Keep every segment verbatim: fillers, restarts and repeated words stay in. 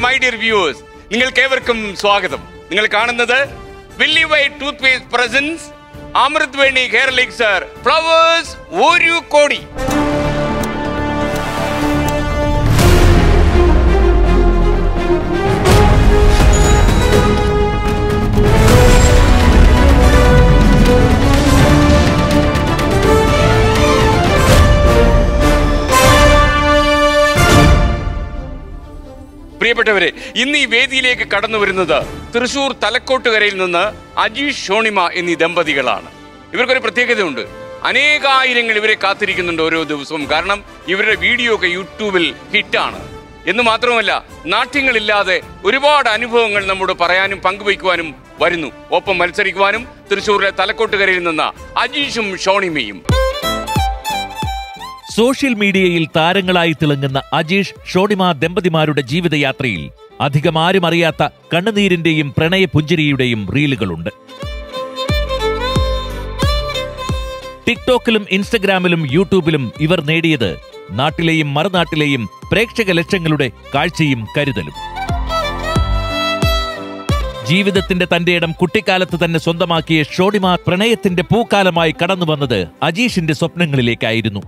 My dear viewers, നിങ്ങൾക്കേവർക്കും സ്വാഗതം. നിങ്ങൾ കാണുന്നത് വില്ലി white toothpaste presents Amrut Veni hair elixir flowers ഒരു കോടി. പ്രിയപ്പെട്ടവരെ, ഇന്ന് ഈ വേദിയിലേക്ക് കടന്നു വരുന്നത് തൃശൂർ തലക്കോട്ടുകരയിൽ നിന്ന് അജീഷ് ഷോണിമ എന്നീ ദമ്പതികളാണ്. ഇവർക്കൊരു പ്രത്യേകതയുണ്ട്. അനേകായിരങ്ങൾ ഇവരെ കാത്തിരിക്കുന്നുണ്ട് ഓരോ ദിവസവും. കാരണം ഇവരുടെ വീഡിയോ ഒക്കെ യൂട്യൂബിൽ ഹിറ്റാണ് എന്ന് മാത്രമല്ല, നാട്യങ്ങളില്ലാതെ ഒരുപാട് അനുഭവങ്ങൾ നമ്മോട് പറയാനും പങ്കുവയ്ക്കുവാനും വരുന്നു. ഒപ്പം മത്സരിക്കുവാനും തൃശൂരിലെ തലക്കോട്ടുകരയിൽ നിന്ന് അജീഷും ഷോണിമയും. സോഷ്യൽ മീഡിയയിൽ താരങ്ങളായി തിളങ്ങുന്ന അജീഷ് ഷോണിമ ദമ്പതിമാരുടെ ജീവിതയാത്രയിൽ അധികം ആരും അറിയാത്ത കണ്ണുനീരിന്റെയും പ്രണയപുഞ്ചിരിയുടെയും റീലുകളുണ്ട്. ടിക്ടോക്കിലും ഇൻസ്റ്റഗ്രാമിലും യൂട്യൂബിലും ഇവർ നേടിയത് നാട്ടിലെയും മറുനാട്ടിലെയും പ്രേക്ഷക ലക്ഷങ്ങളുടെ കാഴ്ചയും കരുതലും. ജീവിതത്തിന്റെ തന്റെ ഇടം കുട്ടിക്കാലത്ത് തന്നെ സ്വന്തമാക്കിയ ഷോണിമ പ്രണയത്തിന്റെ പൂക്കാലമായി കടന്നു വന്നത് അജീഷിന്റെ സ്വപ്നങ്ങളിലേക്കായിരുന്നു.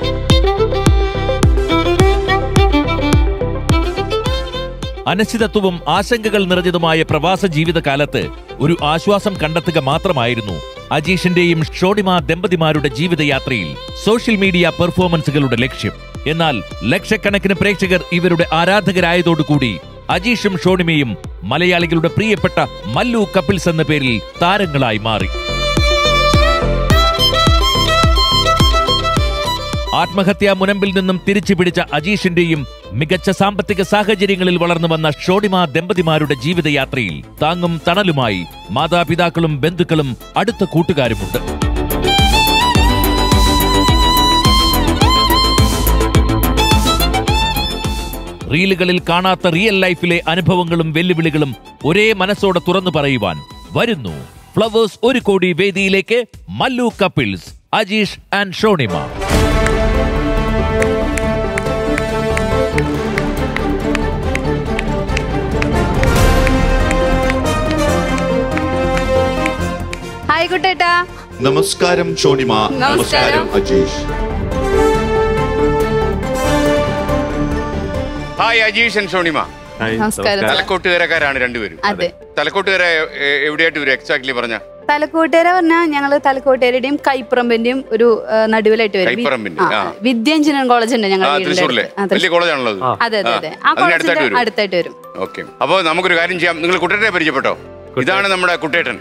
അനിശ്ചിതത്വവും ആശങ്കകൾ നിറഞ്ഞതുമായ പ്രവാസ ജീവിതകാലത്ത് ഒരു ആശ്വാസം കണ്ടെത്തുക മാത്രമായിരുന്നു അജീഷിന്റെയും ഷോണിമ ദമ്പതിമാരുടെ ജീവിതയാത്രയിൽ സോഷ്യൽ മീഡിയ പെർഫോമൻസുകളുടെ ലക്ഷ്യം. എന്നാൽ ലക്ഷക്കണക്കിന് പ്രേക്ഷകർ ഇവരുടെ ആരാധകരായതോടുകൂടി അജീഷും ഷോണിമയും മലയാളികളുടെ പ്രിയപ്പെട്ട മല്ലു കപ്പിൾസ് എന്ന പേരിൽ താരങ്ങളായി മാറി. ആത്മഹത്യാ മുനമ്പിൽ നിന്നും തിരിച്ചു പിടിച്ച അജീഷിന്റെയും മികച്ച സാമ്പത്തിക സാഹചര്യങ്ങളിൽ വളർന്നു വന്ന ഷോണിമ ദമ്പതിമാരുടെ ജീവിതയാത്രയിൽ താങ്ങും തണലുമായി മാതാപിതാക്കളും ബന്ധുക്കളും അടുത്ത കൂട്ടുകാരുമുണ്ട്. റീലുകളിൽ കാണാത്ത റിയൽ ലൈഫിലെ അനുഭവങ്ങളും വെല്ലുവിളികളും ഒരേ മനസ്സോടെ തുറന്നു പറയുവാൻ വരുന്നു ഫ്ലവേഴ്സ് ഒരു കോടി വേദിയിലേക്ക് Mallu couples, Ajeesh and Shonima. Hi കുട്ടേട്ടാ. നമസ്കാരം ഷോണിമ. നമസ്കാരം അജീഷ്. Hi Ajeesh and Shonima. നമസ്കാരം. തലക്കോട്ടുകരക്കാരാണ് രണ്ടുപേരും. അതെ. തലക്കോട്ടുകര എവിടെയായിട്ട് വരും എക്സാക്ട്ലി പറഞ്ഞ? തലക്കോട്ടുകര പറഞ്ഞാൽ ഞങ്ങള് തലക്കോട്ടുകരയുടെയും കൈപ്പറമ്പിന്റെയും ഒരു നടുവിലായിട്ട് വരും. വിദ്യ എഞ്ചിനീയറിംഗ് കോളേജ് ഉണ്ട് ഞങ്ങളുടെ. അതെ അതെ അതെ. ആ കോളേജിന്റെ അടുത്തായിട്ട് വരും. ഓക്കെ, അപ്പൊ നമുക്കൊരു കാര്യം ചെയ്യാം. നിങ്ങൾ കുട്ടേട്ടനെ പരിചയപ്പെട്ടോ? ഇതാണ് നമ്മുടെ കുട്ടേട്ടൻ.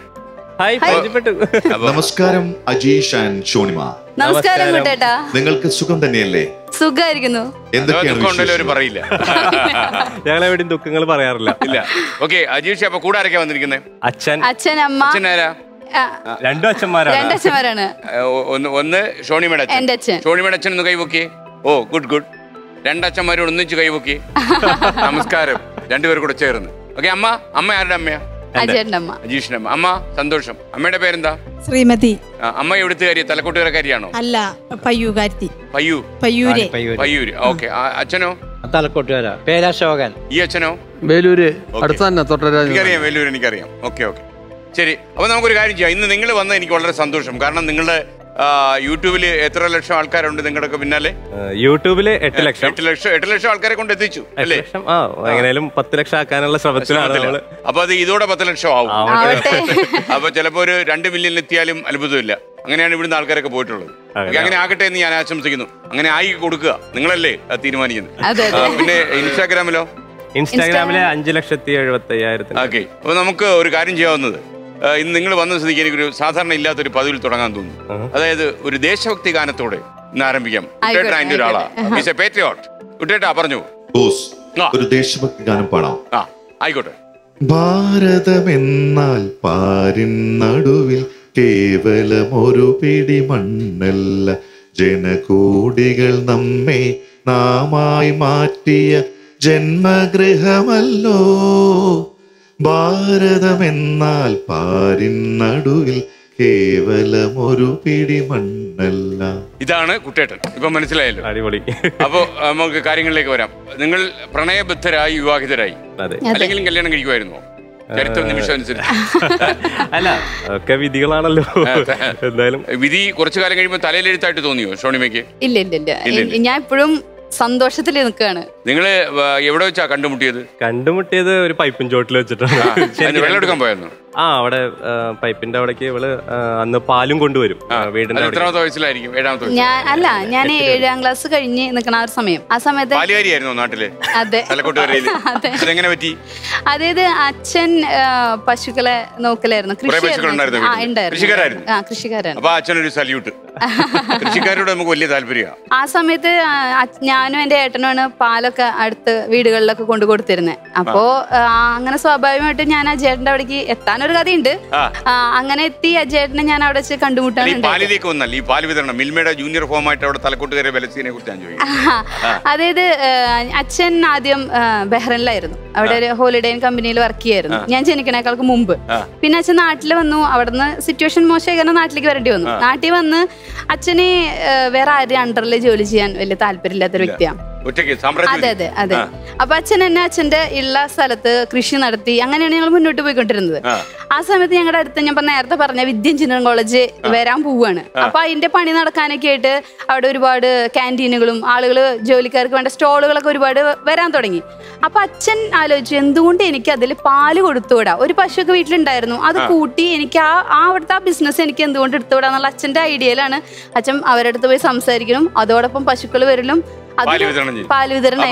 നമസ്കാരം അജീഷ് ആൻഡ് ഷോണിമ. നമസ്കാരം കുട്ടേട്ടാ. നിങ്ങൾക്ക് സുഖം തന്നെയല്ലേ? സുഖമായിരിക്കുന്നു. എന്തൊക്കെയാണ് പറയില്ല, ഞങ്ങളെവിടെയും ദുഃഖങ്ങൾ പറയാറില്ല. ഇല്ല. ഓക്കെ അജീഷ്, അപ്പൊ കൂടെ ആരൊക്കെയാ വന്നിരിക്കുന്നത്? അച്ഛൻ, അച്ഛൻ, അമ്മ. അച്ഛനാരാ? രണ്ടു അച്ഛന്മാരാണ്. രണ്ടച്ഛന്മാരാണ്. ഒന്ന് ഷോണിമയുടെ അച്ഛൻ. എന്റെ അച്ഛൻ. ഷോണിമയുടെ അച്ഛൻ ഒന്ന് കൈവൊക്കിയേ. ഓ ഗുഡ് ഗുഡ്. രണ്ടച്ഛന്മാരോട് ഒന്നിച്ച് കൈവൊക്കിയേ. നമസ്കാരം. രണ്ടുപേർ കൂടെ ചേർന്ന്. ഓക്കെ, അമ്മ. അമ്മ ആരുടെ അമ്മയാ? അജീഷിന്റെ അമ്മ. അജീഷിന്റെ അമ്മ. അമ്മ സന്തോഷം. അമ്മയുടെ പേരെന്താ? ശ്രീമതി. അമ്മ എവിടുത്തെ കാര്യം? തലക്കോട്ടുകാരിയാണോ? അല്ല, പയ്യൂകാരി. പയ്യൂ പയ്യൂര്. പയ്യൂര്. ഓക്കെ. അച്ഛനോ? തലക്കോട്ടുകാര. പേരാശോകൻ. ഈ അച്ഛനോ? വേലൂര്. അടുത്ത തന്നെ തൊട്ടരാ. എനിക്കറിയാം, വേലൂര് എനിക്കറിയാം. ഓക്കെ ഓക്കെ, ശരി. അപ്പൊ നമുക്കൊരു കാര്യം ചെയ്യാം. ഇന്ന് നിങ്ങൾ വന്നത് എനിക്ക് വളരെ സന്തോഷം. കാരണം നിങ്ങളുടെ യൂട്യൂബില് എത്ര ലക്ഷം ആൾക്കാരുണ്ട് നിങ്ങളുടെ പിന്നാലെ? യൂട്യൂബില് എട്ട് ലക്ഷം എട്ട് ലക്ഷം എട്ട് ലക്ഷം ആൾക്കാരെ കൊണ്ട് എത്തിച്ചു അല്ലേ? എങ്ങനെയാലും പത്ത് ലക്ഷം ആക്കാനുള്ള ശ്രമത്തിലാണ്. അപ്പൊ അത് ഇതോടെ പത്ത് ലക്ഷം ആവും. അപ്പൊ ചിലപ്പോ ഒരു രണ്ട് മില്യൺ എത്തിയാലും അത്ഭുതമില്ല. അങ്ങനെയാണ് ഇവിടുന്ന് ആൾക്കാരൊക്കെ പോയിട്ടുള്ളത്. അങ്ങനെ ആകട്ടെ എന്ന് ഞാൻ ആശംസിക്കുന്നു. അങ്ങനെ ആയി കൊടുക്കുക, നിങ്ങളല്ലേ തീരുമാനിക്കുന്നത്. പിന്നെ ഇൻസ്റ്റാഗ്രാമിലോ? ഇൻസ്റ്റാഗ്രാമിലെ അഞ്ചു ലക്ഷത്തി എഴുപത്തി അയ്യായിരത്തി. ഓക്കെ, അപ്പൊ നമുക്ക് ഒരു കാര്യം ചെയ്യാവുന്നത്, ഇന്ന് നിങ്ങൾ വന്ന സ്ഥിതിക്ക് എനിക്കൊരു സാധാരണ ഇല്ലാത്തൊരു പതിവിൽ തുടങ്ങാൻ തോന്നുന്നു. അതായത് ഒരു ദേശഭക്തി ഗാനത്തോടെ ഇന്ന് ആരംഭിക്കാം. കുട്ടേട്ട അതിന്റെ ഒരാളാ. Is A patriot. കുട്ടേട്ട പറഞ്ഞു. ഒരു ദേശഭക്തി ഗാനം പാടാം. ആ ആയിക്കോട്ടെ. ഭാരതമെന്നാൽ പാരിൻ നടുവിൽ കേവലം ഒരു പിടി മണ്ണല്ല, ജനകോടികൾ നമ്മെ നാമായി മാറ്റിയ ജന്മഗൃഹമല്ലോ. ഭാരതമെന്നാൽ പാരിൻ നടുവിൽ കേവലം ഒരു പിടി മണ്ണല്ല. ഇതാണ് കുട്ടേട്ടൻ. ഇപ്പൊ മനസ്സിലായല്ലോ. അടിപൊളി. അപ്പൊ നമുക്ക് കാര്യങ്ങളിലേക്ക് വരാം. നിങ്ങൾ പ്രണയബദ്ധരായി വിവാഹിതരായി, അല്ലെങ്കിലും കല്യാണം കഴിക്കുമായിരുന്നോ? ചരിത്ര നിമിഷം അനുസരിച്ച് അല്ല, ഒക്കെ വിധികളാണല്ലോ. എന്തായാലും വിധി കുറച്ചു കാലം കഴിയുമ്പോൾ തലയിലെഴുത്തായിട്ട് തോന്നിയോ ഷോണിമയ്ക്ക്? ഇല്ല ഇല്ല ഇല്ല, ഞാൻ ഇപ്പോഴും സന്തോഷത്തിൽ നിൽക്കുകയാണ്. നിങ്ങള് എവിടെ വെച്ചാ കണ്ടുമുട്ടിയത്? കണ്ടുമുട്ടിയത് ഒരു പൈപ്പിൻ ചോട്ടിൽ വെച്ചിട്ടാണ്. വെള്ളം എടുക്കാൻ പോയായിരുന്നു? ആ, അവിടെ പൈപ്പിന്റെ അവിടേക്ക് ഇവള് അന്ന് പാലും കൊണ്ടുവരും വീടിന്റെ. എത്രാമത്തെ വയസ്സിലായിരിക്കും? ഏഴാമത്തെ വയസ്സ്? ഞാൻ അല്ല, ഞാൻ ഏഴാം ക്ലാസ് കഴിഞ്ഞ് നിൽക്കണ ആ ഒരു സമയം. ആ സമയത്ത് പാലുകാരിയായിരുന്നോ നാട്ടില്? അതെ. അതെങ്ങനെ പറ്റി? അതായത് അച്ഛൻ പശുക്കളെ നോക്കലായിരുന്നു, കൃഷിക്കാരായിരുന്നു. ആ, കൃഷിക്കാരാണ്. അപ്പൊ അച്ഛനൊരു സല്യൂട്ട്. കൃഷിക്കാരോട് നമുക്ക് വലിയ താല്പര്യമാണ്. ആ സമയത്ത് ഞാനും എന്റെ ഏട്ടനുമാണ് പാലൊക്കെ അടുത്ത് വീടുകളിലൊക്കെ കൊണ്ടു കൊടുത്തിരുന്നത്. അപ്പോ അങ്ങനെ സ്വാഭാവികമായിട്ടും ഞാൻ ആ ചേട്ടന്റെ അവിടേക്ക് എത്താനൊരു കഥയുണ്ട്. അങ്ങനെ എത്തി ആ ചേട്ടനെ ഞാൻ അവിടെ വെച്ച് കണ്ടുമുട്ടാൻ. പാലിലേക്ക് വന്നാൽ ഈ പാല് വിതരണം മിൽമയുടെ ജൂനിയർ ഫോമായിട്ട് അവിടെ തലക്കോട്ടുകര ബലസീനെ കുറിച്ച്. അതായത് അച്ഛൻ ആദ്യം ബഹ്റൈനിലായിരുന്നു, അവിടെ ഒരു ഹോളിഡേ കമ്പനിയിൽ വർക്ക് ചെയ്യായിരുന്നു ഞാൻ ജനിക്കണേക്കാൾക്ക് മുമ്പ്. പിന്നെ അച്ഛൻ നാട്ടിൽ വന്നു. അവിടുന്ന് സിറ്റുവേഷൻ മോശമായി കാരണം നാട്ടിലേക്ക് വരേണ്ടി വന്നു. നാട്ടിൽ വന്ന് അച്ഛന് വേറെ ആരും അണ്ടറിൽ ജോലി ചെയ്യാൻ വലിയ താല്പര്യമില്ലാത്തൊരു വ്യക്തിയാണ്. അതെ അതെ അതെ. അപ്പൊ അച്ഛൻ എന്നെ അച്ഛന്റെ ഉള്ള സ്ഥലത്ത് കൃഷി നടത്തി. അങ്ങനെയാണ് ഞങ്ങൾ മുന്നോട്ട് പോയിക്കൊണ്ടിരുന്നത്. ആ സമയത്ത് ഞങ്ങളുടെ അടുത്ത് ഞാൻ നേരത്തെ പറഞ്ഞ വിദ്യ എഞ്ചിനീയറിംഗ് കോളേജ് വരാൻ പോവാണ്. അപ്പൊ അതിന്റെ പണി നടക്കാനൊക്കെ ആയിട്ട് അവിടെ ഒരുപാട് ക്യാൻറ്റീനുകളും ആളുകള് ജോലിക്കാർക്ക് വേണ്ട സ്റ്റോളുകളൊക്കെ ഒരുപാട് വരാൻ തുടങ്ങി. അപ്പൊ അച്ഛൻ ആലോചിച്ചു, എന്തുകൊണ്ട് എനിക്ക് അതിൽ പാല് കൊടുത്തുവിടാം? ഒരു പശുവൊക്കെ വീട്ടിലുണ്ടായിരുന്നു, അത് കൂട്ടി എനിക്ക് ആ ആ അവിടുത്തെ ആ ബിസിനസ് എനിക്ക് എന്തുകൊണ്ട് എടുത്തുവിടാന്നുള്ള അച്ഛന്റെ ഐഡിയയിലാണ് അച്ഛൻ അവരുടെ അടുത്ത് പോയി സംസാരിക്കണം. അതോടൊപ്പം പശുക്കൾ വരലും പാല് വിതരണം.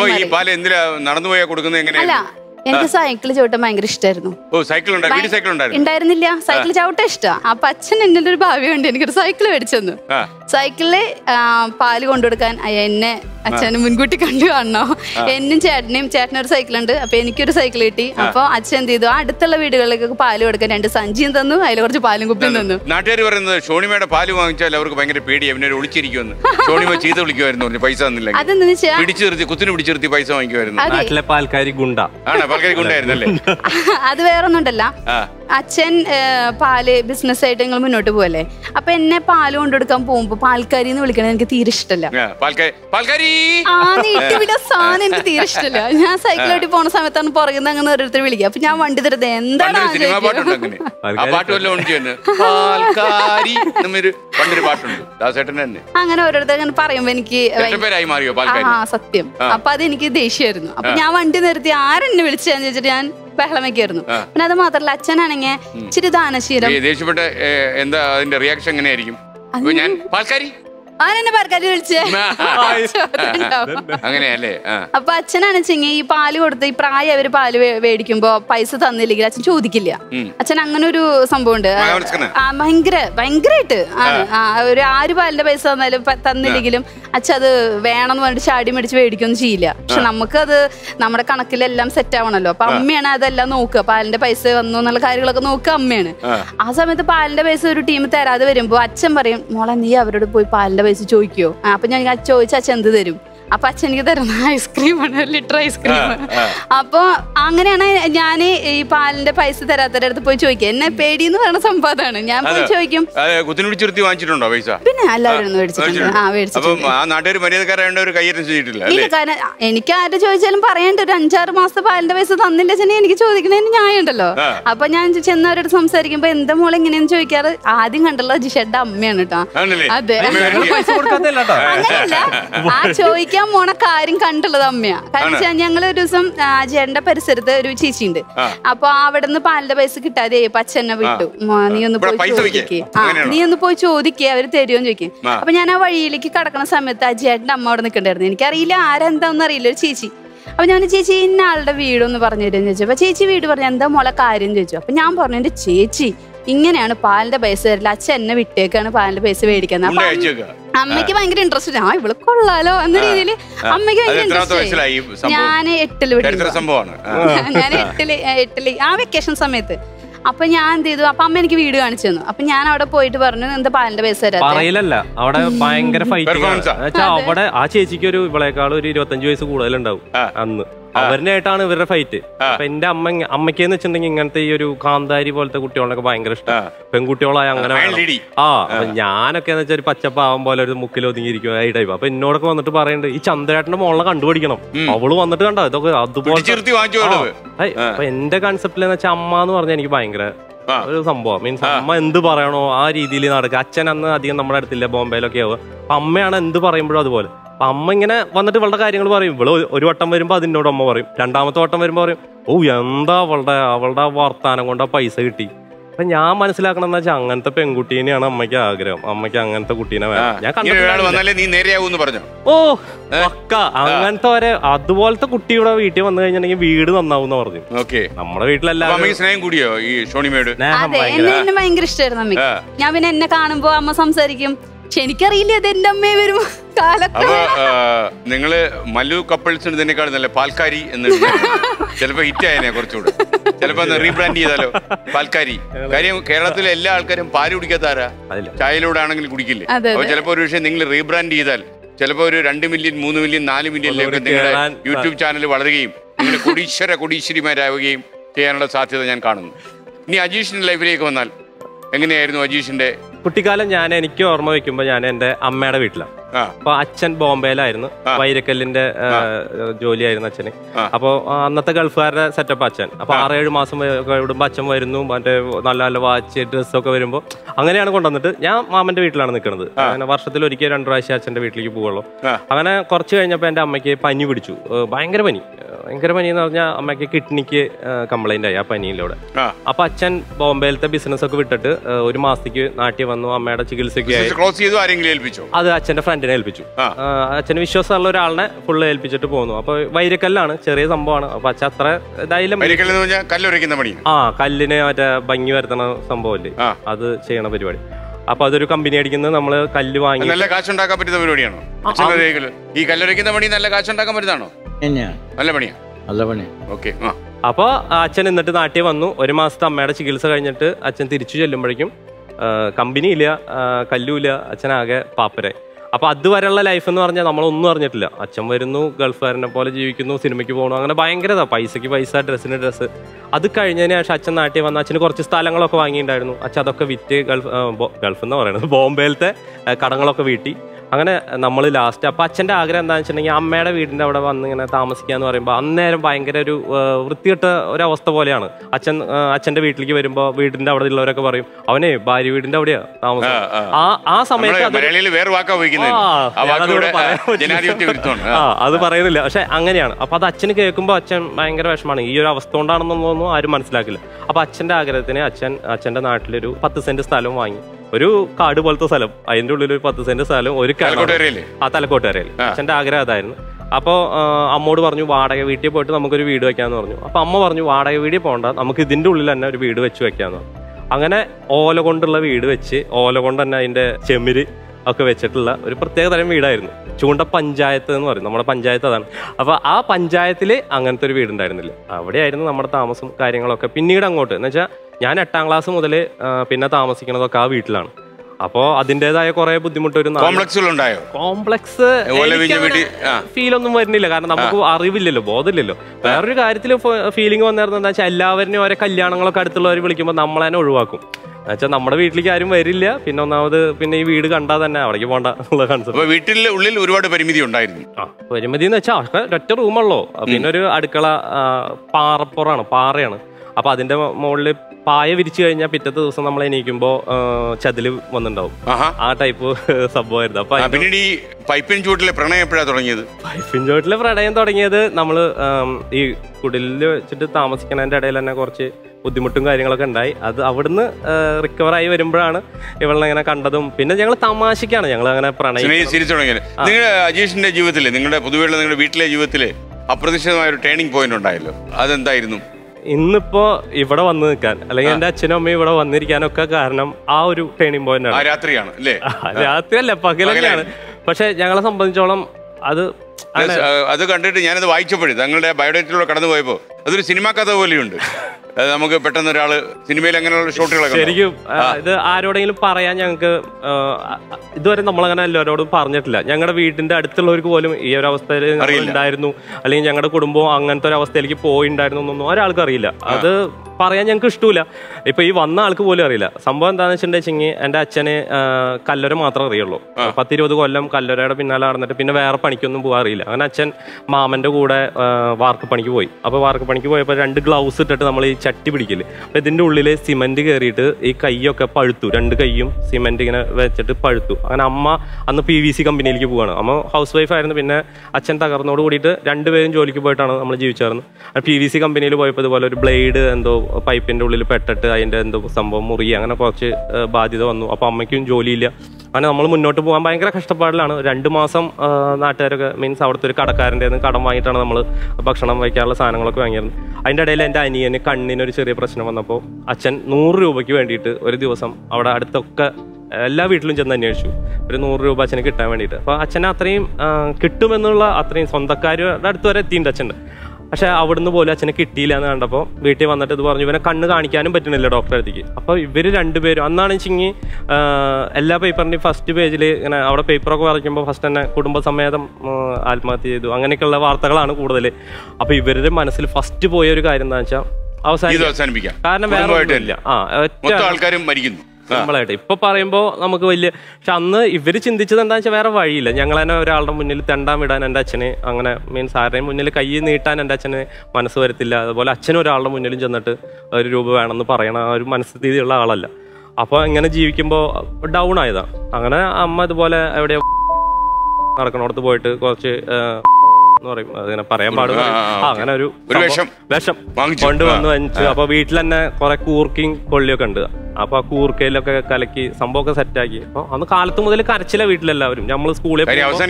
അല്ല, എനിക്ക് സൈക്കിൾ ചവിട്ടാൻ ഭയങ്കര ഇഷ്ടമായിരുന്നു. ഉണ്ടായിരുന്നില്ല, സൈക്കിൾ ചവിട്ടാൻ ഇഷ്ടം. അപ്പൊ അച്ഛൻ എന്റെ ഒരു ഭാവിയുണ്ട്, എനിക്കൊരു സൈക്കിൾ മേടിച്ചു തന്നു. സൈക്കിളില് പാല് കൊണ്ടുകൊടുക്കാൻ എന്നെ അച്ഛന് മുൻകൂട്ടി കണ്ടു കാണണോ. എന്നും ചേട്ടനെയും ചേട്ടനൊരു സൈക്കിളുണ്ട്, അപ്പൊ എനിക്കൊരു സൈക്കിൾ കിട്ടി. അപ്പൊ അച്ഛൻ എന്ത് ചെയ്തു, ആ അടുത്തുള്ള വീടുകളിലേക്ക് പാല് കൊടുക്കാൻ രണ്ട് സഞ്ചിയും തന്നു, അതിൽ കുറച്ച് പാലും കുപ്പിയും തന്നു. നാട്ടുകാർ പറയുന്നത് ഷോണിമയുടെ പാല് വാങ്ങിച്ചാൽ അവർക്ക് ഭയങ്കര പേടി, അവനെ ഒളിച്ചിരിക്കുമെന്ന്. ഷോണിമ ചീത്ത വിളിക്കുമായിരുന്നു പൈസ തന്നില്ല. അതെന്താ വെച്ചാൽ പിടിച്ചു നിർത്തി കുത്തിന് പിടിച്ചു നിർത്തി പൈസ വാങ്ങിക്കുമായിരുന്നു. നാട്ടിലെ പാൽക്കാരി ഗുണ്ട ആണ്, പാൽക്കാരി ഗുണ്ടായിരുന്നല്ലേ? അത് വേറൊന്നുണ്ടല്ല. അച്ഛൻ പാല് ബിസിനസ് ആയിട്ട് നിങ്ങൾ മുന്നോട്ട് പോവല്ലേ. അപ്പൊ എന്നെ പാല് കൊണ്ടുകൊടുക്കാൻ പോകുമ്പോ പാൽക്കാരി എന്ന് വിളിക്കണത് എനിക്ക് തീരെ ഇഷ്ടമല്ല. ആ നീട്ടിവിട സാധനം എനിക്ക് തീരെ ഇഷ്ടമല്ല. ഞാൻ സൈക്കിളോട്ടി പോണ സമയത്താണ് പുറകുന്ന അങ്ങനെ ഓരോരുത്തർ വിളിക്കുക. അപ്പൊ ഞാൻ വണ്ടി തരുന്നത് എന്താണ് അങ്ങനെ ഓരോരുത്തർ അങ്ങനെ പറയുമ്പോ എനിക്ക് ആ സത്യം. അപ്പൊ അതെനിക്ക് ദേഷ്യമായിരുന്നു. അപ്പൊ ഞാൻ വണ്ടി നിർത്തി ആരെന്നെ വിളിച്ചാന്ന് ചോദിച്ചിട്ട് ഞാൻ ബഹളം വെക്കായിരുന്നു. പിന്നെ അത് മാത്രല്ല, അച്ഛനാണെങ്കിൽ ഇച്ചിരി ദാനശീലം. ദേഷ്യപ്പെട്ട എന്താ അതിന്റെ റിയാക്ഷൻ എങ്ങനെയായിരിക്കും? ഞാൻ പാൽക്കാരി ആരെന്നെ പാൽക്കാരി വിളിച്ചേ അങ്ങനെയല്ലേ? അപ്പൊ അച്ഛനാണെച്ചെങ്കി ഈ പാല് കൊടുത്ത് ഈ പ്രായം അവര് പാല് മേടിക്കുമ്പോ പൈസ തന്നില്ലെങ്കിൽ അച്ഛൻ ചോദിക്കില്ല. അച്ഛൻ അങ്ങനെ ഒരു സംഭവം ഉണ്ട്. ഭയങ്കര ഭയങ്കരമായിട്ട് ഒരു ആര് പാലിന്റെ പൈസ തന്നാലും തന്നില്ലെങ്കിലും അച്ഛൻ അത് വേണമെന്ന് പറഞ്ഞിട്ട് ചാടി മേടിച്ച് മേടിക്കൊന്നും ചെയ്യില്ല. പക്ഷെ നമുക്കത് നമ്മുടെ കണക്കിലെല്ലാം സെറ്റ് ആവണല്ലോ. അപ്പൊ അമ്മയാണ് അതെല്ലാം നോക്കുക, പാലിന്റെ പൈസ വന്നു എന്നുള്ള കാര്യങ്ങളൊക്കെ നോക്കുക അമ്മയാണ്. ആ സമയത്ത് പാലിന്റെ പൈസ ഒരു ടീം തരാതെ വരുമ്പോ അച്ഛൻ പറയും, മോളെ നീ അവരോട് പോയി പാലിന്റെ പൈസ ചോദിക്കോ? അപ്പൊ ഞാൻ ചോദിച്ച അച്ഛൻ എന്ത് തരും? അപ്പൊ അച്ഛൻ എനിക്ക് തരുന്ന ഐസ്ക്രീമാണ്, ലിറ്റർ ഐസ്ക്രീം. അപ്പൊ അങ്ങനെയാണ് ഞാൻ ഈ പാലിന്റെ പൈസ തരാത്തവരുടെ അടുത്ത് പോയി ചോദിക്കുക. എന്നെ പേടി എന്ന് പറയുന്ന സംഭവമാണ്. ഞാൻ പോയി ചോദിക്കും. പിന്നെ എല്ലാവരും എനിക്ക് ആര് ചോദിച്ചാലും പറയണ്ട, ഒരു അഞ്ചാറ് മാസത്തെ പാലിന്റെ പൈസ തന്നില്ല ചെന്നെ എനിക്ക് ചോദിക്കണേന് ന്യായമുണ്ടല്ലോ. അപ്പൊ ഞാൻ ചെന്നവരോട് സംസാരിക്കുമ്പോ എന്താ മോളെ എങ്ങനെയാന്ന് ചോദിക്കാറ്, ആദ്യം കണ്ടുള്ള ജിഷയുടെ അമ്മയാണ് കേട്ടോ. അതെ, അങ്ങനെയല്ല, ആ ചോദിക്കാൻ മോണ കാര്യം കണ്ടുള്ളത് അമ്മയാ. കാരണം വെച്ചാൽ ഞങ്ങൾ ഒരു ദിവസം ചേട്ടന്റെ പരിസരത്ത് ഒരു ചേച്ചിയുണ്ട്. അപ്പൊ അവിടുന്ന് പാലിന്റെ പൈസ കിട്ടാതെ അച്ഛനെ വിട്ടു, നീ ഒന്ന് പോയി ചോദിക്കേ ആ നീ ഒന്ന് പോയി ചോദിക്കേ അവര് തരുമോന്ന് ചോദിക്കും. അപ്പൊ ഞാൻ ആ വഴിയിലേക്ക് കടക്കണ സമയത്ത് ആ ചേട്ടന്റെ അമ്മ അവിടെ നിൽക്കണ്ടായിരുന്നു. എനിക്കറിയില്ല ആരെന്താന്ന് അറിയില്ല, ഒരു ചേച്ചി. അപ്പൊ ഞാൻ ചേച്ചി ഇന്ന ആളുടെ വീടൊന്ന് പറഞ്ഞു തരുമെന്ന് ചോദിച്ചു. അപ്പൊ ചേച്ചി വീട് പറഞ്ഞു, എന്താ മോളെ കാര്യം ചോദിച്ചു. അപ്പൊ ഞാൻ പറഞ്ഞു, എന്റെ ചേച്ചി ഇങ്ങനെയാണ് പാലിന്റെ പൈസ തരില്ല, അച്ഛൻ എന്നെ വിട്ടേക്കാണ് പാലിന്റെ പൈസ മേടിക്കുന്നത്. അമ്മയ്ക്ക് ഭയങ്കര ഇൻട്രസ്റ്റ്. ആ ഇവള് കൊള്ളാലോ എന്ന രീതിയിൽ അമ്മയ്ക്ക് ഭയങ്കര ഇൻട്രസ്റ്റ്. ഞാൻ എട്ടില് പഠിക്കും, ഞാൻ എട്ടില് എട്ടില് ആ വെക്കേഷൻ സമയത്ത്. അപ്പൊ ഞാൻ എന്ത് ചെയ്തു, അപ്പൊ അമ്മ എനിക്ക് വീട് കാണിച്ചു തന്നു. അപ്പൊ ഞാൻ അവിടെ പോയിട്ട് പറഞ്ഞു എന്താ പാലിന്റെ പൈസ തരാം. പറയില്ലല്ല, അവിടെ ഭയങ്കര ഫൈറ്റ്. അവിടെ ആ ചേച്ചിക്ക് ഒരു ഇവളേക്കാൾ ഒരു ഇരുപത്തഞ്ചു വയസ്സ് കൂടുതലുണ്ടാവും അന്ന്. അവരിനായിട്ടാണ് ഇവരുടെ ഫൈറ്റ്. അപ്പൊ എന്റെ അമ്മ അമ്മയ്ക്കെന്ന് വെച്ചിട്ടുണ്ടെങ്കിൽ ഇങ്ങനത്തെ ഈ ഒരു കാന്താരി പോലത്തെ കുട്ടികളൊക്കെ ഭയങ്കര ഇഷ്ടം. പെൺകുട്ടികളായ അങ്ങനെ ആ അപ്പൊ ഞാനൊക്കെ എന്ന് വെച്ചാൽ ഒരു പച്ചപ്പാവം പോലെ ഒരു മുക്കിൽ ഒതുങ്ങിയിരിക്കും ഈ ടൈപ്പ്. അപ്പൊ എന്നോടൊക്കെ വന്നിട്ട് പറയുന്നുണ്ട് ഈ ചന്ദ്രേട്ടന്റെ മോളെ കണ്ടുപിടിക്കണം. അവള് വന്നിട്ട് കണ്ടോ ഇതൊക്കെ അതുപോലെ. അപ്പൊ എന്റെ കൺസെപ്റ്റിൽ എന്ന് വെച്ചാൽ അമ്മ എന്ന് പറഞ്ഞാൽ എനിക്ക് ഭയങ്കര ഒരു സംഭവം. മീൻസ് അമ്മ എന്ത് പറയണോ ആ രീതിയിൽ നടക്കുക. അച്ഛൻ അന്ന് അധികം നമ്മുടെ അടുത്തില്ല, ബോംബെയിലൊക്കെ ആവുക. അപ്പൊ അമ്മയാണ് എന്ത് പറയുമ്പോഴും അതുപോലെ. അപ്പൊ അമ്മ ഇങ്ങനെ വന്നിട്ട് ഇവളുടെ കാര്യങ്ങൾ പറയും. ഇവള് ഒരു വട്ടം വരുമ്പോ അതിനോട് അമ്മ പറയും. രണ്ടാമത്തെ വട്ടം വരുമ്പോ പറയും ഓ എന്താ അവളുടെ അവളുടെ വർത്താനം കൊണ്ട് ആ പൈസ കിട്ടി. അപ്പൊ ഞാൻ മനസ്സിലാക്കണം എന്ന് വെച്ചാൽ അങ്ങനത്തെ പെൺകുട്ടീനെയാണ് അമ്മയ്ക്ക് ആഗ്രഹം. അമ്മയ്ക്ക് അങ്ങനത്തെ കുട്ടീനെ വേണം. ഞാൻ കണ്ടു ഓ പക്ക അങ്ങനത്തെ വരെ അതുപോലത്തെ കുട്ടിയുടെ വീട്ടിൽ വന്നു കഴിഞ്ഞിട്ടുണ്ടെങ്കിൽ വീട് നന്നാവും പറഞ്ഞു. നമ്മുടെ വീട്ടിലെല്ലാം സ്നേഹം കൂടിയോ ഈ ഷോണിമയോട്? എന്നെ ഭയങ്കര ഇഷ്ടമായിരുന്നു അമ്മയ്ക്ക്. ഞാൻ പിന്നെ എന്നെ കാണുമ്പോ അമ്മ സംസാരിക്കും. പക്ഷെ എനിക്കറിയില്ല അത് എന്റെ അമ്മയെ വരും കാലൊക്കെ. നിങ്ങള് മല്ലു കപ്പിൾസിന് ഇതിനേക്കാൾ നല്ല പാൽക്കാരി എന്ന് ചിലപ്പോ ഹിറ്റ് ആയതിനെ കുറച്ചുകൂടെ. ചിലപ്പോ റീബ്രാൻഡ് ചെയ്താലോ പാൽക്കാരി. കാര്യം കേരളത്തിലെ എല്ലാ ആൾക്കാരും പാല് കുടിക്കാത്താരാ, ചായയിലൂടെ ആണെങ്കിൽ കുടിക്കില്ലേ. അപ്പൊ ചിലപ്പോ ഒരു വിഷയം നിങ്ങൾ റീബ്രാൻഡ് ചെയ്താൽ ചിലപ്പോ ഒരു രണ്ട് മില്യൺ മൂന്ന് മില്യൺ നാല് മില്യണിലേക്ക് നിങ്ങളുടെ യൂട്യൂബ് ചാനൽ വളരുകയും നിങ്ങൾ കൊടീശ്വര കൊടീശ്വരിമാരാവുകയും ചെയ്യാനുള്ള സാധ്യത ഞാൻ കാണുന്നു. ഇനി അജീഷിന്റെ ലൈഫിലേക്ക് വന്നാൽ എങ്ങനെയായിരുന്നു അജീഷിന്റെ കുട്ടിക്കാലം? ഞാൻ എനിക്ക് ഓർമ്മ വെക്കുമ്പോ ഞാൻ എന്റെ അമ്മയുടെ വീട്ടിലാണ്. അപ്പൊ അച്ഛൻ ബോംബെയിലായിരുന്നു, വൈരക്കല്ലിന്റെ ജോലിയായിരുന്നു അച്ഛന്. അപ്പൊ അന്നത്തെ ഗൾഫുകാരുടെ സെറ്റപ്പ് അച്ഛൻ. അപ്പൊ ആറേഴ് മാസം വിടുമ്പോ അച്ഛൻ വരുന്നു, മറ്റേ നല്ല നല്ല വാച്ച് ഡ്രസ്സൊക്കെ വരുമ്പോ അങ്ങനെയാണ് കൊണ്ടുവന്നിട്ട് ഞാൻ മാമന്റെ വീട്ടിലാണ് നിൽക്കുന്നത്. അങ്ങനെ വർഷത്തിൽ ഒരിക്കൽ രണ്ടു പ്രാവശ്യം അച്ഛന്റെ വീട്ടിലേക്ക് പോവുള്ളൂ. അങ്ങനെ കുറച്ച് കഴിഞ്ഞപ്പോ എന്റെ അമ്മയ്ക്ക് പനി പിടിച്ചു, ഭയങ്കര പനി. ഭയങ്കര പനി എന്ന് പറഞ്ഞാൽ അമ്മയ്ക്ക് കിഡ്നിക്ക് കംപ്ലൈന്റ് ആയി ആ പനിയിലൂടെ. അപ്പൊ അച്ഛൻ ബോംബെയിലത്തെ ബിസിനസ് ഒക്കെ വിട്ടിട്ട് ഒരു മാസത്തേക്ക് നാട്ടിൽ വന്നു. അമ്മയുടെ ചികിത്സയ്ക്കായി അത് അച്ഛന്റെ ഫ്രണ്ടിനെ ഏൽപ്പിച്ചു. അച്ഛന് വിശ്വാസമുള്ള ഒരാളിനെ ഫുള്ള് ഏൽപ്പിച്ചിട്ട് പോന്നു. അപ്പൊ വൈരക്കല്ലാണ്, ചെറിയ സംഭവമാണ്. അപ്പൊ അച്ഛൻ അത്ര ആ കല്ലിന് മറ്റേ ഭംഗി വരുത്തണ സംഭവമില്ലേ, അത് ചെയ്യണ പരിപാടി. അപ്പൊ അതൊരു കമ്പനി അടിക്കുന്നത് നമ്മള് കല്ല് വാങ്ങി നല്ല കാശുണ്ടാക്കാൻ പറ്റുന്ന പരിപാടിയാണോ? ഈ കല്ലൊരയ്ക്കുന്ന പണി നല്ല കാശുണ്ടാക്കാൻ പറ്റുന്നതാണോ? നല്ല പണിയാ, നല്ല പണി. ഓക്കെ. അപ്പൊ അച്ഛൻ എന്നിട്ട് നാട്ടിൽ വന്നു. ഒരു മാസത്തെ അമ്മയുടെ ചികിത്സ കഴിഞ്ഞിട്ട് അച്ഛൻ തിരിച്ചു ചെല്ലുമ്പോഴേക്കും കമ്പനിയില്ല, കല്ലുമില്ല, അച്ഛനാകെ പാപ്പരെ. അപ്പൊ അതുവരെയുള്ള ലൈഫ് എന്ന് പറഞ്ഞാൽ നമ്മളൊന്നും അറിഞ്ഞിട്ടില്ല. അച്ഛൻ വരുന്നു, ഗൾഫുകാരനെ പോലെ ജീവിക്കുന്നു, സിനിമയ്ക്ക് പോകണു, അങ്ങനെ ഭയങ്കര പൈസക്ക് പൈസ, ഡ്രസ്സിന് ഡ്രസ്സ്. അത് കഴിഞ്ഞതിന് ശേഷം അച്ഛൻ നാട്ടിൽ വന്ന് അച്ഛന് കുറച്ച് സ്ഥലങ്ങളൊക്കെ വാങ്ങിയിട്ടുണ്ടായിരുന്നു. അച്ഛൻ അതൊക്കെ വിറ്റ് ഗൾഫ് ഗൾഫ് എന്ന് പറയുന്നത് ബോംബെയിലത്തെ കടങ്ങളൊക്കെ വീട്ടി. അങ്ങനെ നമ്മൾ ലാസ്റ്റ് അപ്പം അച്ഛൻ്റെ ആഗ്രഹം എന്താണെന്ന് വെച്ചിട്ടുണ്ടെങ്കിൽ അമ്മയുടെ വീടിൻ്റെ അവിടെ വന്ന് ഇങ്ങനെ താമസിക്കുക എന്ന് പറയുമ്പോൾ അന്നേരം ഭയങ്കര ഒരു വൃത്തികെട്ട ഒരവസ്ഥ പോലെയാണ്. അച്ഛൻ അച്ഛൻ്റെ വീട്ടിലേക്ക് വരുമ്പോൾ വീടിൻ്റെ അവിടെ ഉള്ളവരൊക്കെ പറയും അവനെ ഭാര്യ വീടിൻ്റെ അവിടെയാ താമസം. ആ ആ സമയത്ത് ആ അത് പറയുന്നില്ല, പക്ഷെ അങ്ങനെയാണ്. അപ്പൊ അത് അച്ഛന് കേൾക്കുമ്പോൾ അച്ഛൻ ഭയങ്കര വിഷമാണ്. ഈ ഒരു അവസ്ഥ കൊണ്ടാണെന്നൊന്നും ആരും മനസ്സിലാക്കില്ല. അപ്പൊ അച്ഛൻ്റെ ആഗ്രഹത്തിന് അച്ഛൻ അച്ഛൻ്റെ നാട്ടിലൊരു പത്ത് സെന്റ് സ്ഥലം വാങ്ങി, ഒരു കാട് പോലത്തെ സ്ഥലം, അതിന്റെ ഉള്ളിൽ ഒരു പത്ത് സെന്റ് സ്ഥലം, ഒരു ആ തലക്കോട്ടുകരയിൽ. അച്ഛന്റെ ആഗ്രഹം അതായിരുന്നു. അപ്പോൾ അമ്മോട് പറഞ്ഞു വാടക വീട്ടിൽ പോയിട്ട് നമുക്കൊരു വീട് വെക്കാന്ന് പറഞ്ഞു. അപ്പൊ അമ്മ പറഞ്ഞു വാടക വീട്ടിൽ പോകണ്ട, നമുക്ക് ഇതിന്റെ ഉള്ളിൽ തന്നെ ഒരു വീട് വെച്ച് വെക്കാന്ന് പറഞ്ഞു. അങ്ങനെ ഓല കൊണ്ടുള്ള വീട് വെച്ച് ഓല കൊണ്ട് തന്നെ അതിന്റെ ചെമിര് ഒക്കെ വെച്ചിട്ടുള്ള ഒരു പ്രത്യേക തരം വീടായിരുന്നു. ചൂണ്ട പഞ്ചായത്ത് എന്ന് പറയും, നമ്മുടെ പഞ്ചായത്ത് അതാണ്. അപ്പൊ ആ പഞ്ചായത്തിൽ അങ്ങനത്തെ ഒരു വീടുണ്ടായിരുന്നില്ല, അവിടെയായിരുന്നു നമ്മുടെ താമസം കാര്യങ്ങളൊക്കെ. പിന്നീട് അങ്ങോട്ട് എന്ന് വെച്ചാൽ ഞാൻ എട്ടാം ക്ലാസ് മുതൽ പിന്നെ താമസിക്കുന്നതൊക്കെ ആ വീട്ടിലാണ്. അപ്പോ അതിന്റേതായ കുറെ ബുദ്ധിമുട്ടൊരു കോംപ്ലക്സ് ഫീൽ ഒന്നും വരുന്നില്ല, കാരണം നമുക്ക് അറിവില്ലല്ലോ, ബോധമില്ലല്ലോ. വേറൊരു കാര്യത്തിൽ ഫീലിംഗ് വന്നിരുന്നത് എന്താ വെച്ചാൽ എല്ലാവരും ഓരോ കല്യാണങ്ങളൊക്കെ അടുത്തുള്ളവർ വിളിക്കുമ്പോൾ നമ്മൾ തന്നെ ഒഴിവാക്കും. എന്നുവെച്ചാൽ നമ്മുടെ വീട്ടിലേക്ക് ആരും വരില്ല. പിന്നെ ഒന്നാമത് പിന്നെ ഈ വീട് കണ്ടാൽ തന്നെ അവിടേക്ക് പോകണ്ട എന്നുള്ള കൺസെപ്റ്റ്. വീട്ടിലെ ഉള്ളിൽ ഒരുപാട് പരിമിതി ഉണ്ടായിരുന്നു. ആ പരിമിതി എന്ന് വെച്ചാൽ ഒറ്റ റൂമുള്ളൂ, പിന്നെ ഒരു അടുക്കള പാറപ്പുറാണ്, പാറയാണ്. അപ്പൊ അതിന്റെ മുകളിൽ പായ വിരിച്ചു കഴിഞ്ഞാൽ പിറ്റത്തെ ദിവസം നമ്മൾ എണീക്കുമ്പോ ചതില് വന്നിട്ടുണ്ടാവും. ആ ടൈപ്പ് സംഭവമായിരുന്നു. അപ്പൊ പിന്നീട് ഈ പൈപ്പിൻ ചുവട്ടിലെ പ്രണയം എപ്പോഴാണ് തുടങ്ങിയത്? പൈപ്പിൻ ചുവട്ടിലെ പ്രണയം തുടങ്ങിയത് നമ്മള് ഈ കുടിലിൽ വെച്ചിട്ട് താമസിക്കുന്നതിന്റെ ഇടയിൽ തന്നെ കുറച്ച് ബുദ്ധിമുട്ടും കാര്യങ്ങളൊക്കെ ഉണ്ടായി. അത് അവിടുന്ന് റിക്കവർ ആയി വരുമ്പോഴാണ് ഇവളെ ഇങ്ങനെ കണ്ടതും. പിന്നെ ഞങ്ങൾ തമാശക്കാണ് ഞങ്ങൾ അങ്ങനെ പ്രണയം തുടങ്ങിയത്. നിങ്ങളുടെ അജീഷിന്റെ ജീവിതത്തില്, നിങ്ങളുടെ പൊതുവെയുള്ള നിങ്ങളുടെ വീട്ടിലെ ജീവിതത്തില് അപ്രതീക്ഷിതമായ ഒരു ടേണിംഗ് പോയിന്റ് ഉണ്ടായല്ലോ, അതെന്തായിരുന്നു? ഇന്നിപ്പോ ഇവിടെ വന്ന് നിൽക്കാൻ, അല്ലെങ്കിൽ എന്റെ അച്ഛനും അമ്മയും ഇവിടെ വന്നിരിക്കാനൊക്കെ കാരണം ആ ഒരു ടേണിംഗ് പോയിന്റ് ആണ്. രാത്രിയാണ് അല്ലേ? രാത്രിയല്ല, പകലൊക്കെയാണ്. പക്ഷെ ഞങ്ങളെ സംബന്ധിച്ചോളം അത് അത് കണ്ടിട്ട് ഞാനത് വായിച്ചപ്പോഴും, തങ്ങളുടെ ബയോഡേറ്റിലൂടെ കടന്നു പോയപ്പോ അതൊരു സിനിമാ കഥ പോലെയുണ്ട്. നമുക്ക് പെട്ടെന്ന് ഒരാള് സിനിമയിൽ അങ്ങനെയുള്ള ഷോട്ടുകളൊക്കെ ശരിക്കും ഇത് ആരോടെങ്കിലും പറയാൻ ഞങ്ങൾക്ക് ഇതുവരെ നമ്മളങ്ങനെ എല്ലാവരോടും പറഞ്ഞിട്ടില്ല. ഞങ്ങളുടെ വീടിന്റെ അടുത്തുള്ളവർക്ക് പോലും ഈ ഒരു അവസ്ഥയിൽ ഉണ്ടായിരുന്നു അല്ലെങ്കിൽ ഞങ്ങളുടെ കുടുംബം അങ്ങനത്തെ ഒരു അവസ്ഥയിലേക്ക് പോയിണ്ടായിരുന്നു എന്നൊന്നും ഒരാൾക്കും അറിയില്ല. അത് പറയാൻ ഞങ്ങൾക്ക് ഇഷ്ടമില്ല. ഇപ്പൊ ഈ വന്ന ആൾക്ക് പോലും അറിയില്ല. സംഭവം എന്താണെന്ന് വെച്ചിട്ടുണ്ടെങ്കിൽ എൻ്റെ അച്ഛന് കല്ലൊര മാത്രമേ അറിയുള്ളൂ. പത്തിരുപത് കൊല്ലം കല്ലൊരയുടെ പിന്നാലെ നടന്നിട്ട് പിന്നെ വേറെ പണിക്കൊന്നും പോകാൻ അറിയില്ല. അങ്ങനെ അച്ഛൻ മാമന്റെ കൂടെ വാർക്ക് പണിക്ക് പോയി. അപ്പൊ വാർക്ക് പണിക്ക് പോയപ്പോൾ രണ്ട് ഗ്ലൗസ് ഇട്ടിട്ട് നമ്മൾ ഈ ചട്ടി പിടിക്കില്ലേ, അപ്പൊ ഇതിന്റെ ഉള്ളിൽ സിമെന്റ് കയറിയിട്ട് ഈ കൈയൊക്കെ പഴുത്തു. രണ്ട് കൈയും സിമെന്റ് ഇങ്ങനെ വെച്ചിട്ട് പഴുത്തു. അങ്ങനെ അമ്മ അന്ന് പി വി സി കമ്പനിയിലേക്ക് പോവാണ്. അമ്മ ഹൗസ് വൈഫ് ആയിരുന്നു. പിന്നെ അച്ഛൻ തകർന്നോട് കൂടിയിട്ട് രണ്ടുപേരും ജോലിക്ക് പോയിട്ടാണ് നമ്മൾ ജീവിച്ചായിരുന്നു. പി വി സി കമ്പനിയിൽ പോയപ്പോൾ ഇതുപോലെ ഒരു ബ്ലേഡ് എന്തോ പൈപ്പിന്റെ ഉള്ളിൽ പെട്ടിട്ട് അതിന്റെ എന്തോ സംഭവം മുറി, അങ്ങനെ കുറച്ച് ബാധ്യത വന്നു. അപ്പൊ അമ്മയ്ക്കും ജോലിയില്ല. അങ്ങനെ നമ്മൾ മുന്നോട്ട് പോകാൻ ഭയങ്കര കഷ്ടപ്പാടിലാണ്. രണ്ട് മാസം നാട്ടുകാരൊക്കെ മീൻസ് അവിടുത്തെ ഒരു കടക്കാരൻ്റെ കടം വാങ്ങിയിട്ടാണ് നമ്മൾ ഭക്ഷണം വയ്ക്കാനുള്ള സാധനങ്ങളൊക്കെ വാങ്ങിയിരുന്നത്. അതിൻ്റെ ഇടയിൽ എൻ്റെ അനിയന് കണ്ണിനൊരു ചെറിയ പ്രശ്നം വന്നപ്പോൾ അച്ഛൻ നൂറ് രൂപയ്ക്ക് വേണ്ടിയിട്ട് ഒരു ദിവസം അവിടെ അടുത്തൊക്കെ എല്ലാ വീട്ടിലും ചെന്ന് അന്വേഷിച്ചു. ഒരു നൂറ് രൂപ അച്ഛന് കിട്ടാൻ വേണ്ടിയിട്ട്. അപ്പോൾ അച്ഛനെ അത്രയും കിട്ടുമെന്നുള്ള അത്രയും സ്വന്തക്കാരുടെ അടുത്ത് വരെ എത്തിയിട്ടുണ്ട് അച്ഛൻ്റെ. പക്ഷെ അവിടുന്ന് പോലും അച്ഛനെ കിട്ടിയില്ല എന്ന് കണ്ടപ്പോൾ വീട്ടിൽ വന്നിട്ട് ഇത് പറഞ്ഞു, ഇവനെ കണ്ണ് കാണിക്കാനും പറ്റുന്നില്ല ഡോക്ടറെ അടുത്തേക്ക്. അപ്പോൾ ഇവർ രണ്ടുപേരും അന്നാണ് വെച്ചെങ്കിൽ എല്ലാ പേപ്പറിൻ്റെയും ഫസ്റ്റ് പേജിൽ ഇങ്ങനെ അവിടെ പേപ്പറൊക്കെ വരയ്ക്കുമ്പോൾ ഫസ്റ്റ് തന്നെ കുടുംബസമേതം ആത്മഹത്യ ചെയ്തു അങ്ങനെയൊക്കെയുള്ള വാർത്തകളാണ് കൂടുതൽ. അപ്പോൾ ഇവരുടെ മനസ്സിൽ ഫസ്റ്റ് പോയ ഒരു കാര്യം എന്താ വെച്ചാൽ അവസാനിപ്പിക്കാം. കാരണം വേറെ ഇല്ല. ആ ഒറ്റ ആൾക്കാരും മരിക്കുന്നു സിമ്പിളായിട്ട്. ഇപ്പൊ പറയുമ്പോൾ നമുക്ക് വലിയ, പക്ഷെ അന്ന് ഇവര് ചിന്തിച്ചത് എന്താ വെച്ചാൽ വേറെ വഴിയില്ല. ഞങ്ങൾ തന്നെ ഒരാളുടെ മുന്നിൽ തെണ്ടാൻ വിടാൻ എൻ്റെ അച്ഛന്, അങ്ങനെ മീൻസ് ആരുടെയും മുന്നിൽ കൈ നീട്ടാൻ എൻ്റെ അച്ഛന് മനസ്സ് വരത്തില്ല. അതുപോലെ അച്ഛനും ഒരാളുടെ മുന്നിലും ചെന്നിട്ട് ഒരു രൂപ വേണമെന്ന് പറയണ ആ ഒരു മനസ്ഥിതിയുള്ള ആളല്ല. അപ്പോൾ ഇങ്ങനെ ജീവിക്കുമ്പോൾ ഡൗൺ ആയതാണ്. അങ്ങനെ അമ്മ ഇതുപോലെ എവിടെയോ നടക്കണോടത്ത് പോയിട്ട് കുറച്ച് എന്ന് പറയും, അതിനെ പറയാൻ പാടില്ല, അങ്ങനെ ഒരു വിഷം കൊണ്ടുവന്ന് വെച്ചു. അപ്പൊ വീട്ടിൽ തന്നെ കുറെ കൂർക്കയും കൊള്ളിയൊക്കെ ഉണ്ട്. അപ്പൊ ആ കൂർക്കയിലൊക്കെ കലക്കി സംഭവമൊക്കെ സെറ്റാക്കി. അപ്പൊ അന്ന് കാലത്ത് മുതൽ കരച്ചില വീട്ടിലെല്ലാവരും. നമ്മൾ സ്കൂളിൽ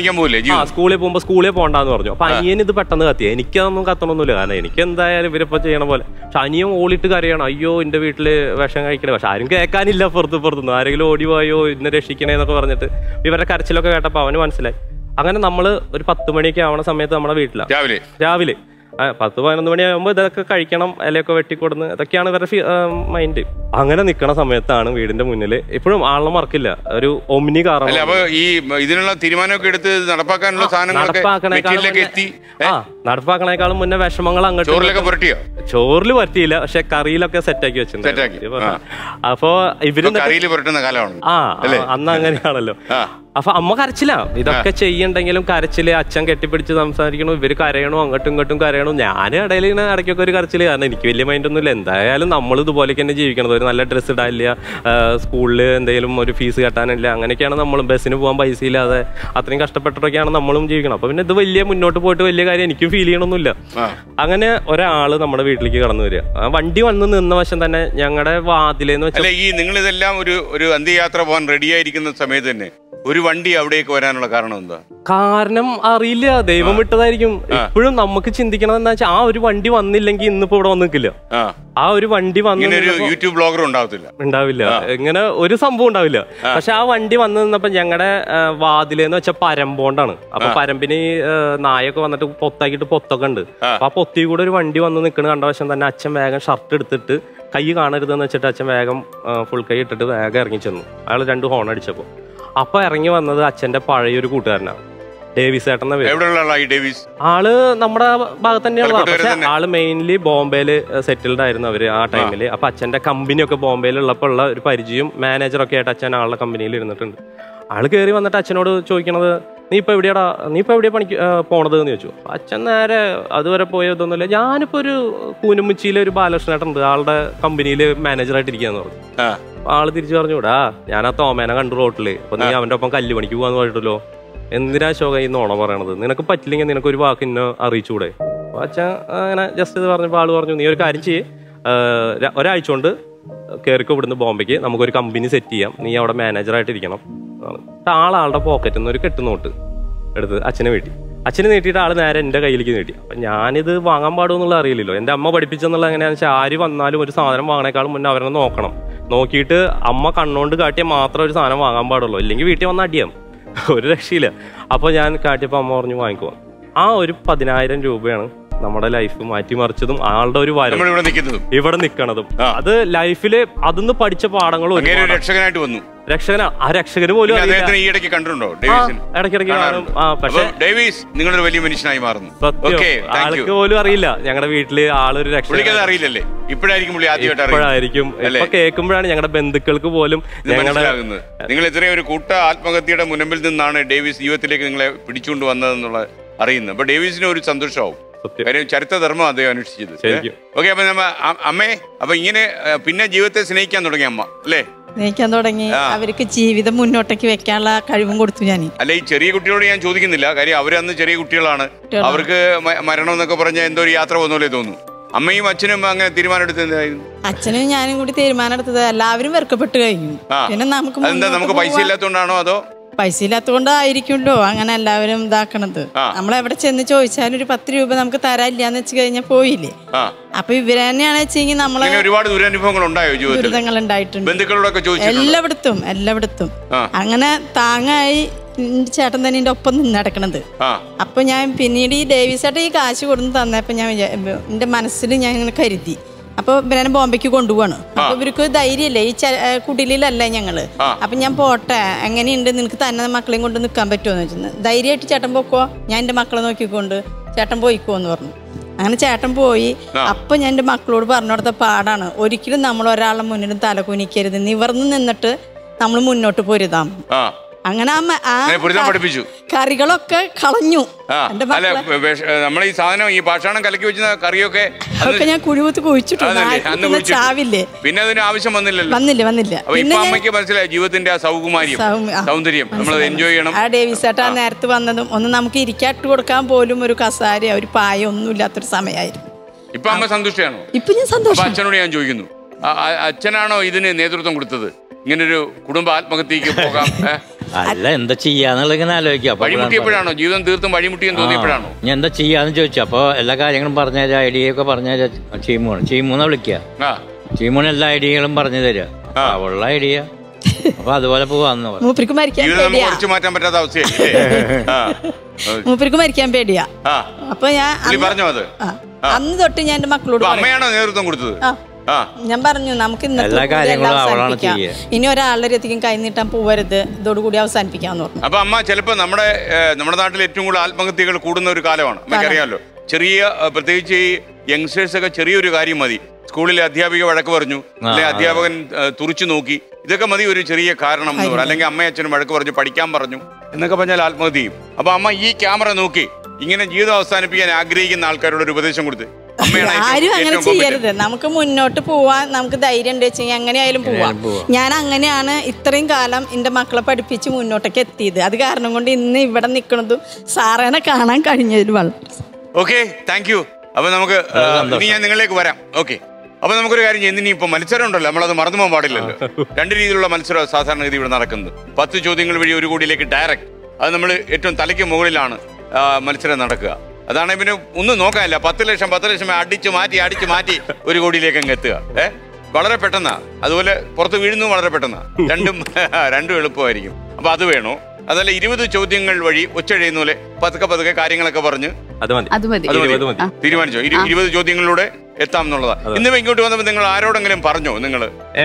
ആ സ്കൂളിൽ പോകുമ്പോൾ സ്കൂളിൽ പോകണ്ടെന്ന് പറഞ്ഞു. അപ്പൊ അനിയൻ ഇത് പെട്ടെന്ന് കത്തി. എനിക്കതൊന്നും കത്തണമൊന്നുമില്ല, കാരണം എനിക്ക് എന്തായാലും ഇവരിപ്പോ ചെയ്യണ പോലെ. പക്ഷെ അനിയൻ ഓളിട്ട് കരയണം, അയ്യോ എന്റെ വീട്ടില് വിഷം കഴിക്കണേ. പക്ഷെ ആരും കേൾക്കാനില്ല പുറത്ത് പുറത്തുനിന്ന്. ആരെങ്കിലും ഓടി പോയോ ഇന്നെ രക്ഷിക്കണേന്നൊക്കെ പറഞ്ഞിട്ട് ഇവരുടെ കരച്ചിലൊക്കെ കേട്ടപ്പോ അവന് മനസ്സിലായി. അങ്ങനെ നമ്മള് ഒരു പത്ത് മണിയൊക്കെ ആവണ സമയത്ത് നമ്മുടെ വീട്ടിലാണ് രാവിലെ രാവിലെ പത്ത് പതിനൊന്ന് മണിയാകുമ്പോൾ ഇതൊക്കെ കഴിക്കണം, ഇലയൊക്കെ വെട്ടിക്കൊടുന്ന്, ഇതൊക്കെയാണ് ഇവരുടെ മൈൻഡ്. അങ്ങനെ നിൽക്കണ സമയത്താണ് വീടിന്റെ മുന്നിൽ ഇപ്പോഴും ആളെ മറക്കില്ല ഒരു ഒമിനി കാർ. ഈ ഇതിനുള്ള തീരുമാനമൊക്കെ എടുത്ത് നടപ്പാക്കാനുള്ള നടപ്പാക്കണേക്കാളും മുന്നേ വിഷമങ്ങൾ അങ്ങോട്ട് ചോറിൽ പറ്റിയില്ല, പക്ഷെ കറിയിലൊക്കെ സെറ്റാക്കി വെച്ചിട്ടുണ്ട്. അപ്പൊ ഇവര് ആ അന്ന് അങ്ങനെയാണല്ലോ. അപ്പൊ അമ്മ കരച്ചില്ല. ഇതൊക്കെ ചെയ്യണ്ടെങ്കിലും കരച്ചില്, അച്ഛൻ കെട്ടിപ്പിടിച്ച് സംസാരിക്കണു, ഇവര് കരയണു, അങ്ങോട്ടും ഇങ്ങോട്ടും കരയണു. ഞാൻ ഇടയിൽ ഇങ്ങനെ ഇടയ്ക്കൊക്കെ ഒരു കരച്ചില്, കാരണം എനിക്ക് വലിയ മൈൻഡൊന്നുമില്ല. എന്തായാലും നമ്മൾ ഇതുപോലെയൊക്കെ തന്നെ ജീവിക്കണത്. ഒരു നല്ല ഡ്രസ്സ് ഇടാനില്ല, സ്കൂളിൽ എന്തെങ്കിലും ഒരു ഫീസ് കെട്ടാനില്ല, അങ്ങനെയൊക്കെയാണ് നമ്മളും. ബസ്സിന് പോകാൻ പൈസ ഇല്ലാതെ അത്രയും കഷ്ടപ്പെട്ടിട്ടൊക്കെയാണ് നമ്മളും ജീവിക്കണം. അപ്പൊ പിന്നെ ഇത് വലിയ മുന്നോട്ട് പോയിട്ട് വലിയ കാര്യം എനിക്കും ഫീൽ ചെയ്യണമൊന്നുമില്ല. അങ്ങനെ ഒരാള് നമ്മുടെ വീട്ടിലേക്ക് കടന്നു വരിക. വണ്ടി വന്ന് നിന്ന വശം തന്നെ ഞങ്ങളുടെ വാതിലേന്ന് വെച്ചാൽ ഈ നിങ്ങൾ ഇതെല്ലാം ഒരു ഒരു അന്ത്യയാത്ര പോകാൻ റെഡിയായിരിക്കുന്ന സമയത്ത് തന്നെ ഒരു വണ്ടി അവിടേക്ക് വരാനുള്ള കാരണം എന്താ? കാരണം അറിയില്ല, ദൈവം വിട്ടതായിരിക്കും. ഇപ്പോഴും നമുക്ക് ചിന്തിക്കണത് എന്താ വെച്ചാൽ ആ ഒരു വണ്ടി വന്നില്ലെങ്കിൽ ഇന്നിപ്പോ ഇവിടെ വന്ന് നിൽക്കില്ല. ആ ഒരു വണ്ടി വന്ന് യൂട്യൂബ് ബ്ലോഗർ ഉണ്ടാവത്തില്ല ഉണ്ടാവില്ല ഇങ്ങനെ ഒരു സംഭവം ഉണ്ടാവില്ല. പക്ഷെ ആ വണ്ടി വന്ന് നിന്നപ്പോ ഞങ്ങളുടെ വാതിലെന്ന് വെച്ചാൽ പരമ്പോണ്ടാണ്. അപ്പൊ പരമ്പിന് നായൊക്കെ വന്നിട്ട് പൊത്താക്കിയിട്ട് പൊത്തൊക്കെ ഉണ്ട്. അപ്പൊ ആ പൊത്തി കൂടെ ഒരു വണ്ടി വന്ന് നിൽക്കണ കണ്ട വശം തന്നെ അച്ഛൻ വേഗം ഷർട്ട് എടുത്തിട്ട് കൈ കാണരുതെന്ന് വെച്ചിട്ട് അച്ഛൻ വേഗം ഫുൾ കൈ ഇട്ടിട്ട് വേഗം ഇറങ്ങി ചെന്നു. അയാൾ രണ്ട് ഹോൺ അടിച്ചപ്പോ അപ്പൊ ഇറങ്ങി വന്നത് അച്ഛന്റെ പഴയൊരു കൂട്ടുകാരനാണ്, ഡേവിസ് ഏട്ടൻ. ആള് നമ്മുടെ ഭാഗത്ത് തന്നെയാണ്. പക്ഷെ ആള് മെയിൻലി ബോംബെയില് സെറ്റിൽഡ് ആയിരുന്നു അവര് ആ ടൈമില്. അപ്പൊ അച്ഛന്റെ കമ്പനിയൊക്കെ ബോംബെയിൽ ഉള്ളപ്പോ ഉള്ള ഒരു പരിചയം മാനേജറൊക്കെ ആയിട്ട് അച്ഛൻ ആളുടെ കമ്പനിയിൽ ഇരുന്നിട്ടുണ്ട്. ആള് കയറി വന്നിട്ട് അച്ഛനോട് ചോദിക്കണത്, നീ ഇപ്പൊ എവിടെയാടാ നീ ഇപ്പൊ എവിടെയാ പണിക്ക് പോണത് എന്ന് ചോദിച്ചു. അച്ഛൻ നേരെ അതുവരെ പോയതൊന്നുമില്ല, ഞാനിപ്പോ ഒരു കൂനുമുച്ചിയിലെ ഒരു ബാലകൃഷ്ണേട്ടുണ്ട്, ആളുടെ കമ്പനിയിൽ മാനേജറായിട്ട് ഇരിക്കാന്ന് പറഞ്ഞു. ആള് തിരിച്ചു പറഞ്ഞുകൂടാ, ഞാൻ ആ തോമേനെ കണ്ടു റോട്ടില്, അപ്പൊ നീ അവന്റെ ഒപ്പം കല്ല് പണിക്ക് പോവാന്ന് പറഞ്ഞിട്ടല്ലോ, എന്തിനാ ശോക ഈ നോണ പറയണത്, നിനക്ക് പറ്റില്ലെങ്കിൽ നിനക്ക് ഒരു വാക്ക് ഇന്നെ അറിയിച്ചുകൂടെ? അപ്പൊ അച്ഛൻ അങ്ങനെ ജസ്റ്റ് ഇത് പറഞ്ഞപ്പോ ആള് പറഞ്ഞു, നീ ഒരു കാര്യം ചെയ്യേ, ഒരാഴ്ച കൊണ്ട് കയറിക്കോ ഇവിടുന്ന് ബോംബെക്ക്, നമുക്കൊരു കമ്പനി സെറ്റ് ചെയ്യാം, നീ അവിടെ മാനേജറായിട്ട് ഇരിക്കണം. ആളാളുടെ പോക്കറ്റിൽ നിന്ന് ഒരു കെട്ടുനോട്ട് എടുത്ത് അച്ഛനെ വീട്ടി അച്ഛന് നീട്ടിയിട്ട് ആള് നേരെ എൻ്റെ കയ്യിലേക്ക് നീട്ടി. അപ്പം ഞാനിത് വാങ്ങാൻ പാടുമെന്നുള്ള അറിയില്ലല്ലോ. എൻ്റെ അമ്മ പഠിപ്പിച്ചെന്നുള്ള എങ്ങനെയാണെന്ന് വെച്ചാൽ ആര് വന്നാലും ഒരു സാധനം വാങ്ങണേക്കാളും മുന്നേ അവരെ നോക്കണം, നോക്കിയിട്ട് അമ്മ കണ്ണുകൊണ്ട് കാട്ടിയാൽ മാത്രമേ ഒരു സാധനം വാങ്ങാൻ പാടുള്ളൂ, ഇല്ലെങ്കിൽ വീട്ടിൽ വന്ന് അടിയാം, ഒരു രക്ഷയില്ല. അപ്പോൾ ഞാൻ കാട്ടിയപ്പോൾ അമ്മ പറഞ്ഞു വാങ്ങിക്കുവാൻ. ആ ഒരു പതിനായിരം രൂപയാണ് നമ്മുടെ ലൈഫ് മാറ്റിമറിച്ചതും ആളുടെ ഒരു വരം ഇവിടെ നിൽക്കുന്നതും ഇവിടെ നിൽക്കണതും അത് ലൈഫില് അതിന്ന് പഠിച്ച പാഠങ്ങൾ രക്ഷകനായിട്ട് വന്നു. രക്ഷകന ആ രക്ഷകന് പോലും ഈ ഇടയ്ക്ക് കണ്ടിട്ടുണ്ടോ ഇടയ്ക്കിടയ്ക്ക് പക്ഷെ ഡേവിസ് നിങ്ങളൊരു വലിയ മനുഷ്യനായി മാറുന്നു. ആൾക്ക് പോലും അറിയില്ല ഞങ്ങളുടെ വീട്ടില് ആളൊരു രക്ഷകൻ അറിയില്ലല്ലേ? ഇപ്പോഴായിരിക്കും ഇപ്പോഴായിരിക്കും ഇപ്പൊ കേൾക്കുമ്പോഴാണ് ഞങ്ങളുടെ ബന്ധുക്കൾക്ക് പോലും മനസ്സിലാകുന്നത്. നിങ്ങൾ ഇത്രയും ഒരു കൂട്ട ആത്മഹത്യയുടെ മുൻപിൽ നിന്നാണ് ഡേവിസ് ജീവിതത്തിലേക്ക് നിങ്ങളെ പിടിച്ചുകൊണ്ട് വന്നതെന്നുള്ള അറിയുന്നത്. അപ്പൊ ഡേവിസിന് ഒരു സന്തോഷമാവും. കാര്യം ചരിത്രധർമ്മം അദ്ദേഹം അനുഷ്ഠിച്ചത്. ഓക്കെ, അപ്പൊ നമ്മ അമ്മേ അപ്പൊ ഇങ്ങനെ പിന്നെ ജീവിതത്തെ സ്നേഹിക്കാൻ തുടങ്ങി അമ്മ അല്ലേ? സ്നേഹിക്കാൻ തുടങ്ങി. അവർക്ക് ജീവിതം മുന്നോട്ടേക്ക് വെക്കാനുള്ള കഴിവും കൊടുത്തു ഞാൻ. അല്ല, ഈ ചെറിയ കുട്ടികളോട് ഞാൻ ചോദിക്കുന്നില്ല, കാര്യം അവരന്ന് ചെറിയ കുട്ടികളാണ്. അവർക്ക് മരണം എന്നൊക്കെ പറഞ്ഞാൽ എന്തോ ഒരു യാത്ര പോകുന്ന പോലെ തോന്നുന്നു. അമ്മയും അച്ഛനും അങ്ങനെ തീരുമാനം എടുത്തത് എന്തായിരുന്നു? അച്ഛനും ഞാനും കൂടി തീരുമാനം എടുത്തത് എല്ലാവരും വെറുക്കപ്പെട്ട് കഴിഞ്ഞു. പിന്നെ നമുക്ക് എന്താ നമുക്ക് പൈസ ഇല്ലാത്തതുകൊണ്ടാണോ അതോ പൈസ ഇല്ലാത്തതുകൊണ്ടായിരിക്കുമല്ലോ അങ്ങനെ എല്ലാവരും ഇതാക്കണത്. നമ്മളെവിടെ ചെന്ന് ചോദിച്ചാലും ഒരു പത്ത് രൂപ നമുക്ക് തരാനില്ലാന്ന് വെച്ച് കഴിഞ്ഞാൽ പോയില്ലേ. അപ്പൊ ഇവര് തന്നെയാണ് വെച്ചെങ്കിൽ നമ്മളെ ഒരുപാട് ദുരനുഭവങ്ങൾ ഉണ്ടായോ? ദുരിതങ്ങൾ ഉണ്ടായിട്ടുണ്ട് ബന്ധുക്കളോടൊക്കെ എല്ലായിടത്തും എല്ലായിടത്തും. അങ്ങനെ താങ്ങായി ചേട്ടൻ തന്നെ എന്റെ ഒപ്പം നിന്ന് നടക്കണത്. അപ്പൊ ഞാൻ പിന്നീട് ഈ ഡേവിസ് ചേട്ടൻ ഈ കാശ് കൊടുന്ന് തന്നപ്പോ ഞാൻ എന്റെ മനസ്സിൽ ഞാൻ ഇങ്ങനെ കരുതി. അപ്പൊ ഇവരെ ബോംബെക്ക് കൊണ്ടുപോവാണ്. അപ്പൊ ഇവർക്ക് ധൈര്യല്ലേ, ഈ കുടിലല്ലേ ഞങ്ങള്. അപ്പൊ ഞാൻ പോട്ടെ, എങ്ങനെയുണ്ട് നിനക്ക് തന്നെ മക്കളെയും കൊണ്ട് നിൽക്കാൻ പറ്റുമോന്ന് വെച്ചാൽ ധൈര്യമായിട്ട് ചേട്ടൻ പോക്കോ, ഞാൻ എന്റെ മക്കളെ നോക്കിക്കൊണ്ട് ചേട്ടൻ പോയിക്കോ എന്ന് പറഞ്ഞു. അങ്ങനെ ചേട്ടൻ പോയി. അപ്പൊ ഞാൻ എന്റെ മക്കളോട് പറഞ്ഞു കൊടുത്ത പാടാണ്, ഒരിക്കലും നമ്മൾ ഒരാളുടെ മുന്നിലും തല കുനിക്കരുത്, നിവർന്ന് നിന്നിട്ട് നമ്മൾ മുന്നോട്ട് പോരുതാം. അങ്ങനെ പഠിപ്പിച്ചു. കറികളൊക്കെ കളഞ്ഞു. നമ്മളെ ഈ സാധനം ഈ പാഷാണം കലക്കി വെച്ച കറിയൊക്കെ അതൊക്കെ ഞാൻ കുഴിവത്ത് കുഴിച്ചിട്ടുണ്ട്. ചാവില്ലേ, പിന്നെ അതിന് ആവശ്യം വന്നില്ലല്ലോ. വന്നില്ല വന്നില്ല പിന്നെ അമ്മയ്ക്ക് മനസ്സിലായി ജീവിതത്തിന്റെ ആ സൗകുമാര്യം സൗന്ദര്യം നമ്മൾ എൻജോയ് ചെയ്യണം. ആ ഡേവിസ് ചേട്ടാ നേരത്തെ വന്നതും ഒന്ന് നമുക്ക് ഇരിക്കാട്ട് കൊടുക്കാൻ പോലും ഒരു കസാര ഒരു പായ ഒന്നും ഇല്ലാത്തൊരു സമയമായിരുന്നു. ഇപ്പൊ അമ്മ സന്തുഷ്ടയാണോ? ഇപ്പൊ ഞാൻ സന്തോഷം. അച്ഛനോട് ഞാൻ ചോദിക്കുന്നു, അച്ഛനാണോ ഇതിന് നേതൃത്വം കൊടുത്തത്? ഇങ്ങനൊരു കുടുംബ ആത്മഹത്യക്ക് പോകാം അല്ല എന്താ ചെയ്യാന്നുള്ള ഇങ്ങനെ ആലോചിക്കാം. വഴിമുട്ടിയപ്പോഴാണോ ജീവിതം തീർത്തും വഴിമുട്ടിയെന്ന് തോന്നിയപ്പോഴാണോ ഞാൻ എന്താ ചെയ്യാന്ന് ചോദിച്ചു. അപ്പൊ എല്ലാ കാര്യങ്ങളും പറഞ്ഞു തരാം, ഐഡിയ ഒക്കെ പറഞ്ഞു തരാം. ചീമൂണ് ചീമൂന്ന വിളിക്കുക, ചീമൂണ് എല്ലാ ഐഡിയകളും പറഞ്ഞു തരാ. ഉള്ള ഐഡിയ അപ്പൊ അതുപോലെ പോവാന്ന് പറഞ്ഞു. മാറ്റാൻ പറ്റാത്ത അവസ്ഥയല്ലേ? മൂപ്പർക്ക് മരിക്കാൻ പേടിയാ. അപ്പൊ ഞാൻ പറഞ്ഞോ അത് അന്ന് തൊട്ട് ഞാൻ എന്റെ മക്കളോട് അമ്മയാണോ നേതൃത്വം കൊടുത്തത്? ഞാൻ പറഞ്ഞു നമുക്ക് അവസാനിപ്പിക്കാം, ഇനി ഒരാളുടെ രത്തിക്കും കൈ നീട്ടാൻ പോവരുത്, ഇതോടുകൂടി അവസാനിപ്പിക്കാന്ന് പറഞ്ഞു. അപ്പൊ അമ്മ ചിലപ്പോ നമ്മുടെ നമ്മുടെ നാട്ടിൽ ഏറ്റവും കൂടുതൽ ആത്മഹത്യകൾ കൂടുന്ന ഒരു കാലമാണ്, നമുക്കറിയാമല്ലോ. ചെറിയ പ്രത്യേകിച്ച് ഈ യങ്സ്റ്റേഴ്സ് ഒക്കെ ചെറിയൊരു കാര്യം മതി, സ്കൂളിലെ അധ്യാപിക വഴക്ക് പറഞ്ഞു, അല്ലെ അധ്യാപകൻ തുറിച്ചു നോക്കി, ഇതൊക്കെ മതി ഒരു ചെറിയ കാരണം എന്ന് പറയും. അല്ലെങ്കിൽ അമ്മയച്ഛനും വഴക്ക് പറഞ്ഞു, പഠിക്കാൻ പറഞ്ഞു എന്നൊക്കെ പറഞ്ഞാൽ ആത്മഹത്യ ചെയ്യും. അപ്പൊ അമ്മ ഈ ക്യാമറ നോക്കി ഇങ്ങനെ ജീവിതം അവസാനിപ്പിക്കാൻ ആഗ്രഹിക്കുന്ന ആൾക്കാരോട് ഒരു ഉപദേശം കൊടുത്ത് ആരും അങ്ങനെ ചെയ്യരുത്, നമുക്ക് മുന്നോട്ട് പോവാൻ നമുക്ക് ധൈര്യം ഉണ്ട് വെച്ചാൽ എങ്ങനെയായാലും പോവാം. ഞാൻ അങ്ങനെയാണ് ഇത്രയും കാലം എന്റെ മക്കളെ പഠിപ്പിച്ച് മുന്നോട്ടേക്ക് എത്തിയത്. അത് കാരണം കൊണ്ട് ഇന്ന് ഇവിടെ നിൽക്കുന്നതും സാറേനെ കാണാൻ കഴിഞ്ഞതിൽ വളരെ. Okay, thank you. അപ്പൊ നമുക്ക് ഇനി ഞാൻ നിങ്ങളിലേക്ക് വരാം. ഓക്കെ, അപ്പൊ നമുക്കൊരു കാര്യം ചെയ്യാം. ഇനി ഇപ്പൊ മത്സരം ഉണ്ടല്ലോ, നമ്മളത് മറന്നു പോകാൻ പാടില്ലല്ലോ. രണ്ട് രീതിയിലുള്ള മത്സരം സാധാരണഗതി ഇവിടെ നടക്കുന്നത്. പത്ത് ചോദ്യങ്ങൾ വഴി ഒരു കോടിയിലേക്ക് ഡയറക്റ്റ്. അത് നമ്മൾ ഏറ്റവും തലയ്ക്ക് മുകളിലാണ് മത്സരം നടക്കുക. അതാണ് പിന്നെ ഒന്നും നോക്കാനില്ല, പത്ത് ലക്ഷം പത്ത് ലക്ഷം അടിച്ചു മാറ്റി അടിച്ചു മാറ്റി ഒരു കോടിയിലേക്ക് അങ്ങ് എത്തുക. ഏഹ് വളരെ പെട്ടെന്നാ. അതുപോലെ പുറത്ത് വീഴുന്നു വളരെ പെട്ടെന്നാ. രണ്ടും രണ്ടും എളുപ്പമായിരിക്കും. അപ്പൊ അത് വേണോ? അതല്ല ഇരുപത് ചോദ്യങ്ങൾ വഴി ഒച്ചഴിയുന്ന പോലെ പതുക്കെ പതുക്കെ കാര്യങ്ങളൊക്കെ പറഞ്ഞ് തീരുമാനിച്ചോ? ഇരുപത് ചോദ്യങ്ങളിലൂടെ എത്താം എന്നുള്ളതാണ്. ഇന്ന് ഇങ്ങോട്ട് വന്നപ്പോൾ നിങ്ങൾ ആരോടെങ്കിലും പറഞ്ഞോ? നിങ്ങൾ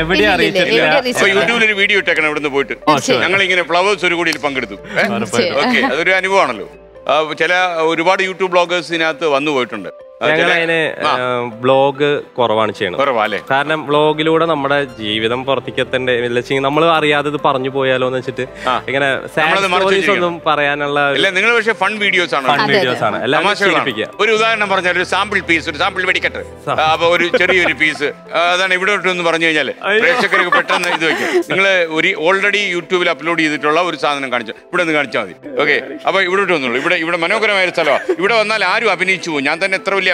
യൂട്യൂബിൽ ഒരു വീഡിയോ ഇട്ടേക്കണം ഇവിടുന്ന് പോയിട്ട്, ഞങ്ങൾ ഇങ്ങനെ ഫ്ലവേഴ്സ് ഒരു കൂടിയിൽ പങ്കെടുത്തു. ഓക്കെ, അതൊരു അനുഭവമാണല്ലോ. ചില ഒരുപാട് യൂട്യൂബ് ബ്ലോഗേഴ്സ് ഇതിനകത്ത് വന്നു പോയിട്ടുണ്ട്. ഞങ്ങളതിന് ബ്ലോഗ് കുറവാണ് ചെയ്യണത്. കാരണം ബ്ലോഗിലൂടെ നമ്മുടെ ജീവിതം പുറത്തേക്ക് എത്തണ്ടേ, നമ്മൾ അറിയാതെ ഇത് പറഞ്ഞു പോയാലോ എന്ന് വെച്ചിട്ട് ഇങ്ങനെ ഒന്നും പറയാനുള്ള നിങ്ങൾ പക്ഷേ ഫൺ വീഡിയോസ് ആണ്. ഫൺ വീഡിയോസ് ആണ് എല്ലാം. ഒരു ഉദാഹരണം പറഞ്ഞാൽ ഒരു സാമ്പിൾ പീസ്, ഒരു സാമ്പിൾ വെടിക്കട്ടെ, അപ്പൊ ഒരു ചെറിയൊരു പീസ് അതാണ് ഇവിടെ ഇട്ടെന്ന് പറഞ്ഞു കഴിഞ്ഞാൽ പ്രേക്ഷകർക്ക് പെട്ടെന്ന് ഇത് വെക്കും. നിങ്ങൾ ഒരു ഓൾറെഡി യൂട്യൂബിൽ അപ്ലോഡ് ചെയ്തിട്ടുള്ള ഒരു സാധനം കാണിച്ചു ഇവിടെ നിന്ന് കാണിച്ചാൽ മതി. ഓക്കെ, അപ്പൊ ഇവിടെ ഇട്ട് വന്നുള്ളൂ. ഇവിടെ ഇവിടെ മനോഹരമായ ഒരു സ്ഥലമാണ്. ഇവിടെ വന്നാൽ ആരും അഭിനയിച്ചു പോകും. ഞാൻ തന്നെ എത്ര വലിയ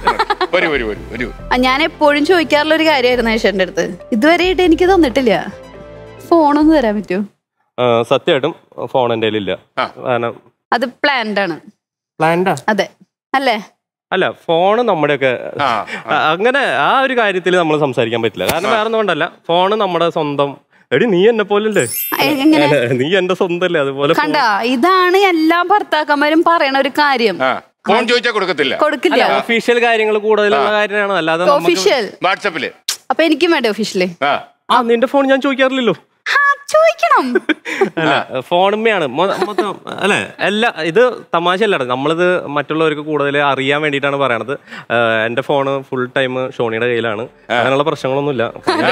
ഞാൻ എപ്പോഴും ചോദിക്കാറുള്ള ഒരു കാര്യമായിരുന്നു ഏഷ്യന്റെ അടുത്ത്, ഇതുവരെയായിട്ട് എനിക്ക് തന്നിട്ടില്ല. ഫോണൊന്ന് തരാൻ പറ്റുമോ? സത്യമായിട്ടും ഫോൺ എന്റെ ഇല്ല. അത് പ്ലാൻഡ് ആണ്. പ്ലാൻഡാ? അതെ അല്ലേ? അല്ല, ഫോണ് നമ്മുടെയൊക്കെ അങ്ങനെ ആ ഒരു കാര്യത്തിൽ നമ്മൾ സംസാരിക്കാൻ പറ്റില്ല. കാരണം വേറെ ഒന്നും കൊണ്ടല്ല, ഫോണ് നമ്മുടെ സ്വന്തം. എടി നീ എന്നെ പോലല്ലേ, നീ എന്റെ സ്വന്തല്ലേ, അതുപോലെ കണ്ടാ. ഇതാണ് എല്ലാ ഭർത്താക്കന്മാരും പറയണ ഒരു കാര്യം. ഫോൺ ചോദിച്ചാൽ കൊടുക്കത്തില്ല. കൊടുക്കില്ല. ഒഫീഷ്യൽ കാര്യങ്ങൾ കൂടുതലുള്ള കാര്യമാണ്, അല്ലാതെ ഒഫീഷ്യൽ വാട്സാപ്പില്. അപ്പൊ എനിക്കും വേണ്ടേ ഒഫീഷ്യലി? ആ നിന്റെ ഫോൺ ഞാൻ ചോദിക്കാറില്ലല്ലോ. ചോദിക്കണം. ഫോണുമ്മയാണ് മൊത്തം അല്ലെ എല്ലാ. ഇത് തമാശയല്ല, നമ്മളിത് മറ്റുള്ളവർക്ക് കൂടുതൽ അറിയാൻ വേണ്ടിയിട്ടാണ് പറയണത്. എന്റെ ഫോണ് ഫുൾ ടൈം ഷോണിയുടെ കയ്യിലാണ്. അങ്ങനെയുള്ള പ്രശ്നങ്ങളൊന്നുമില്ല.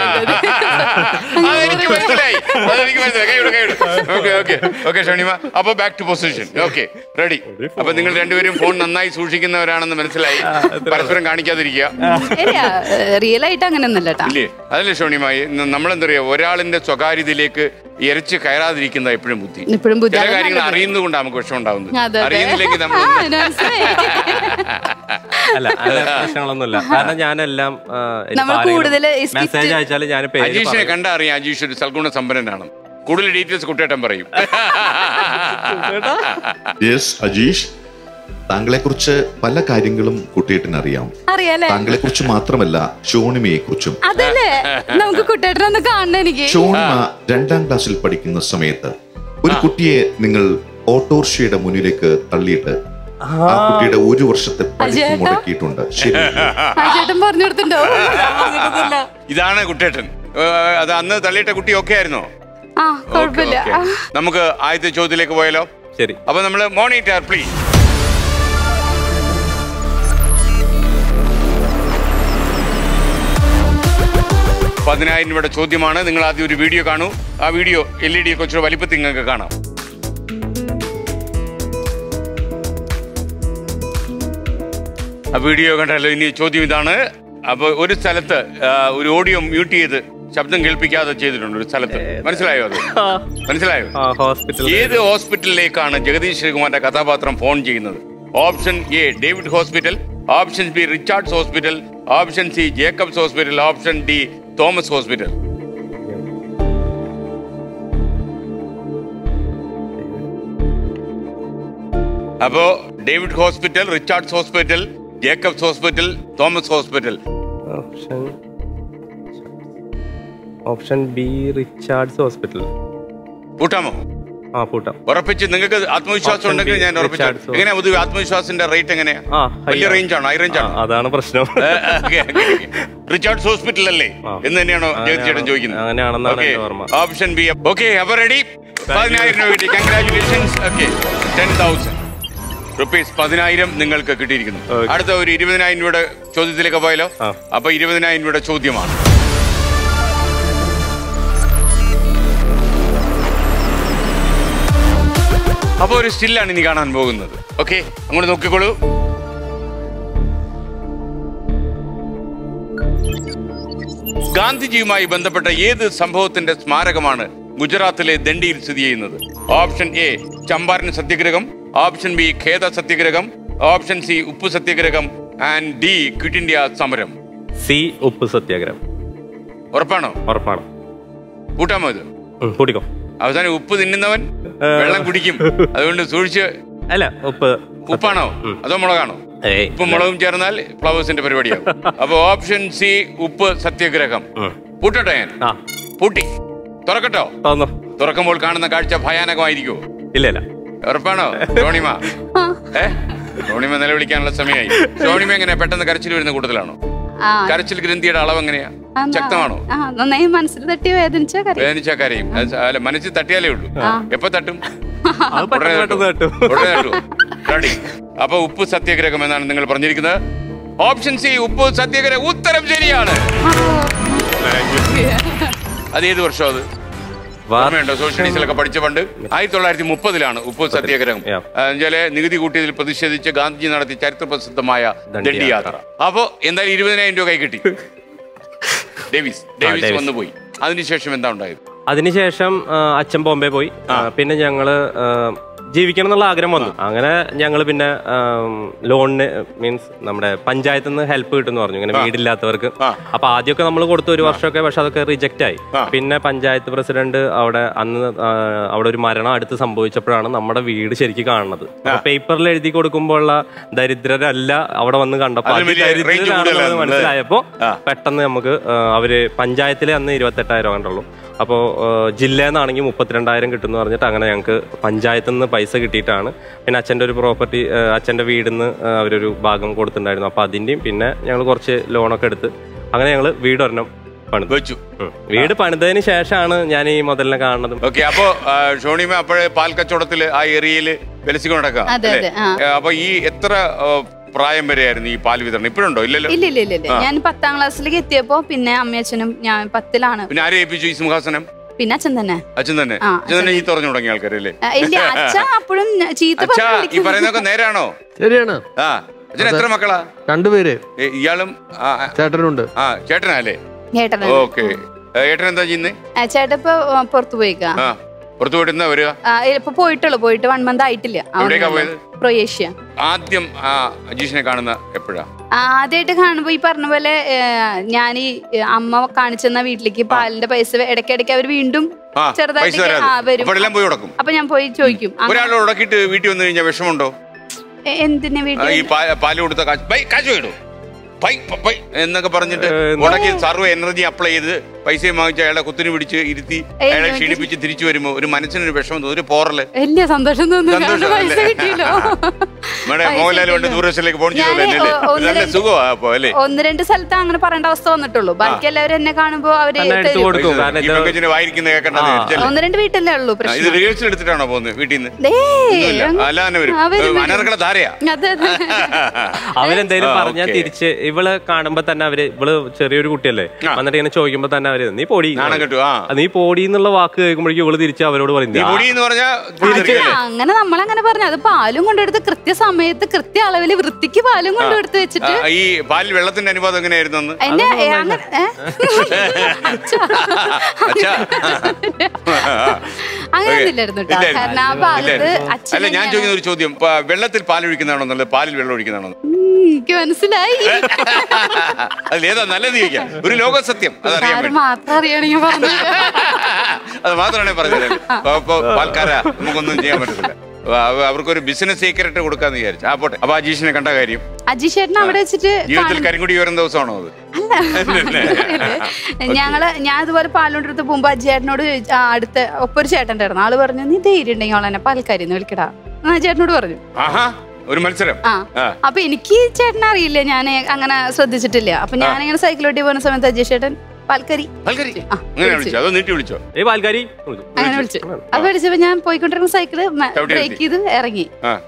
അപ്പൊ back to position. Okay, ready. അപ്പൊ നിങ്ങൾ രണ്ടുപേരും ഫോൺ നന്നായി സൂക്ഷിക്കുന്നവരാണെന്ന് മനസ്സിലായി. പരസ്പരം കാണിക്കാതിരിക്കുക. റിയൽ ആയിട്ട് അങ്ങനെയൊന്നുമല്ല. ഇല്ലേ? അതല്ലേ ഷോണിമായി, നമ്മളെന്താ പറയാ, ഒരാളിന്റെ സ്വകാര്യതയിലേക്ക് ഇരച്ച് കയറാതിരിക്കുന്ന എപ്പോഴും ബുദ്ധി. ചില കാര്യങ്ങൾ അറിയുന്നത് കൊണ്ട് നമുക്ക് വിഷമം ഉണ്ടാവുന്നത്, അറിയുന്നില്ലെങ്കിൽ നമ്മൾ അല്ല പ്രശ്നങ്ങളൊന്നുമില്ല. കാരണം ഞാനെല്ലാം മെസ്സേജ് അയച്ചാലും ഞാൻ അജീഷിനെ കണ്ടാ അറിയാം. അജീഷ് ഒരു സൽഗുണ സമ്പന്നനാണ്. കൂടുതൽ ഡീറ്റെയിൽസ് കുട്ടേട്ടൻ പറയും. യെസ് അജീഷ്, താങ്കളെ കുറിച്ച് പല കാര്യങ്ങളും കുട്ടിയേട്ടന് അറിയാം. താങ്കളെ കുറിച്ച് മാത്രമല്ല ഷോണിമയെ കുറിച്ചും. നമുക്ക് കുട്ടേട്ടനൊന്ന് കാണണം. എനിക്ക് ഷോണിമ രണ്ടാം ക്ലാസ്സിൽ പഠിക്കുന്ന സമയത്ത് ഒരു കുട്ടിയെ നിങ്ങൾ ഓട്ടോറിക്ഷയുടെ മുന്നിലേക്ക് തള്ളിയിട്ട് ആ കുട്ടിയുടെ ഒരു വർഷത്തെ പഠിപ്പ് മുടക്കിയിട്ടുണ്ട്. ശരി, ഇതാണ് കുട്ടേട്ടൻ. അത് അന്ന് തള്ളിയിട്ട കുട്ടി ഒക്കെ ആയിരുന്നോ? നമുക്ക് ആദ്യത്തെ ചോദ്യത്തിലേക്ക് പോയാലോ? ശരി. അപ്പൊ നമ്മള് മോണിറ്റർ പ്ലീസ്. പതിനായിരം രൂപയുടെ ചോദ്യമാണ്. നിങ്ങൾ ആദ്യം ഒരു വീഡിയോ കാണൂ. ആ വീഡിയോ എൽ ഇ ഡി കുറച്ചുകൂടെ വലിപ്പത്തിൽ നിങ്ങൾക്ക് കാണാം. ആ വീഡിയോ കണ്ടല്ലോ. ഇനി ചോദ്യം ഇതാണ്. അപ്പൊ ഒരു സ്ഥലത്ത് ഒരു ഓഡിയോ മ്യൂട്ട് ചെയ്ത് ശബ്ദം കേൾപ്പിക്കാതെ ചെയ്തിട്ടുണ്ട് ഒരു സ്ഥലത്ത്. മനസ്സിലായോ? അത് മനസ്സിലായോ? ഏത് ഹോസ്പിറ്റലിലേക്കാണ് ജഗദീഷ് ശ്രീകുമാറിന്റെ കഥാപാത്രം ഫോൺ ചെയ്യുന്നത്? Option A David hospital, option B Richards hospital, option C Jacobs hospital, option D Thomas hospital. അപ്പോ David hospital, Richards hospital, Jacobs hospital, Thomas hospital. Option option B Richards hospital. കൂട്ടാമോ? ആ കൂട്ടാം. ഉറപ്പിച്ച് നിങ്ങൾക്ക് ആത്മവിശ്വാസം ഉണ്ടെങ്കിൽ ഞാൻ ഉറപ്പിച്ചു. എങ്ങനെയാ പൊതുവെ ആത്മവിശ്വാസത്തിന്റെ റേറ്റ് എങ്ങനെയാ? വലിയ റേഞ്ച് ആണോ? ഹൈ റേഞ്ച് ആണോ? അതാണ് പ്രശ്നം. റിച്ചാർഡ്സ് ഹോസ്പിറ്റൽ അല്ലേ എന്ന് തന്നെയാണോ ജഗദീഷേട്ടൻ ചോദിക്കുന്നത്? അങ്ങനെയാണെന്നാണ് ഓർമ്മ. Option B. ഓക്കെ, അപ്പൊ റെഡി. പതിനായിരം രൂപ കിട്ടി. Congratulations. Okay, ten thousand rupees പതിനായിരം നിങ്ങൾക്ക് കിട്ടിയിരിക്കുന്നു. അടുത്ത ഒരു ഇരുപതിനായിരം രൂപയുടെ ചോദ്യത്തിലേക്ക് പോയാലോ? അപ്പൊ ഇരുപതിനായിരം രൂപയുടെ ചോദ്യമാണ്. അപ്പൊ ഒരു സ്റ്റില്ലാണ് ഇനി കാണാൻ പോകുന്നത്. ഓക്കെ, അങ്ങോട്ട് നോക്കിക്കോളൂ. ഗാന്ധിജിയുമായി ബന്ധപ്പെട്ട ഏത് സംഭവത്തിന്റെ സ്മാരകമാണ് ഗുജറാത്തിലെ ദണ്ഡിയിൽ സ്ഥിതി ചെയ്യുന്നത്? ഓപ്ഷൻ എ ചമ്പാരൻ സത്യാഗ്രഹം, ഓപ്ഷൻ ബി ഖേദ സത്യാഗ്രഹം, ഓപ്ഷൻ സി ഉപ്പ് സത്യാഗ്രഹം ആൻഡ് ഡി ക്വിറ്റ് ഇന്ത്യ സമരം. സി ഉപ്പ് സത്യാഗ്രഹം. ഉറപ്പാണോ? ഉറപ്പാണ്. കൂട്ടാമോ? ഇത് കൂട്ടിക്കോ. അവസാനം ഉപ്പ് തിന്നുന്നവൻ വെള്ളം കുടിക്കും. അതുകൊണ്ട് സൂക്ഷിച്ച്. അല്ല, ഉപ്പ് ഉപ്പാണോ അതോ മുളകാണോ? ഉപ്പും മുളകും ചേർന്നാൽ ഫ്ലവേഴ്സിന്റെ പരിപാടിയാവും. അപ്പൊ ഓപ്ഷൻ സി ഉപ്പ് സത്യാഗ്രഹം. പൂട്ടട്ടെ? ഞാൻ പൂട്ടി. തുറക്കട്ടോ? തുറക്കുമ്പോൾ കാണുന്ന കാഴ്ച ഭയാനകമായിരിക്കുമോ? ഇല്ല ഇല്ല. ഉറപ്പാണോ ഷോണിമ? ഏ ഷോണിമ നിലവിളിക്കാനുള്ള സമയമായി. ഷോണിമ എങ്ങനെയാ പെട്ടെന്ന് കരച്ചിൽ വരുന്ന കൂട്ടത്തിലാണോ? കരച്ചിൽ ഗ്രന്ഥിയുടെ അളവ് എങ്ങനെയാ? ശക്തമാണോ? നന്നായി മനസ്സിൽ തട്ടി വേദനിച്ചാ കരയും. അല്ല, മനസ്സിൽ തട്ടിയാലേ ഉള്ളൂ. എപ്പോ തട്ടും? റെഡി. അപ്പൊ ഉപ്പ് സത്യാഗ്രഹം എന്നാണ് നിങ്ങൾ പറഞ്ഞിരിക്കുന്നത്. ഓപ്ഷൻ സി ഉപ്പ് സത്യാഗ്രഹം ഉത്തരം ശരിയാണ്. അത് ഏത് വർഷം? അത് ഓർമ്മയുണ്ടോ? സോഷ്യൽ സ്റ്റഡീസിലൊക്കെ പഠിച്ച പണ്ട് ആയിരത്തി തൊള്ളായിരത്തി മുപ്പതിലാണ് ഉപ്പ് സത്യാഗ്രഹം. എന്നുവെച്ചാല് നികുതി കൂട്ടിയതിൽ പ്രതിഷേധിച്ച് ഗാന്ധിജി നടത്തിയ ചരിത്ര പ്രസിദ്ധമായ ദണ്ഡി യാത്ര. അപ്പോ എന്തായാലും ഇരുപതിനായിരം രൂപ കൈ കിട്ടി. ഡേവിസ് ഡേവിസ് വന്നു പോയി. അതിനുശേഷം എന്താ ഉണ്ടായത്? അതിനുശേഷം അച്ഛൻ ബോംബെ പോയി. പിന്നെ ഞങ്ങള് ജീവിക്കണം എന്നുള്ള ആഗ്രഹം വന്നു. അങ്ങനെ ഞങ്ങൾ പിന്നെ ലോണിന് മീൻസ് നമ്മുടെ പഞ്ചായത്തിൽ നിന്ന് ഹെൽപ്പ് കിട്ടുമെന്ന് പറഞ്ഞു, ഇങ്ങനെ വീടില്ലാത്തവർക്ക്. അപ്പൊ ആദ്യമൊക്കെ നമ്മൾ കൊടുത്തു ഒരു വർഷമൊക്കെ, പക്ഷെ അതൊക്കെ റിജക്റ്റ് ആയി. പിന്നെ പഞ്ചായത്ത് പ്രസിഡന്റ് അവിടെ അന്ന് അവിടെ ഒരു മരണം അടുത്ത് സംഭവിച്ചപ്പോഴാണ് നമ്മുടെ വീട് ശരിക്കും കാണുന്നത്. പേപ്പറിൽ എഴുതി കൊടുക്കുമ്പോഴുള്ള ദരിദ്രരല്ല അവിടെ വന്ന് കണ്ടപ്പോ ദരിദ്രരാണെന്ന് മനസ്സിലായപ്പോ പെട്ടെന്ന് നമുക്ക് അവര് പഞ്ചായത്തിലെ അന്ന് ഇരുപത്തെട്ടായിരം കണ്ടുള്ളൂ. അപ്പോൾ ജില്ലയിൽ നിന്നാണെങ്കിൽ മുപ്പത്തിരണ്ടായിരം കിട്ടുമെന്ന് പറഞ്ഞിട്ട് അങ്ങനെ ഞങ്ങൾക്ക് പഞ്ചായത്തിൽ നിന്ന് പൈസ കിട്ടിയിട്ടാണ്. പിന്നെ അച്ഛൻ്റെ ഒരു പ്രോപ്പർട്ടി, അച്ഛൻ്റെ വീടിൽ നിന്ന് അവരൊരു ഭാഗം കൊടുത്തിട്ടുണ്ടായിരുന്നു. അപ്പോൾ അതിൻ്റെയും പിന്നെ ഞങ്ങൾ കുറച്ച് ലോണൊക്കെ എടുത്ത് അങ്ങനെ ഞങ്ങൾ വീട് ഒരെണ്ണം പണിത് വെച്ചു. വീട് പണിതതിന് ശേഷമാണ് ഞാൻ ഈ മുതലിനെ കാണുന്നത്. ഓക്കെ, അപ്പോ ഷോണിമ അപ്പോഴേ പാൽ കച്ചവടത്തിൽ ആ ഏരിയയിൽ വിലസിക്കൊണ്ട് നടക്കാം. അപ്പൊ ഈ എത്ര പ്രായം വരെയായിരുന്നു ഈ പാൽ വിതരണം? ഇപ്പോഴുണ്ടോ? ഇല്ലല്ലോ. ഇല്ല ഇല്ല ഇല്ല ഞാൻ പത്താം ക്ലാസ്സിലേക്ക് എത്തിയപ്പോ പിന്നെ അമ്മയച്ഛനും ഞാൻ പത്തിലാണ്. പിന്നെ ആരെ ഏൽപ്പിച്ചു ഈ സിംഹാസനം? പിന്നെ അച്ഛൻ തന്നെ. അച്ഛൻ തന്നെ അച്ഛൻ തന്നെ ചീത്ത പറഞ്ഞു തുടങ്ങിയ ആൾക്കാരല്ലേ? ഇല്ല, അച്ഛൻ അപ്പോഴും ചീത്ത. ഈ പറയുന്നതൊക്കെ നേരാണോ? ശരിയാണ്. ആ, അച്ഛൻ എത്ര മക്കളാ? രണ്ടുപേര്. ഇയാളും ചേട്ടനുണ്ട്. ആ, ചേട്ടനല്ലേ? ചേട്ടനാ. ഓക്കെ, ഏട്ടൻ എന്താ ചെയ്യുന്നേ? ചേട്ടൻ ഇപ്പൊ പുറത്തു പോയിക്കാ. പുറത്തു പോയിട്ട് എന്നാ വരിക? ഇപ്പൊ പോയിട്ടുള്ളൂ, പോയിട്ട് വൺ മന്ത് ആയിട്ടില്ല. എവിടേക്കാ പോയത്? ക്രൊയേഷ്യ. ആദ്യം അജീഷിനെ കാണുന്ന എപ്പോഴാ? ആദ്യമായിട്ട് കാണുമ്പോ ഈ പറഞ്ഞ പോലെ ഞാൻ ഈ അമ്മ കാണിച്ചെന്ന വീട്ടിലേക്ക് പാലിന്റെ പൈസ ഇടയ്ക്കിടയ്ക്ക് അവർ വീണ്ടും ചെറുതായിട്ട് വരും. അപ്പൊ ഞാൻ പോയി ചോദിക്കും. ഒരാളെ ഉടക്കിട്ട് വീട്ടിൽ വന്നു കഴിഞ്ഞാൽ വിഷമമുണ്ടോ? എന്തിനാ വീട്ടിൽ പാല് കൊടുത്ത കാശ് വേണോ എന്നൊക്കെ പറഞ്ഞിട്ട് ഉടക്കി സർവ്വ എനർജി അപ്ലൈ ചെയ്ത് പൈസയും വാങ്ങിച്ച് അയാളെ കുത്തിന് പിടിച്ച് ഇരുത്തി അയാളെ ക്ഷീണിപ്പിച്ച് തിരിച്ചു വരുമ്പോ ഒരു മനസ്സിനൊരു വിഷമം തോന്നും, ഒരു പോറല്. വലിയ സന്തോഷം തോന്നുന്നു. മോഹൻലാൽ കൊണ്ട് ദൂരദർശനിലേക്ക് ഫോൺ ചെയ്തല്ലേ സുഖമാ അല്ലേ? ഒന്ന് രണ്ട് സ്ഥലത്ത് അങ്ങനെ പറയേണ്ട അവസ്ഥ വന്നിട്ടുള്ളൂ. ബാക്കി എല്ലാവരും എന്നെ കാണുമ്പോ അവര് വായിരിക്കുന്ന കേൾക്കണ്ടത്. ഒന്ന് രണ്ട് വീട്ടിലേ ഉള്ളൂ. ഇത് റിഹേഴ്സൽ എടുത്തിട്ടാണോ പോകുന്നത് വീട്ടിൽ നിന്ന്? അല്ലാതെ വരും അനർക്കള ധാരയാ. അവരെന്തായാലും പറഞ്ഞാൽ തിരിച്ച് ഇവള് കാണുമ്പോ തന്നെ അവര് ഇവള് ചെറിയൊരു കുട്ടിയല്ലേ, വന്നിട്ട് ഇങ്ങനെ ചോദിക്കുമ്പോ തന്നെ അവര് നീ പൊടി നീ പൊടി എന്നുള്ള വാക്ക് കേൾക്കുമ്പോഴേക്കും ഇവള് തിരിച്ച് അവരോട് പറയുന്നത് അങ്ങനെ. നമ്മളങ്ങനെ പറഞ്ഞു. അത് പാലും കൊണ്ടെടുത്ത് കൃത്യസമയത്ത് കൃത്യ അളവില് വൃത്തിക്ക് പാലും കൊണ്ടെടുത്ത് വെച്ചിട്ട്. ഈ പാലിൽ വെള്ളത്തിന്റെ അനുപാതം എങ്ങനെയായിരുന്നു? അങ്ങനെയൊന്നുമില്ലായിരുന്നു. കാരണം ആ പാലത്ത് അല്ല, ഞാൻ ചോദിക്കുന്ന ഒരു ചോദ്യം, വെള്ളത്തിൽ പാൽ ഒഴിക്കുന്നതാണോ നല്ലത്, പാലിൽ വെള്ളം ഒഴിക്കുന്നതാണോ? എനിക്ക് മനസ്സിലായി. അതിലേതാ നല്ലത് ചോദിക്കാം. ഒരു ലോക സത്യം അതറിയാൻ മാത്രം അറിയണെങ്കിൽ പറഞ്ഞു. അത് മാത്രമാണേ പറഞ്ഞത്. പാൽക്കാരാ, നമുക്കൊന്നും ചെയ്യാൻ പറ്റത്തില്ല. അവർക്കൊരു ബിസിനസ് സീക്രട്ട് കൊടുക്കാന്ന് വിചാരിച്ചു. ആ പോട്ടെ. അപ്പൊ അജീഷിനെ കണ്ട കാര്യം? അജീഷ് ചേട്ടൻ അവിടെ വെച്ചിട്ട് ജീവിതത്തിൽ കരിങ്കുടി വരുന്ന ദിവസമാണോ അത്? ഞങ്ങള് ഞാൻ ഇതുപോലെ പാലോണ്ടെടുത്ത് പോകുമ്പോ അജേട്ടനോട് അടുത്ത ഒപ്പൊരു ചേട്ടൻ്റെ ആയിരുന്നു. ആള് പറഞ്ഞു നീ ധൈര്യം ഉണ്ടെങ്കിൽ അവളെന്നെ പാൽക്കാരി എന്ന് വിളിക്കടാ. ചേട്ടനോട് പറഞ്ഞു. ഒരു മത്സരം. ആ, അപ്പൊ എനിക്ക് ചേട്ടനെ അറിയില്ല, ഞാൻ അങ്ങനെ ശ്രദ്ധിച്ചിട്ടില്ല. അപ്പൊ ഞാനിങ്ങനെ സൈക്കിളോട്ടി പോകുന്ന സമയത്ത് അജയ് ചേട്ടൻ പാൽക്കരി അങ്ങനെ വിളിച്ചു. അത് വിളിച്ചപ്പോ ഞാൻ പോയിക്കൊണ്ടിരുന്ന സൈക്കിള് ബ്രേക്ക് ചെയ്ത് ഇറങ്ങി.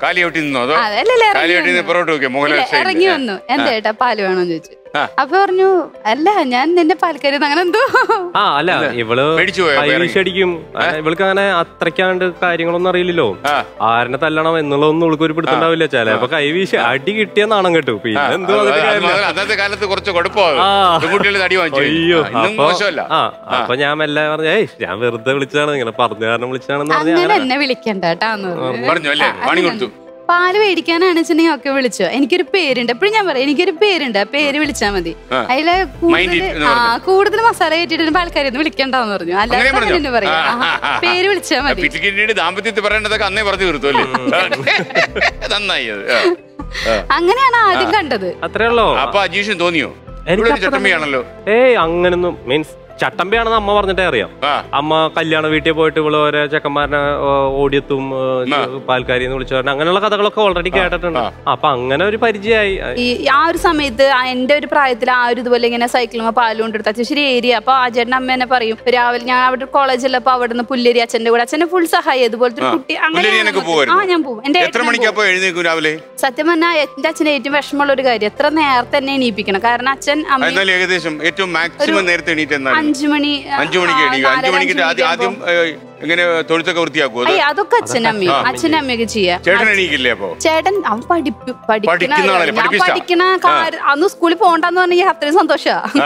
ഇറങ്ങി വന്നു. എന്താ ചേട്ടാ പാല് വേണോന്ന് ചോദിച്ചു. അപ്പൊ പറഞ്ഞു അല്ല ഞാൻ നിന്റെ പാൽക്കരി അങ്ങനെ എന്തോ. ആ അല്ല ഇവള് അടിക്കും. ഇവൾക്ക് അങ്ങനെ അത്രയ്ക്കാണ്ട് കാര്യങ്ങളൊന്നും അറിയില്ലല്ലോ. ആരനെ തല്ലണം എന്നുള്ളതൊന്നും ഇവൾക്ക് ഒരു പിടുത്തുണ്ടാവില്ല. ചിലപ്പോ കൈവീശി അടി കിട്ടിയ നാണം കേട്ടു. പിന്നെ എന്തോ അന്നത്തെ കാലത്ത് കുറച്ച് കുഴപ്പമാണ്. അയ്യോ അപ്പൊ ഞാൻ മെല്ലെ പറഞ്ഞ ഏയ് ഞാൻ വെറുതെ വിളിച്ചതാണ്, ഇങ്ങനെ പറഞ്ഞ കാരണം വിളിച്ചതാണെന്ന് പറഞ്ഞാൽ എന്നെ വിളിക്കണ്ട കേട്ടാന്ന് പറഞ്ഞു അല്ലേ? പണി കൊടുത്തു. പാല് മേടിക്കാനാണ് വെച്ചിട്ടുണ്ടെങ്കിൽ ഒക്കെ വിളിച്ചോ. എനിക്കൊരു പേരുണ്ട്, എപ്പോഴും ഞാൻ പറയാം എനിക്കൊരു പേരുണ്ട്, ആ പേര് വിളിച്ചാൽ മതി. അതില് കൂടുതൽ ആ കൂടുതൽ മസാല കയറ്റിട്ട് പാൽക്കാരെന്ന് വിളിക്കണ്ടെന്ന് പറഞ്ഞു. അല്ലാതെ എന്നെ പറയാ പേര് വിളിച്ചാൽ മതി. ദാമ്പത്യത്തിൽ പറയേണ്ടതൊക്കെ അന്നേ പറഞ്ഞു തീർത്തു അല്ലേ? നന്നായി. അങ്ങനെയാണ് ആദ്യം കണ്ടത്. അത്രേ ഉള്ളൂ. അപ്പൊ അജീഷിന് തോന്നിയോ ചട്ടമ്പിയാണല്ലോ? ഏയ് അങ്ങനൊന്നും മീൻസ് ചട്ടമ്പിയാണെന്ന് അമ്മ പറഞ്ഞിട്ടേ അറിയാം. അമ്മ കല്യാണ വീട്ടിൽ പോയിട്ട് ഇവള് ഓരോ ചെക്കന്മാരനെ ഓടിയെത്തും പാൽക്കാരി എന്ന് വിളിച്ചു പറഞ്ഞ അങ്ങനെയുള്ള കഥകളൊക്കെ ഓൾറെഡി കേട്ടിട്ടുണ്ട്. അപ്പൊ അങ്ങനെ ഒരു പരിചയമായി. ഈ ആ ഒരു സമയത്ത് എന്റെ ഒരു പ്രായത്തിൽ ആ ഒരു ഇതുപോലെ ഇങ്ങനെ സൈക്കിളും പാലും കൊണ്ടെടുത്ത അച്ഛൻ ഏരിയ. അപ്പൊ ആ ചേട്ടൻ അമ്മ തന്നെ പറയും രാവിലെ ഞാൻ അവിടെ കോളേജിലപ്പോ അവിടെ നിന്ന് പുല്ലേരി അച്ഛന്റെ കൂടെ അച്ഛനെ ഫുൾ സഹായി അതുപോലത്തെ ഒരു കുട്ടി. അങ്ങനെ ആ ഞാൻ പോകും. എന്റെ സത്യം പറഞ്ഞാൽ എന്റെ അച്ഛന് ഏറ്റവും വിഷമമുള്ള ഒരു കാര്യം എത്ര നേരത്തെ തന്നെ എണീപ്പിക്കണം. കാരണം അച്ഛൻ അമ്മ ഏകദേശം ഏറ്റവും മാക്സിമം നേരത്തെ എണീറ്റ് അഞ്ചു മണി അഞ്ചു മണിക്ക് എണീക്കും. അഞ്ചു മണിക്ക് ആദ്യം എങ്ങനെ തൊഴുത്തൊക്കെ വൃത്തിയാക്കുമോ? അതൊക്കെ അച്ഛനും അമ്മയും അച്ഛനും അമ്മയൊക്കെ ചെയ്യാം. ചേട്ടൻ എണീക്കില്ലേ? അപ്പൊ ചേട്ടൻ അവൻ പഠിക്കുന്ന അന്ന് സ്കൂളിൽ പോകണ്ടെന്ന് പറഞ്ഞാൽ അത്രയും സന്തോഷമാണ്.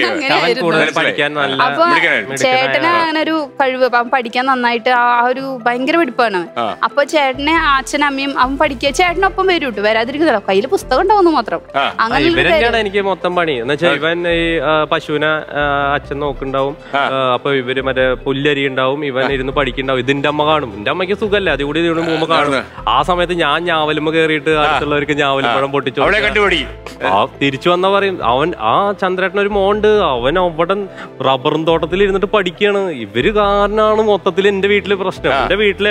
അപ്പൊ ചേട്ടന് അങ്ങനെ ഒരു കഴിവ്, അവൻ പഠിക്കാൻ നന്നായിട്ട് ആ ഒരു ഭയങ്കര പഠിപ്പാണ്. അപ്പൊ ചേട്ടനെ അച്ഛനും അമ്മയും അവൻ പഠിക്കുക ചേട്ടനൊപ്പം വരും കേട്ടോ, വരാതിരിക്കുന്നില്ല, കയ്യില് പുസ്തകം ഉണ്ടാവുന്നു മാത്രം. അങ്ങനെ എനിക്ക് മൊത്തം പണി എന്ന് വെച്ചാൽ ഇവൻ ഈ പശുവിനെ അച്ഛൻ നോക്കുണ്ടാവും. അപ്പൊ ഇവര് മറ്റേ പുല്ലരി ഉണ്ടാവും, ഇവൻ ഇരുന്ന് പഠിക്കണ്ടാവും. ഇതിന്റെ അമ്മ കാണും. എന്റെ അമ്മയ്ക്ക് സുഖമല്ല, അതുകൂടി ഇതിവിടെ പോകുമ്പോ കാണും. ആ സമയത്ത് ഞാൻ ഞാവലുമ്പോ കയറിയിട്ട് അടുത്തുള്ളവർക്ക് ഞാവലും പഴം പൊട്ടിച്ചു ആ തിരിച്ചു വന്നാ പറയും അവൻ ആ ചന്ദ്രേട്ടൻ ഒരു മോണ്ട് അവൻ അവിടെ റബ്ബറും തോട്ടത്തിൽ ഇരുന്നിട്ട് പഠിക്കുകയാണ്. ഇവര് കാരണമാണ് മൊത്തത്തിൽ എന്റെ വീട്ടില് പ്രശ്നം. എന്റെ വീട്ടില്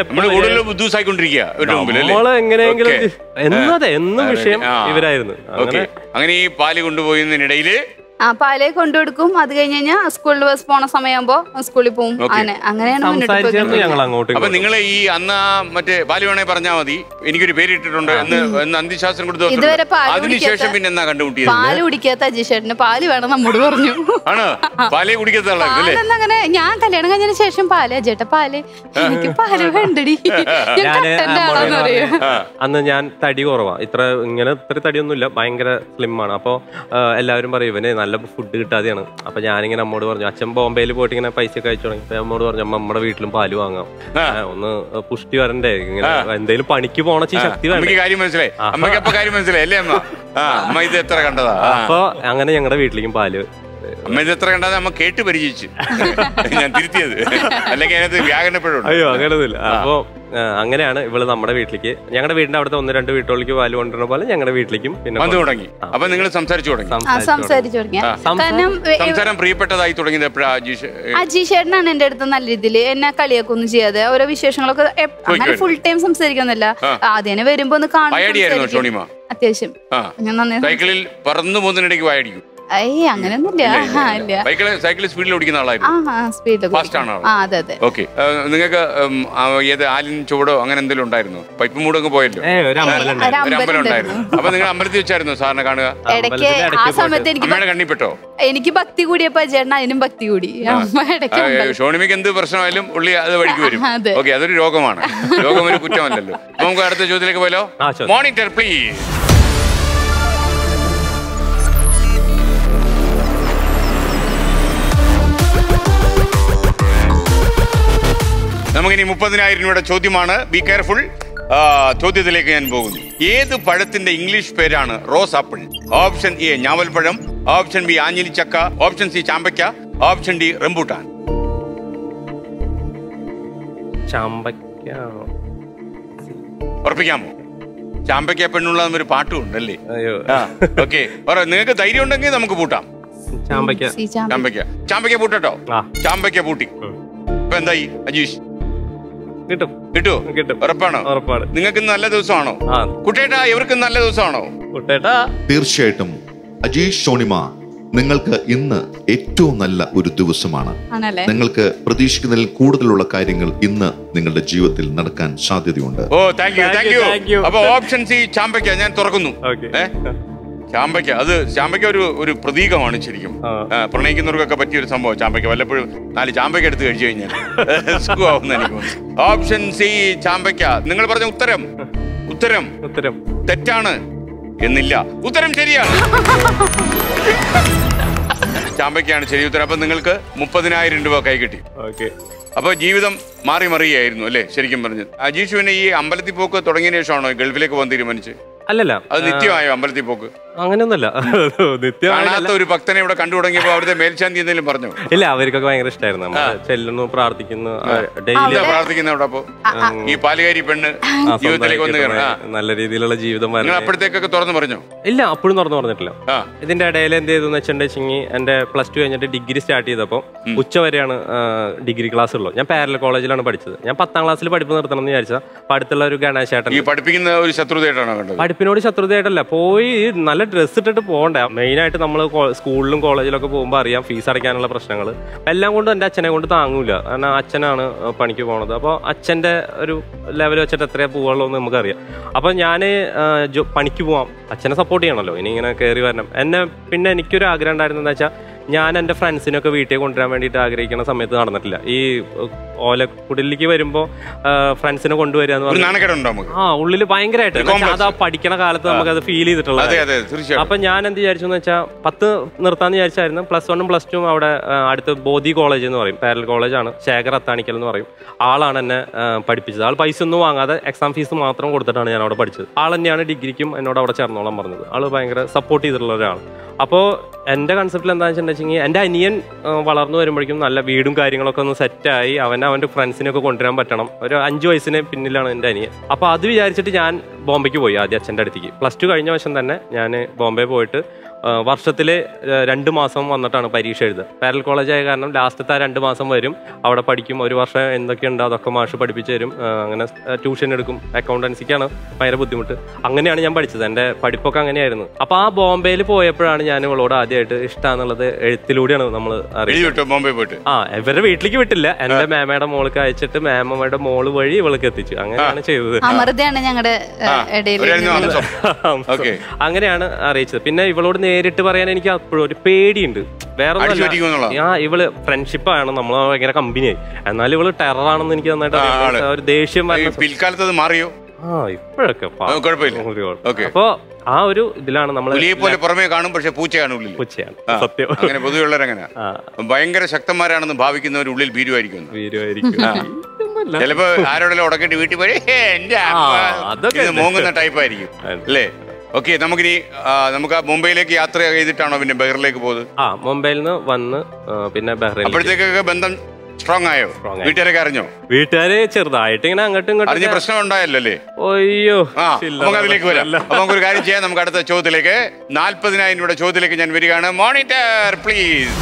നമ്മള് എങ്ങനെയെങ്കിലും എന്നതെ എന്നും വിഷയം ഇവരായിരുന്നു. അങ്ങനെ ഈ പാല് കൊണ്ടുപോയതിനിടയില് ആ പാലേ കൊണ്ടുകൊടുക്കും. അത് കഴിഞ്ഞ് കഴിഞ്ഞാൽ സ്കൂളിൽ ബസ് പോണ സമയമാകുമ്പോ സ്കൂളിൽ പോകും. അങ്ങനെ അങ്ങനെയാണ് അപ്പൊ നിങ്ങളെ ഈ അന്ന് മറ്റേ പാല് വേണേ പറഞ്ഞാൽ മതി, എനിക്കൊരു പേര് ഇട്ടിട്ടുണ്ട് എന്ന് എന്ന് അന്ത്യശാസ്ത്രം കൊടുത്തു. ഇതുവരെ അതിനുശേഷം പിന്നെ എന്നാ കണ്ടുമുട്ടിയത്? പാല് കുടിക്കാത്ത അജീഷേട്ടന് പാല് വേണം നമ്മോട് പറഞ്ഞു. ആണ് പാലേ കുടിക്കാത്ത ആളായിരുന്നു. അങ്ങനെ ഞാൻ കല്യാണം കഴിഞ്ഞതിന് ശേഷം പാല് അജേട്ട പാല് എനിക്ക് പാല് വേണ്ടടി. അന്ന് ഞാൻ തടി കുറവാ, ഇത്ര ഇങ്ങനെ ഇത്ര തടിയൊന്നുമില്ല, ഭയങ്കര സ്ലിം ആണ്. അപ്പൊ എല്ലാവരും പറയും ഇവന് നല്ല ഫുഡ് കിട്ടാതെയാണ്. അപ്പൊ ഞാനിങ്ങനെ അമ്മോട് പറഞ്ഞു, അച്ഛൻ ബോംബെയിൽ പോയിട്ട് ഇങ്ങനെ പൈസ ഒക്കെ അയച്ചു തുടങ്ങി. അമ്മോട് പറഞ്ഞു അമ്മ നമ്മുടെ വീട്ടിലും പാല് വാങ്ങാം, ഒന്ന് പുഷ്ടി വരണ്ടേ, ഇങ്ങനെ എന്തെങ്കിലും പണിക്ക് പോണ ശക്തി വേണ്ട. കാര്യം മനസ്സിലായി, അമ്മയ്ക്ക് കാര്യം മനസ്സിലായി അല്ലേ അമ്മ? അമ്മ ഇത് എത്ര കണ്ടതാ. അപ്പൊ അങ്ങനെ ഞങ്ങളുടെ വീട്ടിലേക്കും പാല് അമ്മ ഇത് എത്ര കണ്ടാതെ അമ്മ കേട്ട് പരിചയിച്ചു. ഞാൻ തിരുത്തിയത്, അല്ലെങ്കിൽ അതിനകത്ത് വ്യാകരണപ്പെടും. അയ്യോ അങ്ങനെയൊന്നുമില്ല. അപ്പൊ അങ്ങനെയാണ് ഇവള് നമ്മുടെ വീട്ടിലേക്ക്, ഞങ്ങളുടെ വീടിന്റെ അവിടുത്തെ ഒന്ന് രണ്ട് വീട്ടുകളിലേക്ക് പാല് കൊണ്ടുവരുന്ന പോലെ ഞങ്ങളുടെ വീട്ടിലേക്കും പിന്നെ വന്നു തുടങ്ങി. അപ്പൊ നിങ്ങൾ സംസാരിച്ചു തുടങ്ങി. സംസാരിച്ചു തുടങ്ങി. സംസാരം പ്രിയപ്പെട്ടതായി തുടങ്ങിയത് എപ്പോഴാണ്? അജീഷ് അജീഷേട്ടനാണ് എന്റെ അടുത്ത് നല്ല രീതിയിൽ എന്നെ കളിയാക്കൊന്നും ചെയ്യാതെ ഓരോ വിശേഷങ്ങളൊക്കെ അങ്ങനെ ഫുൾ ടൈം സംസാരിക്കുന്നില്ല. ആദ്യം വരുമ്പോ ഒന്ന് കാണും. അത്യാവശ്യം ഞാൻ നന്നായി സൈക്കിളിൽ പറന്നു പോകുന്നതിനിടയ്ക്ക് വായടിക്കും. അയ്യ അങ്ങനെയൊന്നുമില്ല. സൈക്കിൾ സ്പീഡിൽ ഓടിക്കുന്ന ആളായിരുന്നു. ഓക്കെ. നിങ്ങൾക്ക് ഏത് ആലിൻ ചുവടോ അങ്ങനെ എന്തെങ്കിലും ഉണ്ടായിരുന്നു? പൈപ്പ് മൂടൊക്കെ പോയല്ലോ, ഒരു അമ്പലം ഉണ്ടായിരുന്നു. അപ്പൊ നിങ്ങൾ അമ്പലത്തിൽ വെച്ചായിരുന്നു സാറിനെ കാണുക? ഇടയ്ക്ക് ആ സമയത്ത് എനിക്ക് കണ്ണിപ്പെട്ടോ? എനിക്ക് ഭക്തി കൂടിയപ്പോ ചേട്ടൻ അതിനും ഭക്തി കൂടി. ഷോണിമയ്ക്ക് എന്ത് പ്രശ്നമായാലും ഉള്ളി അത് വഴിക്ക് വരും. ഓക്കെ, അതൊരു രോഗമാണ്. രോഗം ഒരു കുറ്റമല്ലല്ലോ. നമുക്ക് അടുത്ത ചോദ്യത്തിലേക്ക് പോയാലോ? Monitor please. നമുക്കിനി മുപ്പതിനായിരം രൂപയുടെ ചോദ്യമാണ്. Be careful. ചോദ്യത്തിലേക്ക് ഞാൻ പോകുന്നു. ഏത് പഴത്തിന്റെ ഇംഗ്ലീഷ് പേരാണ് റോസ് ആപ്പിൾ? ഓപ്ഷൻ എ ഞാവൽപ്പഴം, ഓപ്ഷൻ ബി ആഞ്ഞിലിച്ചക്ക, ഓപ്ഷൻ സി ചാമ്പയ്ക്ക, ഓപ്ഷൻ ഡി റംബൂട്ടാൻ. ഉറപ്പിക്കാമോ? ചാമ്പയ്ക്ക പെണ്ണുള്ള ഒരു പാട്ടും ഉണ്ടല്ലേ? ഓക്കെ, നിങ്ങൾക്ക് ധൈര്യം ഉണ്ടെങ്കിൽ നമുക്ക് പൂട്ടാം. ചാമ്പയ്ക്ക ചാമ്പയ്ക്ക ചാമ്പയ്ക്ക പൂട്ടോ? ചാമ്പയ്ക്ക പൂട്ടി. ഇപ്പൊ എന്തായി അജീഷ്? കിട്ടും കിട്ടുമോ? കിട്ടും. ഉറപ്പാണോ? ഉറപ്പാണ്. നിങ്ങൾക്ക് നല്ല ദിവസമാണോ കുട്ടേട്ടാ? ഇവർക്ക് നല്ല ദിവസമാണോ കുട്ടേട്ടാ? തീർച്ചയായിട്ടും അജീഷ്, ഷോണിമ, നിങ്ങൾക്ക് ഇന്ന് ഏറ്റവും നല്ല ഒരു ദിവസമാണ്. നിങ്ങൾക്ക് പ്രതീക്ഷിക്കുന്നതിൽ കൂടുതലുള്ള കാര്യങ്ങൾ ഇന്ന് നിങ്ങളുടെ ജീവിതത്തിൽ നടക്കാൻ സാധ്യതയുണ്ട്. Oh thank you thank you. അപ്പൊ ഓപ്ഷൻ സി ചാമ്പയ്ക്ക ഞാൻ തുറക്കുന്നു. ചാമ്പയ്ക്ക, അത് ചാമ്പയ്ക്ക ഒരു ഒരു പ്രതീകമാണ് ശരിക്കും. പ്രണയിക്കുന്നവർക്കൊക്കെ പറ്റിയൊരു സംഭവം ചാമ്പയ്ക്ക. വല്ലപ്പോഴും നാല് ചാമ്പയ്ക്ക എടുത്ത് കഴിച്ചു കഴിഞ്ഞാൽ സുഖമാവുന്ന എനിക്ക്. ഓപ്ഷൻ സി ചാമ്പയ്ക്ക. നിങ്ങൾ പറഞ്ഞ ഉത്തരം ഉത്തരം ഉത്തരം തെറ്റാണ് എന്നില്ല. ഉത്തരം ശരിയാണ്. ചാമ്പയ്ക്കാണ് ശരി ഉത്തരം. അപ്പൊ നിങ്ങൾക്ക് മുപ്പതിനായിരം രൂപ കൈ കിട്ടി. ഓക്കെ. അപ്പൊ ജീവിതം മാറി മറിയായിരുന്നു അല്ലേ ശരിക്കും പറഞ്ഞത്? അജീഷുവിനെ ഈ അമ്പലത്തിൽ പോക്ക് തുടങ്ങിയതിനു ശേഷമാണോ ഗൾഫിലേക്ക് പോകാൻ തീരുമാനിച്ച്? അല്ലല്ല, അത് നിത്യമായോ അമ്പലത്തിൽ പോക്ക്? അങ്ങനെയൊന്നുമല്ല, കാണാത്ത ഒരു ഭക്തനെ ഇവിടെ കണ്ടു തുടങ്ങിയപ്പോ അവിടുത്തെ മേൽശാന്തി എന്തെങ്കിലും പറഞ്ഞു? ഇല്ല, അവർക്കൊക്കെ ഭയങ്കര ഇഷ്ടമായിരുന്നു. ചെല്ലുന്നു, പ്രാർത്ഥിക്കുന്നു, ഡെയിലി പ്രാർത്ഥിക്കുന്ന അവിടെ. അപ്പൊ ഈ പാലുകാരി പെണ്ണ് ജീവിതത്തിലേക്ക് വന്ന് നല്ല രീതിയിലുള്ള ജീവിതം അപ്പോഴത്തേക്കൊക്കെ തുറന്നു പറഞ്ഞോ? ഇല്ല, അപ്പോഴും തുറന്നു പറഞ്ഞിട്ടില്ല. ഇതിന്റെ ഇടയിൽ എന്ത് ചെയ്തു വെച്ചിട്ടുണ്ടെങ്കിൽ എന്റെ പ്ലസ് ടു കഴിഞ്ഞിട്ട് ഡിഗ്രി സ്റ്റാർട്ട് ചെയ്തപ്പോ ഉച്ച വരെയാണ് ഡിഗ്രി ക്ലാസ് ഉള്ളത്. ഞാൻ പാരലൽ കോളേജിലാണ് പഠിച്ചത്. ഞാൻ പത്താം ക്ലാസ്സിൽ പഠിപ്പ് നിർത്തണം എന്ന് വിചാരിച്ചാൽ അടുത്തുള്ള ഒരു ഗണേശേട്ടൻ. ഈ പഠിപ്പിക്കുന്ന ഒരു ശത്രുതയായിട്ടാണോ കണ്ടത്? പഠിപ്പിനോട് ശത്രുതയായിട്ടല്ല, പോയി നല്ല ഡ്രസ്സ് ഇട്ടിട്ട് പോകണ്ടേ. മെയിനായിട്ട് നമ്മൾ സ്കൂളിലും കോളേജിലൊക്കെ പോകുമ്പോൾ അറിയാം ഫീസ് അടയ്ക്കാനുള്ള പ്രശ്നങ്ങൾ. എല്ലാം കൊണ്ടും എൻ്റെ അച്ഛനെ കൊണ്ട് താങ്ങൂല. കാരണം അച്ഛനാണ് പണിക്ക് പോണത്. അപ്പോൾ അച്ഛൻ്റെ ഒരു ലെവൽ വെച്ചിട്ട് എത്രയാ പോവുള്ളൂ എന്ന് നമുക്കറിയാം. അപ്പോൾ ഞാൻ പണിക്ക് പോവാം, അച്ഛനെ സപ്പോർട്ട് ചെയ്യണമല്ലോ, ഇനി ഇങ്ങനെ കയറി വരണം. എന്നെ പിന്നെ എനിക്കൊരു ആഗ്രഹം ഉണ്ടായിരുന്നത് എന്താ വെച്ചാൽ, ഞാൻ എൻ്റെ ഫ്രണ്ട്സിനൊക്കെ വീട്ടിൽ കൊണ്ടുവരാൻ വേണ്ടിയിട്ട് ആഗ്രഹിക്കുന്ന സമയത്ത് നടന്നിട്ടില്ല. ഈ ഓലക്കുടലിലേക്ക് വരുമ്പോൾ ഫ്രണ്ട്സിനെ കൊണ്ടുവരിക എന്ന് പറഞ്ഞാൽ ആ ഉള്ളിൽ ഭയങ്കരമായിട്ട് അതാ പഠിക്കണ കാലത്ത് നമുക്കത് ഫീൽ ചെയ്തിട്ടുള്ളത്. അപ്പൊ ഞാൻ എന്ത് വിചാരിച്ചു എന്ന് വെച്ചാൽ, പത്ത് നിർത്താന്ന് വിചാരിച്ചായിരുന്നു. പ്ലസ് വണ്ണും പ്ലസ് ടുവും അവിടെ അടുത്ത് ബോധി കോളേജ് എന്ന് പറയും, പാരലൽ കോളേജാണ്, ശേഖർ അത്താണിക്കൽ എന്ന് പറയും. ആളാണ് എന്നെ പഠിപ്പിച്ചത്. ആൾ പൈസ ഒന്നും വാങ്ങാതെ എക്സാം ഫീസ് മാത്രം കൊടുത്തിട്ടാണ് ഞാൻ അവിടെ പഠിച്ചത്. ആൾ തന്നെയാണ് ഡിഗ്രിക്കും എന്നോട് അവിടെ ചേർന്നോളാൻ പറഞ്ഞത്. ആൾ ഭയങ്കര സപ്പോർട്ട് ചെയ്തിട്ടുള്ള ഒരാൾ. അപ്പോൾ എൻ്റെ കൺസെപ്റ്റിൽ എന്താണെന്ന് വെച്ചിട്ടുണ്ടെങ്കിൽ, എൻ്റെ അനിയൻ വളർന്നു വരുമ്പോഴേക്കും നല്ല വീടും കാര്യങ്ങളൊക്കെ ഒന്ന് സെറ്റായി അവൻ അവൻ്റെ ഫ്രണ്ട്സിനൊക്കെ കൊണ്ടുവരാൻ പറ്റണം. ഒരു അഞ്ച് വയസ്സിന് പിന്നിലാണ് എൻ്റെ അനിയൻ. അപ്പോൾ അത് വിചാരിച്ചിട്ട് ഞാൻ ബോംബെക്ക് പോയി ആദ്യം അച്ഛൻ്റെ അടുത്തേക്ക്. പ്ലസ് ടു കഴിഞ്ഞ വർഷം തന്നെ ഞാൻ ബോംബെ പോയിട്ട് വർഷത്തിൽ രണ്ട് മാസം വന്നിട്ടാണ് പരീക്ഷ എഴുതുക. പാരൽ കോളേജ് ആയ കാരണം ലാസ്റ്റത്തെ ആ രണ്ട് മാസം വരും, അവിടെ പഠിക്കും. ഒരു വർഷം എന്തൊക്കെയുണ്ടോ അതൊക്കെ മാഷ് പഠിപ്പിച്ചു തരും. അങ്ങനെ ട്യൂഷൻ എടുക്കും. അക്കൗണ്ടൻസിക്കാണ് ഭയങ്കര ബുദ്ധിമുട്ട്. അങ്ങനെയാണ് ഞാൻ പഠിച്ചത്. എൻ്റെ പഠിപ്പൊക്കെ അങ്ങനെയായിരുന്നു. അപ്പോൾ ആ ബോംബെയിൽ പോയപ്പോഴാണ് ഞാൻ ഇവളോട് ആദ്യമായിട്ട് ഇഷ്ടമാണെന്നുള്ളത് എഴുത്തിലൂടെയാണ് നമ്മൾ അറിയുന്നത്. ബോംബെ പോയിട്ട് ആ ഇവരുടെ വീട്ടിലേക്ക് വിട്ടില്ല, എൻ്റെ മാമയുടെ മോൾക്ക് അയച്ചിട്ട് മാമയുടെ മോള് വഴി ഇവൾക്ക് എത്തിച്ചു. അങ്ങനെയാണ് ചെയ്തത്. ഞങ്ങളുടെ അങ്ങനെയാണ് അറിയിച്ചത്. പിന്നെ ഇവളോട് നേരിട്ട് പറയാൻ എനിക്ക് അപ്പോഴും ഒരു പേടിയുണ്ട്. വേറെ ആ ഇവള് ഫ്രണ്ട്ഷിപ്പാണ്, നമ്മൾ ഭയങ്കര കമ്പനിയായി. എന്നാലും ഇവള് ടെററാണെന്ന് എനിക്ക് നന്നായിട്ട് ഒരു ദേഷ്യം. പിൽക്കാലത്ത് മാറിയോ? ആ ഇപ്പോഴൊക്കെ അപ്പൊ ആ ഒരു ഇതിലാണ് നമ്മൾ പുറമേ കാണും, പക്ഷെ പൂച്ചയാണ് ഉള്ളിൽ. പൂച്ചയാണ് സത്യം. അങ്ങനെ പൊതുവെയുള്ളവരങ്ങനെ ഭയങ്കര ശക്തന്മാരാണെന്ന് ഭാവിക്കുന്നവർ ഉള്ളിൽ ഭീരുവായിരിക്കും. ഭീരുവായിരിക്കും ചിലപ്പോ ആരോടെല്ലാം ഉടക്കിട്ട് വീട്ടിൽ പോയി എന്റെ മോങ്ങുന്ന ടൈപ്പായിരിക്കും അല്ലേ? ഓക്കെ, നമുക്കിനി നമുക്ക് മുംബൈയിലേക്ക് യാത്ര ചെയ്തിട്ടാണോ പിന്നെ ബഹ്റിലേക്ക് പോകുന്നത്? ആ മുംബൈയിൽ നിന്ന് വന്ന് പിന്നെ ബഹ്റൈൻ. അപ്പോഴത്തേക്കൊക്കെ ബന്ധം സ്ട്രോങ് ആയോ? വീട്ടുകാരൊക്കെ അറിഞ്ഞോ? വീട്ടുകാരെ ചെറുതായിട്ട് ഇങ്ങനെ അങ്ങോട്ടും ഇങ്ങോട്ടും അറിഞ്ഞ പ്രശ്നം ഉണ്ടായല്ലോ അല്ലേ? അയ്യോ, നമുക്ക് അതിലേക്ക് വരാം. അപ്പൊ നമുക്കൊരു കാര്യം ചെയ്യാം, നമുക്ക് അടുത്ത ചോദ്യത്തിലേക്ക്, നാല്പതിനായിരം രൂപയുടെ ചോദ്യത്തിലേക്ക് ഞാൻ വരികയാണ്. Monitor please.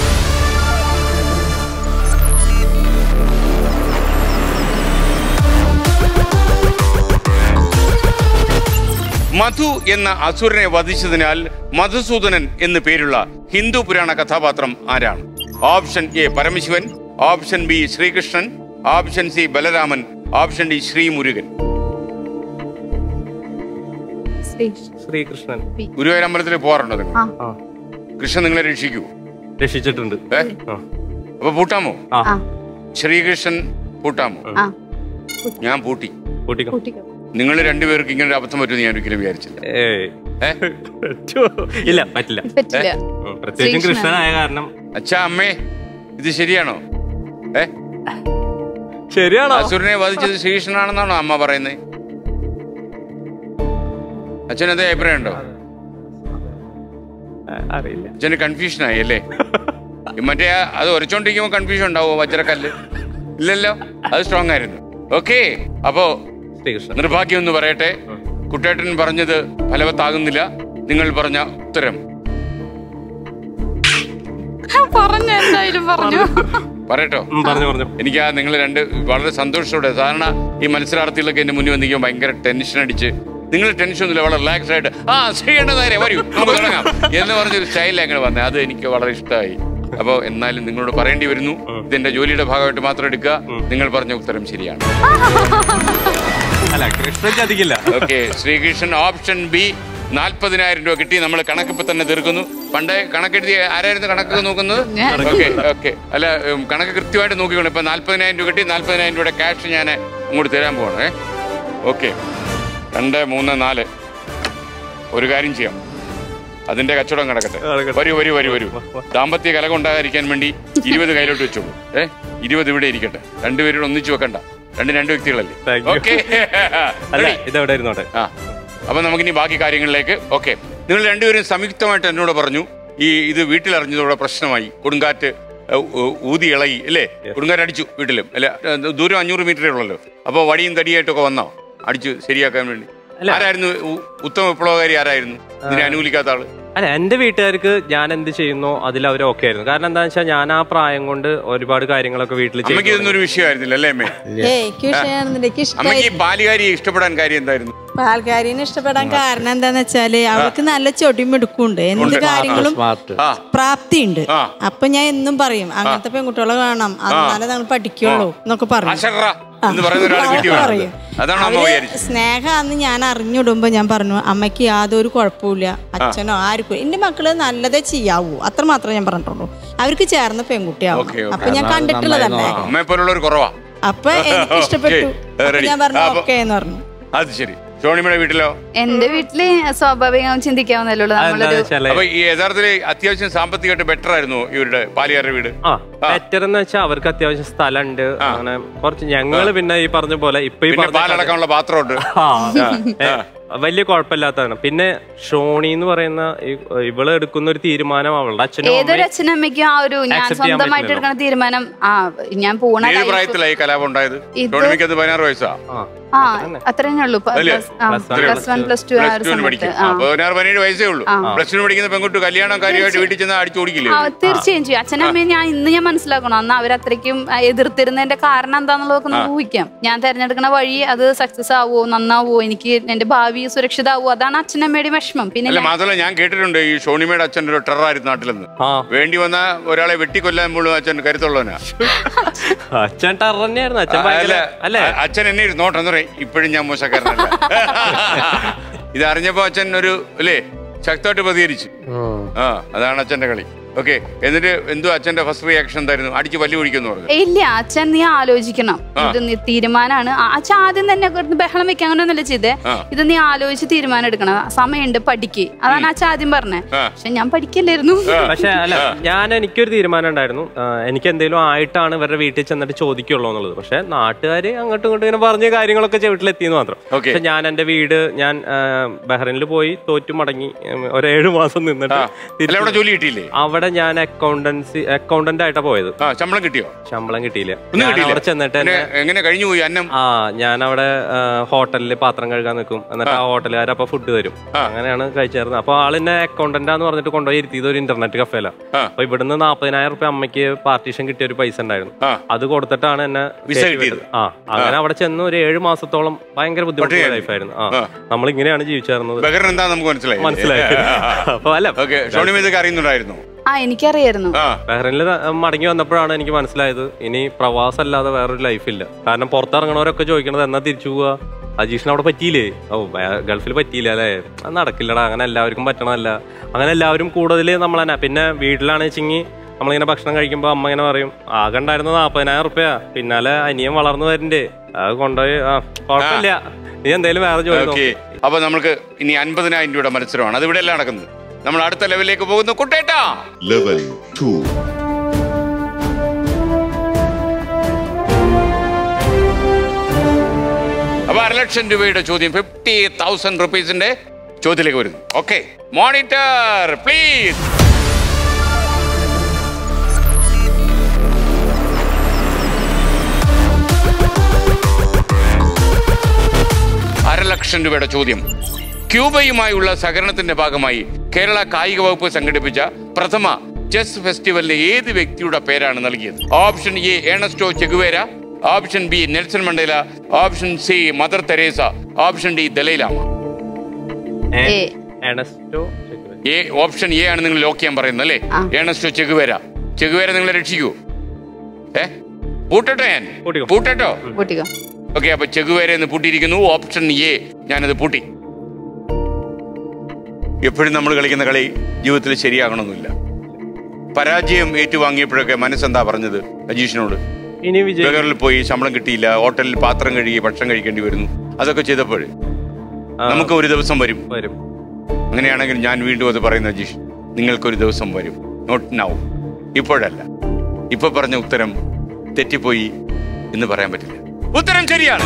മധു എന്ന അസുരനെ വധിച്ചതിനാൽ മധുസൂദനൻ എന്ന് പേരുള്ള ഹിന്ദു പുരാണ കഥാപാത്രം ആരാണ്? ഓപ്ഷൻ എ പരമശിവൻ, ഓപ്ഷൻ ബി ശ്രീകൃഷ്ണൻ, ഓപ്ഷൻ സി ബലരാമൻ, ഓപ്ഷൻ ഡി ശ്രീമുരുകൻ. ശ്രീകൃഷ്ണൻ. ഗുരുവായൂർ അമ്പലത്തിൽ പോകാറുണ്ടോ നിങ്ങൾ? കൃഷ്ണൻ നിങ്ങളെ രക്ഷിക്കൂ? രക്ഷിച്ചിട്ടുണ്ട്. അപ്പൊ പൂട്ടാമോ? ശ്രീകൃഷ്ണൻ പൂട്ടാമോ? ഞാൻ പൂട്ടി. നിങ്ങൾ രണ്ടുപേർക്ക് ഇങ്ങനെ ഒരു അബദ്ധം പറ്റുമെന്ന് ഞാൻ ഒരിക്കലും വിചാരിച്ചില്ല. ഇല്ല, പറ്റില്ല. പ്രത്യേകിച്ചും കൃഷ്ണനായ കാരണം. അച്ഛാ അമ്മേ, ഇത് ശരിയാണോ? ഏ ശരിയാണോ? അസുരനെ വധിച്ചത് ശ്രീകൃഷ്ണനാണെന്നാണോ അമ്മ പറയുന്നത്? അച്ഛനതേ അഭിപ്രായം ഉണ്ടോ? അറിയില്ല. അച്ഛന് കൺഫ്യൂഷൻ ആയി അല്ലേ? മറ്റേ അത് ഉരച്ചോണ്ടിരിക്കുമ്പോ കൺഫ്യൂഷൻ ഉണ്ടാവോ? വജ്രക്കല്ല് ഇല്ലല്ലോ, അത് സ്ട്രോങ് ആയിരുന്നു. ഓക്കെ, അപ്പോ നിർഭാഗ്യം എന്ന് പറയട്ടെ, കുട്ടേട്ടൻ പറഞ്ഞത് ഫലവത്താകുന്നില്ല. നിങ്ങൾ പറഞ്ഞ ഉത്തരം പറയട്ടോ? എനിക്ക് ആ നിങ്ങൾ രണ്ട് വളരെ സന്തോഷത്തോടെ, സാധാരണ ഈ മത്സരാർത്ഥികളൊക്കെ എന്റെ മുന്നിൽ വന്നിരിക്കുമ്പോൾ ഭയങ്കര ടെൻഷൻ അടിച്ച്, നിങ്ങൾ ടെൻഷൻ ഒന്നുമില്ല, വളരെ റിലാക്സ്ഡ് ആയിട്ട് ആ ചെയ്യേണ്ടതാരെ വരൂ നമുക്ക് തുടങ്ങാം എന്ന് പറഞ്ഞൊരു സ്റ്റൈലിൽ അങ്ങനെ വന്നത്, അത് എനിക്ക് വളരെ ഇഷ്ടമായി. അപ്പൊ എന്നാലും നിങ്ങളോട് പറയേണ്ടി വരുന്നു, ഇതെന്റെ ജോലിയുടെ ഭാഗമായിട്ട് മാത്രം എടുക്കുക. നിങ്ങൾ പറഞ്ഞ ഉത്തരം ശരിയാണ്. ഓക്കെ, ശ്രീകൃഷ്ണൻ ഓപ്ഷൻ ബി. നാൽപ്പതിനായിരം രൂപ കിട്ടി. നമ്മൾ കണക്കിപ്പോ തന്നെ തീർക്കുന്നു. പണ്ട് കണക്കെഴുതി ആരായിരുന്നു കണക്ക് നോക്കുന്നത്? ഓക്കെ ഓക്കെ അല്ല, കണക്ക് കൃത്യമായിട്ട് നോക്കിക്കോണം. ഇപ്പൊ നാൽപ്പതിനായിരം രൂപ കിട്ടി. നാൽപ്പതിനായിരം രൂപയുടെ ക്യാഷ് ഞാൻ അങ്ങോട്ട് തരാൻ പോവാണ്. ഓക്കെ, രണ്ട് മൂന്ന് നാല്. ഒരു കാര്യം ചെയ്യാം, അതിന്റെ കച്ചവടം കിടക്കട്ടെ. വരൂ വരൂ വരൂ വരൂ. ദാമ്പത്യ കലകം ഉണ്ടാകാതിരിക്കാൻ വേണ്ടി ഇരുപത് കയ്യിലോട്ട് വെച്ചോളൂ. ഏ ഇരുപത് ഇവിടെ ഇരിക്കട്ടെ. രണ്ടുപേരോട് ഒന്നിച്ചു വെക്കണ്ട, രണ്ട് രണ്ട് വ്യക്തികളല്ലേ. ഓക്കെ, ഇതെവിടെ ഇരുന്നോട്ടെ. ആ അപ്പൊ നമുക്കിനി ബാക്കി കാര്യങ്ങളിലേക്ക്. ഓക്കെ, നിങ്ങൾ രണ്ടുപേരും സംയുക്തമായിട്ട് എന്നോട് പറഞ്ഞു ഈ ഇത് വീട്ടിലറിഞ്ഞതോടെ പ്രശ്നമായി. കൊടുങ്കാറ്റ് ഊതി ഇളകി അല്ലേ? കൊടുങ്കാറ്റ് അടിച്ചു വീട്ടിലും അല്ല, ദൂരം അഞ്ഞൂറ് മീറ്ററേ ഉള്ളല്ലോ. അപ്പൊ വടിയും തടിയായിട്ടൊക്കെ വന്നോ അടിച്ചു ശരിയാക്കാൻ വേണ്ടി? ആരായിരുന്നു ഉത്തമ വിപ്ലവകാരി? ആരായിരുന്നു ഇതിനെ അനുകൂലിക്കാത്ത ആള്? അല്ല, എന്റെ വീട്ടുകാർക്ക് ഞാൻ എന്ത് ചെയ്യുന്നോ അതിൽ അവർ ഓക്കെ ആയിരുന്നു. കാരണം എന്താ വെച്ചാൽ ഞാൻ ആ പ്രായം കൊണ്ട് ഒരുപാട് കാര്യങ്ങളൊക്കെ വീട്ടിൽ അമ്മയ്ക്ക് ഇതൊന്നും വിഷയമായിരുന്നില്ല അല്ലേ അമ്മേ? അമ്മയ്ക്ക് പാലുകാരിയെ ഇഷ്ടപ്പെടാൻ കാര്യം എന്തായിരുന്നു? പാൽക്കാരിനെ ഇഷ്ടപ്പെടാൻ കാരണം എന്താന്ന് വെച്ചാല് അവർക്ക് നല്ല ചൊടിമെടുക്കുണ്ട്, എന്ത് കാര്യങ്ങളും പ്രാപ്തിയുണ്ട്. അപ്പൊ ഞാൻ എന്നും പറയും അങ്ങനത്തെ പെൺകുട്ടികളെ കാണാം, എന്നാലേ നമ്മൾ പഠിക്കുള്ളൂ എന്നൊക്കെ പറയും. സ്നേഹാന്ന് ഞാൻ അറിഞ്ഞിടുമ്പോ ഞാൻ പറഞ്ഞു അമ്മയ്ക്ക് യാതൊരു കുഴപ്പമില്ല, അച്ഛനോ ആർക്കും എന്റെ മക്കള് നല്ലതേ ചെയ്യാവൂ, അത്ര മാത്രമേ ഞാൻ പറഞ്ഞിട്ടുള്ളൂ. അവർക്ക് ചേർന്ന പെൺകുട്ടിയാവും. അപ്പൊ ഞാൻ കണ്ടിട്ടുള്ളതല്ലേ, അപ്പൊ എനിക്ക് ഇഷ്ടപ്പെട്ടു. ഞാൻ പറഞ്ഞു ഓക്കെ എന്ന് പറഞ്ഞു. അത് ശരി. ഷോണിമയുടെ വീട്ടിലോ? എന്റെ വീട്ടില് സ്വാഭാവികം ചിന്തിക്കാവുന്നല്ലോ. അപ്പൊ ഈ യഥാർത്ഥത്തില് അത്യാവശ്യം സാമ്പത്തികമായിട്ട് ബെറ്റർ ആയിരുന്നു ഇവരുടെ പാലിയാരുടെ വീട്? ആ ബെറ്റർ എന്ന് വെച്ചാൽ അവർക്ക് അത്യാവശ്യം സ്ഥലമുണ്ട്, അങ്ങനെ കുറച്ച്. ഞങ്ങള് പിന്നെ ഈ പറഞ്ഞ പോലെ ഇപ്പൊ ഈ പാലടക്കാനുള്ള പാത്രമുണ്ട്, വലിയ കുഴപ്പമില്ലാത്തതാണ്. പിന്നെ ഷോണി എന്ന് പറയുന്ന ഇവള് എടുക്കുന്ന ഒരു തീരുമാനം അവളുടെ അച്ഛനും ഏതൊരു അച്ഛനമ്മയ്ക്കും ആ ഒരു ഞാൻ സ്വന്തമായിട്ട് എടുക്കുന്ന തീരുമാനം. ആ ഞാൻ പൂർണ്ണ പ്രായത്തിലായി കലാപം ഉണ്ടായത്. പതിനാറ് വയസ്സാ. ആ അത്രേ ഉള്ളൂ. പ്ലസ് വൺ പ്ലസ് ടു പതിനാറ് പതിനേഴ് വയസ്സേ ഉള്ളൂ. പ്ലസ് ടു പഠിക്കുന്ന പെൺകുട്ടി കല്യാണം കാര്യമായിട്ട് വീട്ടിൽ ചെന്ന് അടിച്ചു ഓടിക്കില്ലേ? തീർച്ചയായും ചെയ്യും. അച്ഛനമ്മയെ ഞാൻ ഇന്ന് ഞാൻ മനസ്സിലാക്കണം, അന്ന് അവരത്രയ്ക്കും എതിർത്തിരുന്നതിന്റെ കാരണം എന്താണെന്നുള്ളതൊക്കെ നമുക്ക് ഊഹിക്കാം. ഞാൻ തെരഞ്ഞെടുക്കുന്ന വഴി അത് സക്സസ് ആവോ, നന്നാവോ, എനിക്ക് എന്റെ ഭാവി സുരക്ഷിതാവോ, അതാണ് അച്ഛനമ്മയുടെ വിഷമം. പിന്നെ മാത്രമല്ല ഞാൻ കേട്ടിട്ടുണ്ട് ഈ ഷോണിമയുടെ അച്ഛൻ്റെ ഒരു ടെററായിരുന്നു നാട്ടിലെന്ന്. വേണ്ടി വന്ന ഒരാളെ വെട്ടിക്കൊല്ലാൻ പോലും അച്ഛൻ കരുത്തുള്ളവനാ. അച്ഛൻ ടെറർ തന്നെയായിരുന്നു. അച്ഛൻ എന്നെ നോട്ടെന്ന് പറയും, ഇപ്പോഴും ഞാൻ മോശക്കാരനല്ല. ഇത് അറിഞ്ഞപ്പോ അച്ഛൻ ഒരു അല്ലേ ശക്തമായിട്ട് പ്രതികരിച്ചു. ആ അതാണ് അച്ഛന്റെ കളി. ഓക്കെ, എന്നിട്ട് എന്തോ അച്ഛന്റെ ഫസ്റ്റ് റിയാക്ഷൻ എന്തായിരുന്നു? അടിച്ച് പല്ലു പിടിക്കുന്നു പറഞ്ഞു. ഇല്ല, അച്ഛൻ നീ ആലോചിക്കണം, ഇത് നീ തീരുമാനമാണ്. അച്ഛൻ ആദ്യം തന്നെ ബഹളം വെക്കാൻ അങ്ങനെയൊന്നുമല്ല ചെയ്തേ, ഇത് നീ ആലോചിച്ച് തീരുമാനം എടുക്കണം, സമയമുണ്ട്, പഠിക്ക്. അതാണ് അച്ഛൻ ആദ്യം പറഞ്ഞത്. പക്ഷെ ഞാൻ പഠിക്കല്ലായിരുന്നു. പക്ഷെ അല്ല, ഞാൻ എനിക്കൊരു തീരുമാനം ഉണ്ടായിരുന്നു, എനിക്ക് എന്തെങ്കിലും ആയിട്ടാണ് ഇവരുടെ വീട്ടിൽ ചെന്നിട്ട് ചോദിക്കുള്ളൂ എന്നുള്ളത്. പക്ഷെ നാട്ടുകാര് അങ്ങോട്ടും ഇങ്ങോട്ടും ഇങ്ങനെ പറഞ്ഞ കാര്യങ്ങളൊക്കെ വീട്ടിലെത്തിയെന്ന് മാത്രം. പക്ഷെ ഞാൻ എന്റെ വീട് ഞാൻ ബഹ്റൈനിൽ പോയി തോറ്റു മടങ്ങി ഒരു ഏഴു മാസം നിന്നിട്ട് ജോലി കിട്ടിയില്ലേ? അവിടെ ഞാൻ അക്കൗണ്ടൻസി അക്കൗണ്ടന്റ് ആയിട്ടാ പോയത്. ശമ്പളം കിട്ടിയോ? ശമ്പളം കിട്ടിയില്ല. അവിടെ ചെന്നിട്ട് എങ്ങനെ കഴിഞ്ഞു പോയി അന്നം? ആ ഞാൻ അവിടെ ഹോട്ടലിൽ പാത്രം കഴുകാൻ നിൽക്കും, എന്നിട്ട് ആ ഹോട്ടലുകാർ അപ്പൊ ഫുഡ് തരും. അങ്ങനെയാണ് കഴിച്ചായിരുന്നത്. അപ്പൊ ആളിന്നെ അക്കൗണ്ടന്റാന്ന് പറഞ്ഞിട്ട് കൊണ്ടുപോയി ഇരുത്തിയത് ഒരു ഇന്റർനെറ്റ് കഫേല. അപ്പൊ ഇവിടുന്ന് നാപ്പതിനായിരം റുപ്യ അമ്മയ്ക്ക് പാർട്ടീഷൻ കിട്ടിയ ഒരു പൈസ ഉണ്ടായിരുന്നു, അത് കൊടുത്തിട്ടാണ് എന്നെ ആ അങ്ങനെ അവിടെ ചെന്ന് ഒരു ഏഴു മാസത്തോളം ഭയങ്കര ബുദ്ധിമുട്ടുള്ള ലൈഫായിരുന്നു. ആ നമ്മൾ ഇങ്ങനെയാണ് ജീവിച്ചായിരുന്നത്. മനസ്സിലായി. അപ്പൊ അല്ല അറിയുന്നുണ്ടായിരുന്നു. ആ എനിക്കറിയായിരുന്നു. ബഹ്റൈനിൽ മടങ്ങി വന്നപ്പോഴാണ് എനിക്ക് മനസ്സിലായത് ഇനി പ്രവാസം അല്ലാതെ വേറൊരു ലൈഫില്ല. കാരണം പുറത്തിറങ്ങണവരൊക്കെ ചോദിക്കണത് എന്നാ തിരിച്ചു പോവാ, അജീഷിന് അവിടെ പറ്റിയില്ലേ, ഓ ഗൾഫിൽ പറ്റിയില്ല അല്ലേ, അത് നടക്കില്ലടാ, അങ്ങനെ എല്ലാവർക്കും പറ്റണമല്ല, അങ്ങനെ എല്ലാവരും കൂടുതൽ നമ്മൾ തന്നെ. പിന്നെ വീട്ടിലാണെന്ന് വെച്ചെങ്കിൽ നമ്മളിങ്ങനെ ഭക്ഷണം കഴിക്കുമ്പോൾ അമ്മ ഇങ്ങനെ പറയും, ആകെ ഉണ്ടായിരുന്നത് നാപ്പതിനായിരം റുപ്യ, പിന്നാലെ അനിയൻ വളർന്നു വരണ്ടേ, അത് കൊണ്ടുപോയി ആ കുഴപ്പമില്ല, നീ എന്തായാലും വേറെ ജോലി. അപ്പൊ നമുക്ക് ഇനി അൻപതിനായിരം രൂപയുടെ മത്സരമാണ്, അത് ഇവിടെ എല്ലാം നടക്കുന്നത്. നമ്മൾ അടുത്ത ലെവലിലേക്ക് പോകുന്നു. കുട്ടേട്ടാ ലെവൽ ടു. അപ്പൊ അരലക്ഷം രൂപയുടെ ചോദ്യം, ഫിഫ്റ്റി തൗസൻഡ് റുപ്പീസിന്റെ ചോദ്യത്തിലേക്ക് വരുന്നു. Okay, monitor please. അരലക്ഷം രൂപയുടെ ചോദ്യം. ക്യൂബയുമായുള്ള സഹകരണത്തിന്റെ ഭാഗമായി കേരള കായിക വകുപ്പ് സംഘടിപ്പിച്ച പ്രഥമ ചെസ് ഫെസ്റ്റിവലിന് ഏത് വ്യക്തിയുടെ പേരാണ് നൽകിയത്? Option A Ernesto Che Guevara, option B Nelson Mandela, option C Mother Teresa, option D Dalai Lama. A option A ആണ് നിങ്ങൾ ലോക്ക് ചെയ്യാൻ പറയുന്നത് അല്ലേ? Ernesto Che Guevara. ചെഗുവേര നിങ്ങളെ രക്ഷിക്കൂ? ഏ പൂട്ടട്ടോ? ഞാൻ പൂട്ടട്ടോ? ഓക്കെ, അപ്പൊ ചെഗുവേര എന്ന് പൂട്ടിയിരിക്കുന്നു. ഓപ്ഷൻ എ ഞാനത് പൂട്ടി. എപ്പോഴും നമ്മൾ കളിക്കുന്ന കളി ജീവിതത്തിൽ ശരിയാകണമെന്നില്ല. പരാജയം ഏറ്റുവാങ്ങിയപ്പോഴൊക്കെ മനസ്സെന്താ പറഞ്ഞത് അജീഷിനോട്? ബഹറിൽ പോയി ശമ്പളം കിട്ടിയില്ല, ഹോട്ടലിൽ പാത്രം കഴുകി ഭക്ഷണം കഴിക്കേണ്ടി വരുന്നു, അതൊക്കെ ചെയ്തപ്പോൾ നമുക്ക് ഒരു ദിവസം വരും വരും അങ്ങനെയാണെങ്കിൽ ഞാൻ വീണ്ടും അത് പറയുന്നു, അജീഷ് നിങ്ങൾക്കൊരു ദിവസം വരും, നോട്ട് നൗ, ഇപ്പോഴല്ല. ഇപ്പൊ പറഞ്ഞ ഉത്തരം തെറ്റിപ്പോയി എന്ന് പറയാൻ പറ്റില്ല. ഉത്തരം ശരിയാണ്.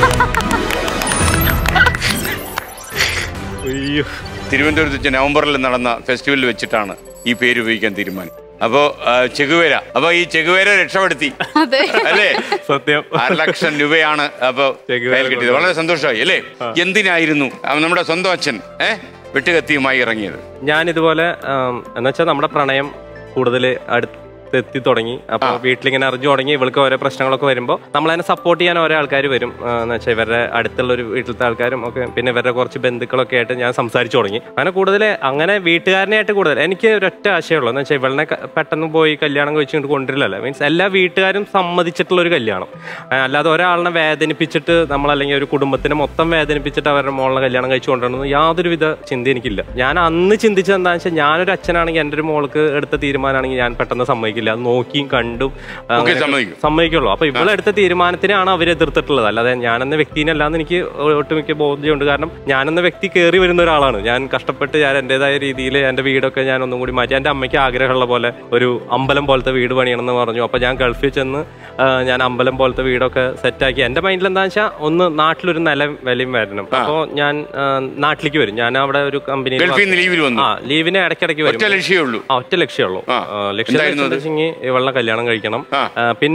തിരുവനന്തപുരത്ത് വെച്ച് നവംബറിൽ നടന്ന ഫെസ്റ്റിവലിൽ വെച്ചിട്ടാണ് ഈ പേര് ഉപയോഗിക്കാൻ തീരുമാനം. അപ്പോ ചെഗുവേര, അപ്പൊ ഈ ചെഗുവേര രക്ഷപ്പെടുത്തി അല്ലേ? സത്യം. അര ലക്ഷം രൂപയാണ് അപ്പൊ കിട്ടിയത്. വളരെ സന്തോഷമായി അല്ലേ? എന്തിനായിരുന്നു നമ്മുടെ സ്വന്തം അച്ഛൻ ഏഹ് വെട്ടുകത്തിയുമായി ഇറങ്ങിയത്? ഞാൻ ഇതുപോലെ എന്ന് വെച്ചാൽ നമ്മുടെ പ്രണയം കൂടുതൽ അടുത്ത് എത്തി തുടങ്ങി. അപ്പൊ വീട്ടിലിങ്ങനെ അറിഞ്ഞു തുടങ്ങി ഇവൾക്ക് ഓരോ പ്രശ്നങ്ങളൊക്കെ വരുമ്പോൾ നമ്മളതിനെ സപ്പോർട്ട് ചെയ്യാൻ ഓരോ ആൾക്കാർ വരും. എന്ന് വെച്ചാൽ ഇവരുടെ അടുത്തുള്ള ഒരു വീട്ടിലത്തെ ആൾക്കാരും ഒക്കെ, പിന്നെ ഇവരുടെ കുറച്ച് ബന്ധുക്കളൊക്കെ ആയിട്ട് ഞാൻ സംസാരിച്ചു തുടങ്ങി. അങ്ങനെ കൂടുതൽ അങ്ങനെ വീട്ടുകാരനായിട്ട് കൂടുതൽ എനിക്ക് ഒരൊറ്റ ആശയമുള്ളൂ, എന്ന് വെച്ചാൽ ഇവളെ പെട്ടെന്ന് പോയി കല്യാണം കഴിച്ചുകൊണ്ട് കൊണ്ടുവരില്ലല്ലോ. മീൻസ് എല്ലാ വീട്ടുകാരും സമ്മതിച്ചിട്ടുള്ള ഒരു കല്യാണം, അല്ലാതെ ഒരാളിനെ വേദനിപ്പിച്ചിട്ട് നമ്മൾ അല്ലെങ്കിൽ ഒരു കുടുംബത്തിനെ മൊത്തം വേദനിപ്പിച്ചിട്ട് അവരുടെ മോളിനെ കല്യാണം കഴിച്ചു കൊണ്ടുവരണം യാതൊരുവിധ ചിന്ത എനിക്കില്ല. ഞാൻ അന്ന് ചിന്തിച്ചത് എന്താണെന്ന് വെച്ചാൽ ഞാനൊരു അച്ഛനാണെങ്കിൽ എൻ്റെ ഒരു മോൾക്ക് എടുത്ത തീരുമാനമാണെങ്കിൽ ഞാൻ പെട്ടെന്ന് സമ്മതിക്കില്ല, അത് നോക്കിയും കണ്ടും സമ്മതിക്കുള്ളൂ. അപ്പൊ ഇവളെടുത്ത തീരുമാനത്തിനാണ് അവർ എതിർത്തിട്ടുള്ളത്, അല്ലാതെ ഞാനെന്ന വ്യക്തിനല്ലാന്ന് എനിക്ക് ഒട്ടുമിക്ക ബോധ്യമുണ്ട്. കാരണം ഞാനെന്ന വ്യക്തി കയറി വരുന്ന ഒരാളാണ്. ഞാൻ കഷ്ടപ്പെട്ട് ഞാൻ എൻ്റെതായ രീതിയിൽ എൻ്റെ വീടൊക്കെ ഞാൻ ഒന്നും കൂടി മാറ്റി. എൻ്റെ അമ്മയ്ക്ക് ആഗ്രഹമുള്ള പോലെ ഒരു അമ്പലം പോലത്തെ വീട് പണിയണമെന്ന് പറഞ്ഞു. അപ്പൊ ഞാൻ ഗൾഫിൽ ചെന്ന് ഞാൻ അമ്പലം പോലത്തെ വീടൊക്കെ സെറ്റാക്കി. എൻ്റെ മൈൻഡിൽ എന്താണെന്ന് വെച്ചാൽ ഒന്ന് നാട്ടിലൊരു നില വിലയും വരണം. അപ്പോൾ ഞാൻ നാട്ടിലേക്ക് വരും. ഞാൻ അവിടെ ഒരു കമ്പനിയിൽ ആ ലീവിന് ഇടയ്ക്കിടയ്ക്ക് വരും. ഒറ്റ ലക്ഷ്യമുള്ളൂ ഒറ്റ ലക്ഷ്യമുള്ളൂ ലക്ഷ്യം ഇവളെ കല്യാണം കഴിക്കണം. പിന്നെ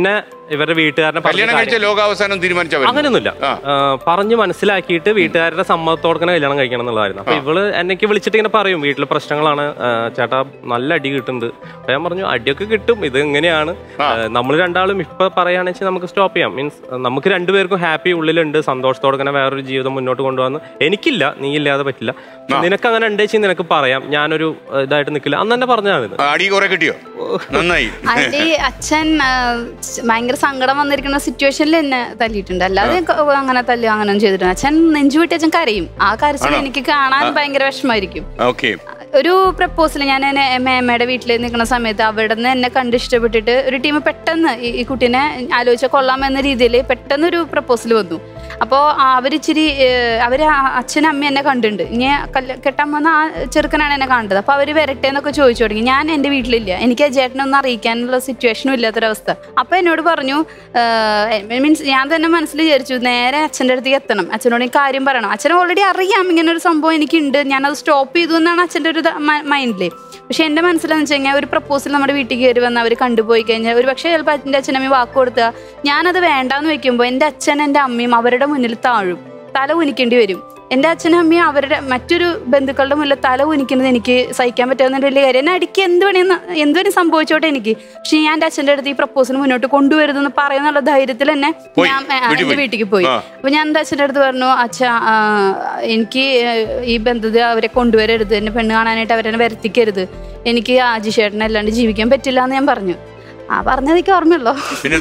ഇവരുടെ വീട്ടുകാരനെ കല്യാണം കഴിച്ച ലോകാവസാനം തീരുമാനിച്ച അങ്ങനെയൊന്നുമില്ല. പറഞ്ഞ് മനസ്സിലാക്കിയിട്ട് വീട്ടുകാരുടെ സമ്മതത്തോടെ കല്യാണം കഴിക്കണം എന്നുള്ളതായിരുന്നു. അപ്പൊ ഇവള് എനിക്ക് വിളിച്ചിട്ട് ഇങ്ങനെ പറയും വീട്ടിലെ പ്രശ്നങ്ങളാണ് ചേട്ടാ, നല്ല അടി കിട്ടുന്നുണ്ട്. അപ്പൊ ഞാൻ പറഞ്ഞു അടിയൊക്കെ കിട്ടും, ഇത് എങ്ങനെയാണ് നമ്മൾ രണ്ടാളും ഇപ്പൊ പറയുകയാണെന്ന് വെച്ചാൽ നമുക്ക് സ്റ്റോപ്പ് ചെയ്യാം. മീൻസ് നമുക്ക് രണ്ടുപേർക്കും ഹാപ്പി ഉള്ളിലുണ്ട്, സന്തോഷത്തോടെ തന്നെ വേറൊരു ജീവിതം മുന്നോട്ട് കൊണ്ടുവന്ന് എനിക്കില്ല, നീ ഇല്ലാതെ പറ്റില്ല, നിനക്ക് അങ്ങനെ ഉണ്ടെങ്കിൽ നിനക്ക് പറയാം, ഞാനൊരു ഇതായിട്ട് നിൽക്കില്ല അന്ന് തന്നെ പറഞ്ഞാണ്. അടി കുറെ കിട്ടിയോ? നന്നായി. അച്ഛൻ ഭയങ്കര സങ്കടം വന്നിരിക്കുന്ന സിറ്റുവേഷനിൽ എന്നെ തല്ലിയിട്ടുണ്ട്, അല്ലാതെ അങ്ങനെ തല്ലുക അങ്ങനെ ചെയ്തിട്ടുണ്ട്. അച്ഛൻ നെഞ്ചു വിട്ടി അച്ഛൻ കരയും. ആ കരച്ചിൽ എനിക്ക് കാണാൻ ഭയങ്കര വിഷമമായിരിക്കും. ഒരു പ്രപ്പോസൽ ഞാൻ മേമ്മയുടെ വീട്ടിൽ നിൽക്കുന്ന സമയത്ത് അവിടെ നിന്ന് എന്നെ കണ്ട് ഇഷ്ടപ്പെട്ടിട്ട് ഒരു ടീം പെട്ടെന്ന് ഈ കുട്ടീനെ ആലോചിച്ചാൽ കൊള്ളാമെന്ന രീതിയിൽ പെട്ടെന്ന് ഒരു പ്രപ്പോസൽ വന്നു. അപ്പോൾ അവരിച്ചിരി അവർ അച്ഛനും അമ്മയും എന്നെ കണ്ടിട്ടുണ്ട്. ഇനി കെട്ടാൻ വന്ന ആ ചെറുക്കനാണ് എന്നെ കണ്ടത്. അപ്പോൾ അവർ വരട്ടെ എന്നൊക്കെ ചോദിച്ചു തുടങ്ങി. ഞാൻ എൻ്റെ വീട്ടിലില്ല, എനിക്ക് ആ ചേട്ടനൊന്നും അറിയിക്കാനുള്ള സിറ്റുവേഷനും ഇല്ലാത്തൊരവസ്ഥ. അപ്പോൾ എന്നോട് പറഞ്ഞു, മീൻസ് ഞാൻ തന്നെ മനസ്സിൽ വിചാരിച്ചു നേരെ അച്ഛൻ്റെ അടുത്തേക്ക് എത്തണം, അച്ഛനോട് ഈ കാര്യം പറയണം. അച്ഛന് ഓൾറെഡി അറിയാം ഇങ്ങനെ ഒരു സംഭവം എനിക്കുണ്ട്, ഞാനത് സ്റ്റോപ്പ് ചെയ്തു എന്നാണ് അച്ഛൻ്റെ ഒരു മൈൻഡിൽ. പക്ഷെ എൻ്റെ മനസ്സിലെന്ന് വെച്ച് കഴിഞ്ഞാൽ ഒരു പ്രപ്പോസൽ നമ്മുടെ വീട്ടിൽ കയറി വന്ന് അവർ കണ്ടുപോയി കഴിഞ്ഞാൽ ഒരു പക്ഷേ ചിലപ്പോൾ എൻ്റെ അച്ഛനമ്മയും വാക്ക് കൊടുത്താൽ ഞാനത് വേണ്ടാന്ന് വെക്കുമ്പോൾ എൻ്റെ അച്ഛൻ എൻ്റെ അമ്മയും അവരുടെ മുന്നിൽ താഴും, തല ഉനിക്കേണ്ടി വരും. എൻ്റെ അച്ഛനും അമ്മയും അവരുടെ മറ്റൊരു ബന്ധുക്കളുടെ മുന്നിൽ തല ഉനിക്കുന്നത് എനിക്ക് സഹിക്കാൻ പറ്റാവുന്ന വലിയ കാര്യം. എന്നെ അടിക്ക് എന്ത് വേണമെന്ന് എന്ത് വേണേലും സംഭവിച്ചോട്ടെ എനിക്ക്, പക്ഷെ ഞാൻ എൻ്റെ അച്ഛൻ്റെ അടുത്ത് ഈ പ്രപ്പോസൽ മുന്നോട്ട് കൊണ്ടുവരുതെന്ന് പറയുന്നുള്ള ധൈര്യത്തിൽ തന്നെ ഞാൻ എൻ്റെ വീട്ടിലേക്ക് പോയി. അപ്പൊ ഞാൻ എൻ്റെ അച്ഛൻ്റെ അടുത്ത് പറഞ്ഞു, അച്ഛാ എനിക്ക് ഈ ബന്ധത്തിൽ അവരെ കൊണ്ടുവരരുത്, എന്നെ പെണ്ണ് കാണാനായിട്ട് അവരെന്നെ വരുത്തിക്കരുത്, എനിക്ക് ആജി ചേട്ടനെ അല്ലാണ്ട് ജീവിക്കാൻ പറ്റില്ല എന്ന് ഞാൻ പറഞ്ഞു. ആ പറഞ്ഞതൊക്കെ ഓർമ്മയുള്ളോ? പിന്നെ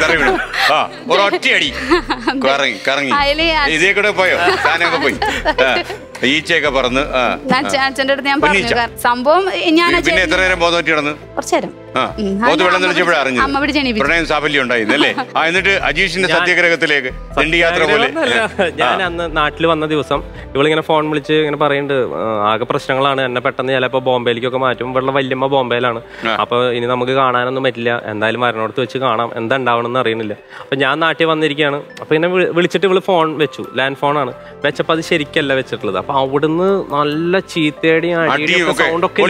പോയോ പോയി ഈച്ചയൊക്കെ പറന്ന് അച്ഛൻ്റെ അടുത്ത് ഞാൻ പറഞ്ഞു സംഭവം. ഞാൻ പിന്നെ എത്ര നേരം ബോധം കിടന്ന് കുറച്ചു നേരം അമ്മ പ്രണയം സാഫല്യം ഉണ്ടായിരുന്നല്ലേ? എന്നിട്ട് അജീഷിന്റെ സത്യാഗ്രഹത്തിലേക്ക് യാത്ര പോലെ ഞാൻ അന്ന് നാട്ടിൽ വന്ന ദിവസം ഇവളിങ്ങനെ ഫോൺ വിളിച്ച് ഇങ്ങനെ പറയുന്നുണ്ട്, ആകെ പ്രശ്നങ്ങളാണ്, എന്നെ പെട്ടെന്ന് ചിലപ്പോ ബോംബെയിലേക്കൊക്കെ മാറ്റും, ഇവളുടെ വല്യമ്മ ബോംബെയിലാണ്, അപ്പൊ ഇനി നമുക്ക് കാണാനൊന്നും പറ്റില്ല, എന്തായാലും മരണോടത്ത് വെച്ച് കാണാം, എന്താ ഉണ്ടാവണമെന്ന് അറിയുന്നില്ല. അപ്പൊ ഞാൻ നാട്ടിൽ വന്നിരിക്കുകയാണ്. അപ്പൊ ഇങ്ങനെ വിളിച്ചിട്ട് ഇവള് ഫോൺ വെച്ചു, ലാൻഡ് ഫോണാണ് വെച്ചപ്പോ അത് ശരിക്കല്ല വെച്ചിട്ടുള്ളത്. അപ്പൊ അവിടുന്ന് നല്ല ചീത്തയടിയും സൗണ്ടൊക്കെ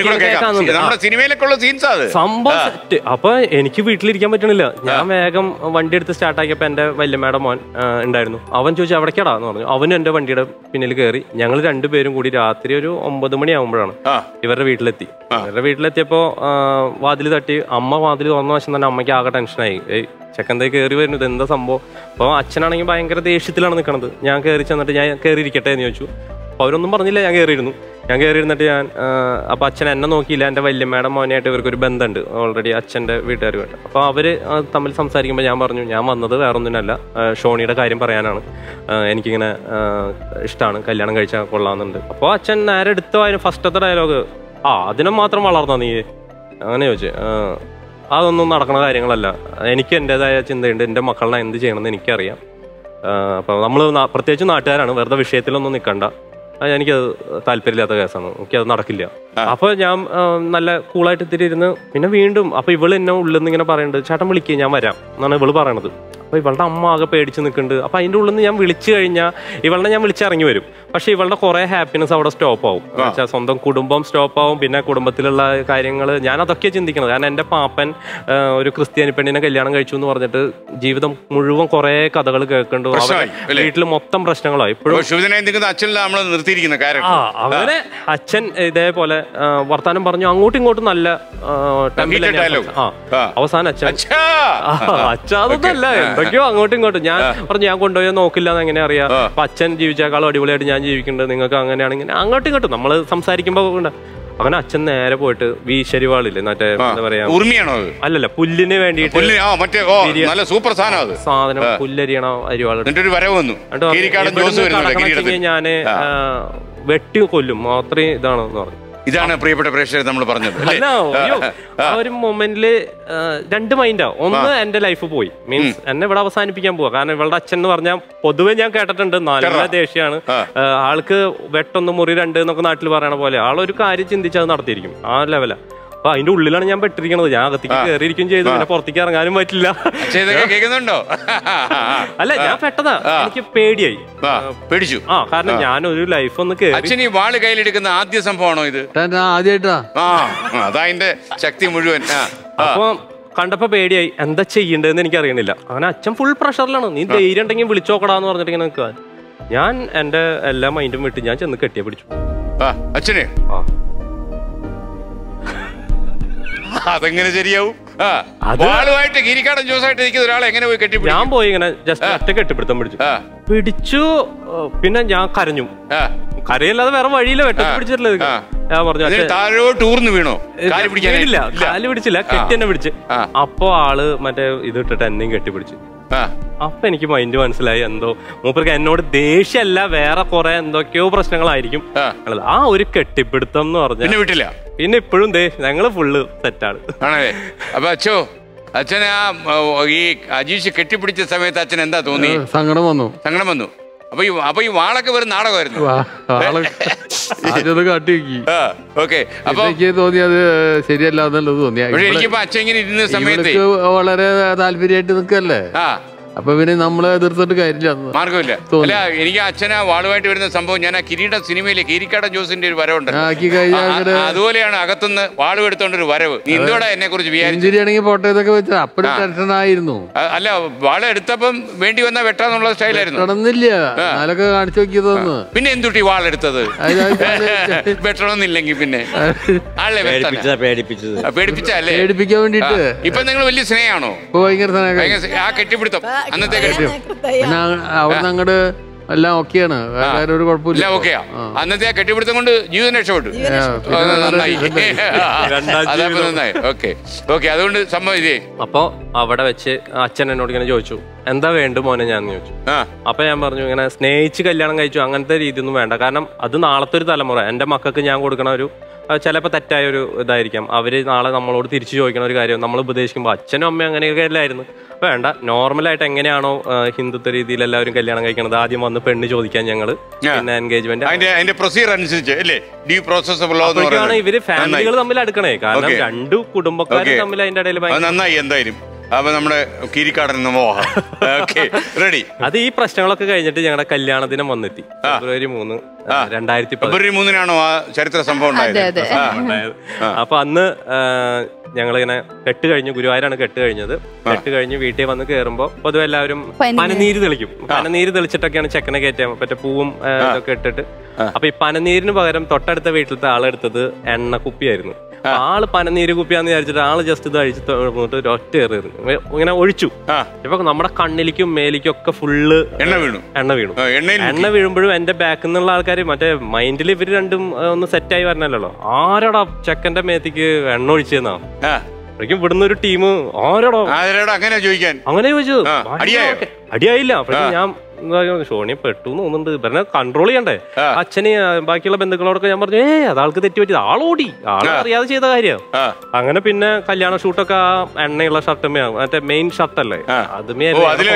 സംഭവം സെറ്റ്. അപ്പൊ എനിക്ക് വീട്ടിലിരിക്കാൻ പറ്റണില്ല. ഞാൻ വേഗം വണ്ടി എടുത്ത് സ്റ്റാർട്ടാക്കിയപ്പോ എന്റെ വല്യമ്മയുടെ മോൻ ഉണ്ടായിരുന്നു. അവൻ ചോദിച്ചു എവിടേക്കാടാ എന്ന് പറഞ്ഞു. അവനും എന്റെ വണ്ടിയുടെ പിന്നിൽ കയറി. ഞങ്ങൾ രണ്ടുപേരും കൂടി രാത്രി ഒരു ഒമ്പത് മണി ആകുമ്പോഴാണ് ഇവരുടെ വീട്ടിലെത്തി. ഇവരുടെ വീട്ടിലെത്തിയപ്പോ വാതിൽ തട്ടി. അമ്മ വാതിൽ തുറന്ന വശം തന്നെ അമ്മയ്ക്ക് ആകെ ടെൻഷനായി. ഏയ് ചെക്കന്തേ കയറി വരുന്നത് എന്താ സംഭവം? അപ്പോൾ അച്ഛനാണെങ്കിൽ ഭയങ്കര ദേഷ്യത്തിലാണ് നിൽക്കണത്. ഞാൻ കയറി ചെന്നിട്ട് ഞാൻ കയറി ഇരിക്കട്ടെ എന്ന് ചോദിച്ചു. അപ്പോൾ അവരൊന്നും പറഞ്ഞില്ല. ഞാൻ കയറിയിരുന്നു. ഞാൻ കയറി ഇരുന്നിട്ട് ഞാൻ അപ്പോൾ അച്ഛൻ എന്നെ നോക്കിയില്ല. എൻ്റെ വല്യമ്മയുടെ മോനായിട്ട് ഇവർക്കൊരു ബന്ധമുണ്ട് ഓൾറെഡി അച്ഛൻ്റെ വീട്ടുകാരുമായിട്ട്. അപ്പോൾ അവർ തമ്മിൽ സംസാരിക്കുമ്പോൾ ഞാൻ പറഞ്ഞു, ഞാൻ വന്നത് വേറൊന്നിനല്ല, ഷോണിയുടെ കാര്യം പറയാനാണ്, എനിക്കിങ്ങനെ ഇഷ്ടമാണ്, കല്യാണം കഴിച്ചാൽ കൊള്ളാമെന്നുണ്ട്. അപ്പോൾ അച്ഛൻ നേരെ എടുത്തു. അതിന് ഫസ്റ്റത്തെ ഡയലോഗ്, ആ അതിനെ മാത്രം വളർന്നോ നീ? അങ്ങനെ ചോദിച്ചു. അതൊന്നും നടക്കുന്ന കാര്യങ്ങളല്ല, എനിക്ക് എൻ്റെതായ ചിന്തയുണ്ട്, എൻ്റെ മക്കളെ എന്ത് ചെയ്യണമെന്ന് എനിക്കറിയാം. അപ്പോൾ നമ്മൾ പ്രത്യേകിച്ച് നാട്ടുകാരാണ്, വെറുതെ വിഷയത്തിലൊന്നും നിൽക്കണ്ട, എനിക്കത് താല്പര്യമില്ലാത്ത കേസാണ്, എനിക്കത് നടക്കില്ല. അപ്പോൾ ഞാൻ നല്ല കൂളായിട്ട് ഇത്തിരി ഇരുന്ന് പിന്നെ വീണ്ടും അപ്പോൾ ഇവള് എന്നെ ഉള്ളിൽ നിന്ന് ഇങ്ങനെ പറയുന്നുണ്ട്, ചേട്ടൻ വിളിക്കുക ഞാൻ വരാം എന്നാണ് ഇവള് പറയണത്. അപ്പോൾ ഇവളുടെ അമ്മ ആകെ പേടിച്ച് നിൽക്കുന്നുണ്ട്. അപ്പോൾ അതിൻ്റെ ഉള്ളിൽ നിന്ന് ഞാൻ വിളിച്ചു കഴിഞ്ഞാൽ ഇവളുടെ ഞാൻ വിളിച്ചിറങ്ങി വരും. പക്ഷെ ഇവളുടെ കുറേ ഹാപ്പിനെസ് അവിടെ സ്റ്റോപ്പ് ആവും. വെച്ചാൽ സ്വന്തം കുടുംബം സ്റ്റോപ്പ് ആവും, പിന്നെ കുടുംബത്തിലുള്ള കാര്യങ്ങൾ ഞാൻ അതൊക്കെ ചിന്തിക്കുന്നത്. കാരണം എൻ്റെ പാപ്പൻ ഒരു ക്രിസ്ത്യാനി പെണ്ണിനെ കല്യാണം കഴിച്ചു എന്ന് പറഞ്ഞിട്ട് ജീവിതം മുഴുവൻ കുറേ കഥകൾ കേൾക്കുന്നുണ്ട്. വീട്ടിൽ മൊത്തം പ്രശ്നങ്ങളായി. ഇപ്പോഴും അങ്ങനെ അച്ഛൻ ഇതേപോലെ വർത്താനം പറഞ്ഞു, അങ്ങോട്ടും ഇങ്ങോട്ടും നല്ല അവസാനം അച്ഛൻ അച്ഛൻ അതൊന്നല്ല എന്തൊക്കെയോ അങ്ങോട്ടും ഇങ്ങോട്ടും. ഞാൻ പറഞ്ഞു ഞാൻ കൊണ്ടുപോയി നോക്കില്ല എന്ന് എങ്ങനെ അറിയാം, അപ്പൊ അച്ഛൻ ജീവിച്ചേക്കാളും അടിപൊളിയായിട്ട് ഞാൻ ജീവിക്കുന്നുണ്ട്, നിങ്ങൾക്ക് അങ്ങനെയാണെങ്കിൽ അങ്ങോട്ടും ഇങ്ങോട്ടും നമ്മൾ സംസാരിക്കുമ്പോ അങ്ങനെ അച്ഛൻ നേരെ പോയിട്ട് വീശരിവാളില്ലേ മറ്റേ എന്താ പറയാ, അല്ലല്ല പുല്ലിന് വേണ്ടിയിട്ട് സാധനം പുല്ലരിയണ അരിവാള് ഞാന് വെട്ടി കൊല്ലും അത്രയും ഇതാണെന്ന് പറഞ്ഞു. ഇതാണ് പ്രിയപ്പെട്ട പ്രേക്ഷകർ നമ്മൾ പറഞ്ഞത്. ആ ഒരു മൊമെന്റില് രണ്ട് മൈൻഡാ. ഒന്ന് എന്റെ ലൈഫ് പോയി, മീൻസ് എന്നെ ഇവിടെ അവസാനിപ്പിക്കാൻ പോവാ. കാരണം ഇവളുടെ അച്ഛൻ എന്ന് പറഞ്ഞാൽ പൊതുവെ ഞാൻ കേട്ടിട്ടുണ്ട് നല്ല ദേഷ്യമാണ് ആൾക്ക്. വെട്ടൊന്ന് മുറി രണ്ട് എന്നൊക്കെ നാട്ടിൽ പറയണ പോലെ ആളൊരു കാര്യം ചിന്തിച്ചത് നടത്തിയിരിക്കും, ആ ലെവലാ. അപ്പൊ അതിന്റെ ഉള്ളിലാണ് ഞാൻ പെട്ടിരിക്കുന്നത്. ഞാൻ അകത്തേക്ക് കയറിയിരിക്കും ചെയ്തു, പിന്നെ പുറത്തേക്ക് ഇറങ്ങാനും പറ്റില്ല. കേൾക്കുന്നുണ്ടോ? അല്ല ഞാൻ പെട്ടതാ, എനിക്ക് പേടിയായി, പേടിച്ചു. ആ കാരണം ഞാനൊരു ലൈഫ് ഒന്ന് കേറി വാള് കയ്യിലെടുക്കുന്ന ആദ്യ സംഭവമാണോ ഇത്? ആദ്യമായിട്ടാ. അതതിന്റെ ശക്തി മുഴുവൻ. അപ്പൊ കണ്ടപ്പോ പേടിയായി, എന്താ ചെയ്യേണ്ടതെന്ന് എനിക്ക് അറിയണില്ല. അങ്ങനെ അച്ഛൻ ഫുൾ പ്രഷറിലാണ്, നീ ധൈര്യം ഉണ്ടെങ്കിൽ വിളിച്ചോക്കടാന്ന് പറഞ്ഞിട്ട് ഇങ്ങനെ നിൽക്കുക. ഞാൻ എന്റെ എല്ലാ മൈൻഡും വിട്ട് ഞാൻ ചെന്ന് കെട്ടിയെ പിടിച്ചു. അച്ഛനെ അതെങ്ങനെ ശരിയാവും? വാളുമായിട്ട് കീരിക്കാടൻ ജോസായിട്ട് ഇരിക്കുന്ന ഒരാളെ എങ്ങനെ പോയി കെട്ടി? ഞാൻ പോയി ഇങ്ങനെ ജസ്റ്റ് ഒറ്റ കെട്ടിപ്പിടുത്തം പിടിച്ചു പിടിച്ചു പിന്നെ ഞാൻ കരഞ്ഞു. കരയല്ലാതെ വേറെ വഴിയില്ല, വെട്ട പിടിച്ചിട്ടില്ല. ഞാൻ പറഞ്ഞു താഴോട്ട് ഊർന്ന് വീണോ? ഇല്ല, കാല് പിടിച്ചില്ല, കെട്ടി എന്നെ പിടിച്ച്. അപ്പൊ ആള് മറ്റേ ഇത് ഇട്ടിട്ട് എന്നെയും കെട്ടിപ്പിടിച്ച്. അപ്പൊ എനിക്ക് മൈൻഡ് മനസ്സിലായി, എന്തോ മൂപ്പർക്ക് എന്നോട് ദേഷ്യമല്ല, വേറെ കുറെ എന്തൊക്കെയോ പ്രശ്നങ്ങളായിരിക്കും. ആ ഒരു കെട്ടിപ്പിടുത്തം എന്ന് പറഞ്ഞു പിന്നെ വിട്ടില്ല. പിന്നെ ഇപ്പോഴും ദേ ഞങ്ങള് ഫുള്ള് സെറ്റാണ്. ആണല്ലേ? അപ്പൊ അച്ഛോ, അച്ഛന് ആ ഈ അജീഷ് കെട്ടിപ്പിടിച്ച സമയത്ത് അച്ഛൻ എന്താ തോന്നി? സങ്കടം വന്നു. സങ്കടം വന്നു. അപ്പൊ ഈ അപ്പൊ ഈ വാളൊക്കെ വെറും നാടകമായിരുന്നു. കാട്ടി ഓക്കെ. അപ്പൊ എനിക്ക് തോന്നി അത് ശരിയല്ല എന്നുള്ളത് തോന്നിയ. എനിക്കിപ്പോ അച്ഛൻ ഇങ്ങനെ ഇരുന്ന സമയത്ത് വളരെ താല്പര്യമായിട്ട് നിൽക്കല്ലേ, അപ്പൊ പിന്നെ നമ്മളെ എതിർത്തിട്ട് കാര്യമില്ല, മാർഗമില്ല. അല്ല, എനിക്ക് അച്ഛനാ വാളുമായിട്ട് വരുന്ന സംഭവം ഞാൻ ആ കിരീട സിനിമയിലെ കീരിക്കാടൻ ജോസിന്റെ ഒരു വരവുണ്ട്, അതുപോലെയാണ് അകത്തുനിന്ന് വാളും എടുത്തോണ്ടൊരു വരവ്. നീ എന്തുകൊണ്ടാ എന്നെ കുറിച്ച് വിചാരിച്ചിരിക്കണെങ്കിൽ ഫോട്ടോയൊക്കെ വെച്ചാൽ അപ്പോഴും ടെൻഷനായിരുന്നു. അല്ല, വാള എടുത്തപ്പം വേണ്ടി വന്നാ വെട്ടാന്നുള്ള സ്റ്റൈലായിരുന്നു. നടന്നില്ല, നാലൊക്കെ കാണിച്ചു നോക്കിയതൊന്ന്. പിന്നെ എന്തുട്ടി വാളെടുത്തത്? വെട്ടണമെന്നില്ലെങ്കിൽ പിന്നെ ആളെ പേടിപ്പിച്ചല്ലേ? പേടിപ്പിക്കാൻ വേണ്ടിട്ട്. ഇപ്പൊ നിങ്ങൾ വലിയ സ്നേഹമാണോ? ഭയങ്കര സ്നേഹം. ആ കെട്ടിപ്പിടുത്തം അന്നത്തെ പിന്നെ അവിടെ അങ്ങോട്ട് എല്ലാം ഓക്കെയാണ്, ഒരു കുഴപ്പമില്ല. ഓക്കെയാ. അന്നത്തെ ആ കെട്ടിപ്പിടുത്തം കൊണ്ട് ജീവിതം രക്ഷപ്പെട്ടു. നന്നായി, നന്നായി. Okay okay. അതുകൊണ്ട് സമ്മതിച്ചേ. അപ്പൊ അവിടെ വെച്ച് അച്ഛൻ എന്നോട് ഇങ്ങനെ ചോദിച്ചു, എന്താ വേണ്ടു മോനെ ഞാൻ ചോദിച്ചു. അപ്പൊ ഞാൻ പറഞ്ഞു, ഇങ്ങനെ സ്നേഹിച്ച് കല്യാണം കഴിച്ചു അങ്ങനത്തെ രീതിയൊന്നും വേണ്ട, കാരണം അത് നാളത്തെ ഒരു തലമുറ, എന്റെ മക്കൾക്ക് ഞാൻ കൊടുക്കണ ഒരു ചിലപ്പോൾ തെറ്റായ ഒരു ഇതായിരിക്കാം. അവര് നാളെ നമ്മളോട് തിരിച്ചു ചോദിക്കണ ഒരു കാര്യം നമ്മൾ ഉപദേശിക്കുമ്പോൾ അച്ഛനും അമ്മയും അങ്ങനെയൊക്കെ അല്ലായിരുന്നു. വേണ്ട, നോർമലായിട്ട് എങ്ങനെയാണോ ഹിന്ദുത്വ രീതിയിൽ എല്ലാവരും കല്യാണം കഴിക്കണത്, ആദ്യം വന്ന് പെണ്ണ് ചോദിക്കാൻ ഞങ്ങള്, പിന്നെ എൻഗേജ്മെന്റ് അപ്പോഴേക്കാണ് ഇവര് ഫാമിലികൾ തമ്മിൽ അടുക്കണേ. കാരണം രണ്ടു കുടുംബക്കാരും തമ്മിൽ അതിന്റെ ഇടയിൽ നന്നായി. എന്തായാലും അപ്പൊ നമ്മുടെ കീരിക്കാടൻ റെഡി. അത് ഈ പ്രശ്നങ്ങളൊക്കെ കഴിഞ്ഞിട്ട് ഞങ്ങളുടെ കല്യാണ ദിനം വന്നെത്തി, ഫെബ്രുവരി മൂന്ന് രണ്ടായിരത്തി ഫെബ്രുവരി മൂന്നിനാണോ ആ ചരിത്ര സംഭവം ഉണ്ടായത്? അപ്പൊ അന്ന് ഞങ്ങളിങ്ങനെ കെട്ട് കഴിഞ്ഞു, ഗുരുവായൂരാണ് കെട്ട് കഴിഞ്ഞത്. കെട്ട് കഴിഞ്ഞ് വീട്ടിൽ വന്ന് കയറുമ്പോ പൊതുവെ എല്ലാവരും പനനീര് തെളിക്കും. പനനീര് തെളിച്ചിട്ടൊക്കെയാണ് ചെക്കനെ കയറ്റാൻ മറ്റേ പൂവും ഇതൊക്കെ ഇട്ടിട്ട്. അപ്പൊ ഈ പനനീരിന് പകരം തൊട്ടടുത്ത വീട്ടിലത്തെ ആളെടുത്തത് എണ്ണ കുപ്പിയായിരുന്നു. ആള് പനനീര് കുപ്പിയാന്ന് വിചാരിച്ചിട്ട് ആള് ജസ്റ്റ് ഇത് അഴിച്ചിട്ട് ഒറ്റ എറിയിരുന്നു, ഇങ്ങനെ ഒഴിച്ചു. ഇപ്പൊ നമ്മുടെ കണ്ണിലേക്കും മേലേക്കും ഒക്കെ ഫുള്ള് എണ്ണ വീണു. എണ്ണ വീണു എണ്ണ വീഴുമ്പോഴും എന്റെ ബാക്കിൽ നിന്നുള്ള ആൾക്കാർ മറ്റേ മൈൻഡിൽ ഇവര് രണ്ടും ഒന്ന് സെറ്റായി വരണല്ലോ, ആരാടാ ചെക്കന്റെ മേത്തേക്ക് എണ്ണ ഒഴിച്ചെന്നാ. അപ്പോഴേക്കും ഇവിടുന്ന് ഒരു ടീം ആരാടോ അങ്ങനെ ചോദിക്കാൻ അങ്ങനെ ചോദിച്ചു. അടിയായില്ല. അപ്പോഴേക്കും ഞാൻ ഷോണി പെട്ടു തോന്നുന്നുണ്ട്, ഇവരെ കൺട്രോൾ ചെയ്യണ്ടേ. അച്ഛന് ബാക്കിയുള്ള ബന്ധുക്കളോടൊക്കെ ഞാൻ പറഞ്ഞു, ഏ അതാൾക്ക് തെറ്റി പറ്റിയത്, ആളോടി, ആളെ അറിയാതെ ചെയ്ത കാര്യം. അങ്ങനെ പിന്നെ കല്യാണ ഷൂട്ടൊക്കെ ആ എണ്ണയുള്ള ഷർട്ടുമേ, മറ്റേ മെയിൻ ഷർട്ടല്ലേ അതുമേ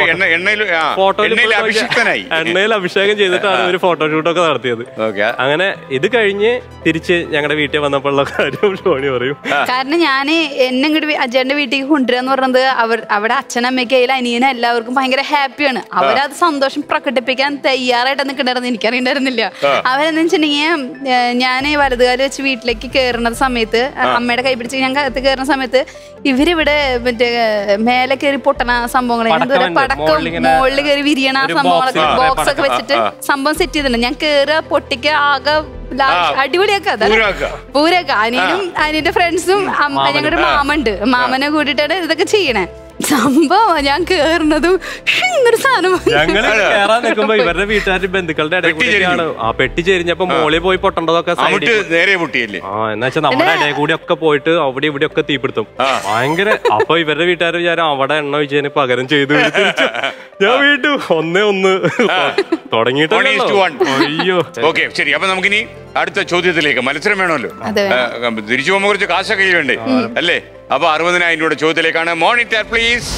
ഫോട്ടോയിൽ എണ്ണയിൽ അഭിഷേകം ചെയ്തിട്ടാണ് ഒരു ഫോട്ടോഷൂട്ടൊക്കെ നടത്തിയത്. അങ്ങനെ ഇത് കഴിഞ്ഞ് തിരിച്ച് ഞങ്ങളുടെ വീട്ടിൽ വന്നപ്പോഴുള്ള കാര്യം ഷോണി പറയും. കാരണം ഞാൻ എന്നെ ഇങ്ങോട്ട് അജയന്റെ വീട്ടിലേക്ക് കൊണ്ടുവരാന്ന് പറഞ്ഞത് അവർ അവിടെ അച്ഛനമ്മയ്ക്ക് അനിയനും എല്ലാവർക്കും ഭയങ്കര ഹാപ്പിയാണ്. അവരത് സന്തോഷം പ്രകടിപ്പിക്കാൻ തയ്യാറായിട്ട് നിൽക്കണ്ടായിരുന്നു. എനിക്കറിയണ്ടായിരുന്നില്ല. അവരെന്താ വെച്ചിട്ടുണ്ടെങ്കിൽ ഞാൻ വലതുകാലം വെച്ച് വീട്ടിലേക്ക് കയറുന്ന സമയത്ത്, അമ്മയുടെ കൈ പിടിച്ച് ഞാൻ കത്ത് കയറുന്ന സമയത്ത് ഇവരിവിടെ മറ്റേ മേലെ കയറി പൊട്ടണ സംഭവങ്ങൾ, പടക്കം മുകളിൽ കയറി വിരിയണ സംഭവങ്ങളൊക്കെ ബോക്സ് ഒക്കെ വെച്ചിട്ട് സംഭവം സെറ്റ് ചെയ്തിട്ടുണ്ട്. ഞാൻ കയറുക പൊട്ടിക്ക ആകെ അടിപൊളിയാക്ക പൂരക്ക. അനിയനും അനിയന്റെ ഫ്രണ്ട്സും ഞങ്ങളുടെ മാമുണ്ട്, മാമനെ കൂട്ടിയിട്ടാണ് ഇതൊക്കെ ചെയ്യണേ. സംഭവം ഞാൻ കേറുന്നതും ഇങ്ങനൊരു സാധനം ഞങ്ങള് കേറാൻ നിൽക്കുമ്പോ ഇവരുടെ വീട്ടുകാരുടെ ബന്ധുക്കളുടെ ഇടയ്ക്കാണ് ആ പെട്ടി ചെരിഞ്ഞപ്പോ മോളിൽ പോയി പൊട്ടേണ്ടതൊക്കെ നേരെ പൊട്ടിയല്ലേ. ആ എന്നാ വെച്ചാൽ നമ്മുടെ ഇടയിൽ കൂടി ഒക്കെ പോയിട്ട് അവിടെ ഇവിടെ ഒക്കെ തീപിടുത്തും ഭയങ്കര. അപ്പൊ ഇവരുടെ വീട്ടുകാർ വിചാരം അവിടെ എണ്ണ ഒഴിച്ചതിന് പകരം ചെയ്തു. ഞാൻ വീട്ടു ഒന്നേ ഒന്ന് തുടങ്ങിയിട്ടോ. അയ്യോ ഓക്കെ ശരി. അപ്പൊ നമുക്കിനി അടുത്ത ചോദ്യത്തിലേക്ക്. മത്സരം വേണമല്ലോ, തിരിച്ചു പോകുമ്പോ കുറച്ച് കാശൊക്കെ വേണ്ടേ അല്ലേ? അപ്പൊ അറുപതിനായിരം രൂപയുടെ ചോദ്യത്തിലേക്കാണ്. Monitor please.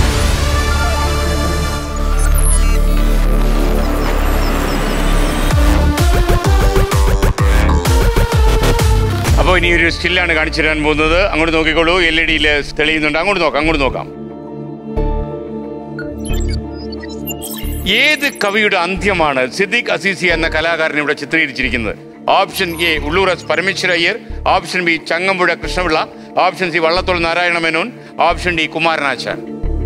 അപ്പോൾ ഇനി ഒരു സ്റ്റില്ലാണ് കാണിച്ചു തരാൻ പോകുന്നത്. അങ്ങോട്ട് നോക്കിക്കോളൂ, എൽ ഇ ഡിയിൽ തെളിയുന്നുണ്ട്. അങ്ങോട്ട് നോക്കാം, അങ്ങോട്ട് നോക്കാം. ഏത് കവിയുടെ അന്ത്യമാണ് സിദ്ദീഖ് അസീസി എന്ന കലാകാരൻ ഇവിടെ ചിത്രീകരിച്ചിരിക്കുന്നത്? Option A Ulloor S Parameswara Iyer, option B Changampuzha Krishnapillai, option C Vallathol Narayana Menon, option D Kumaranasan.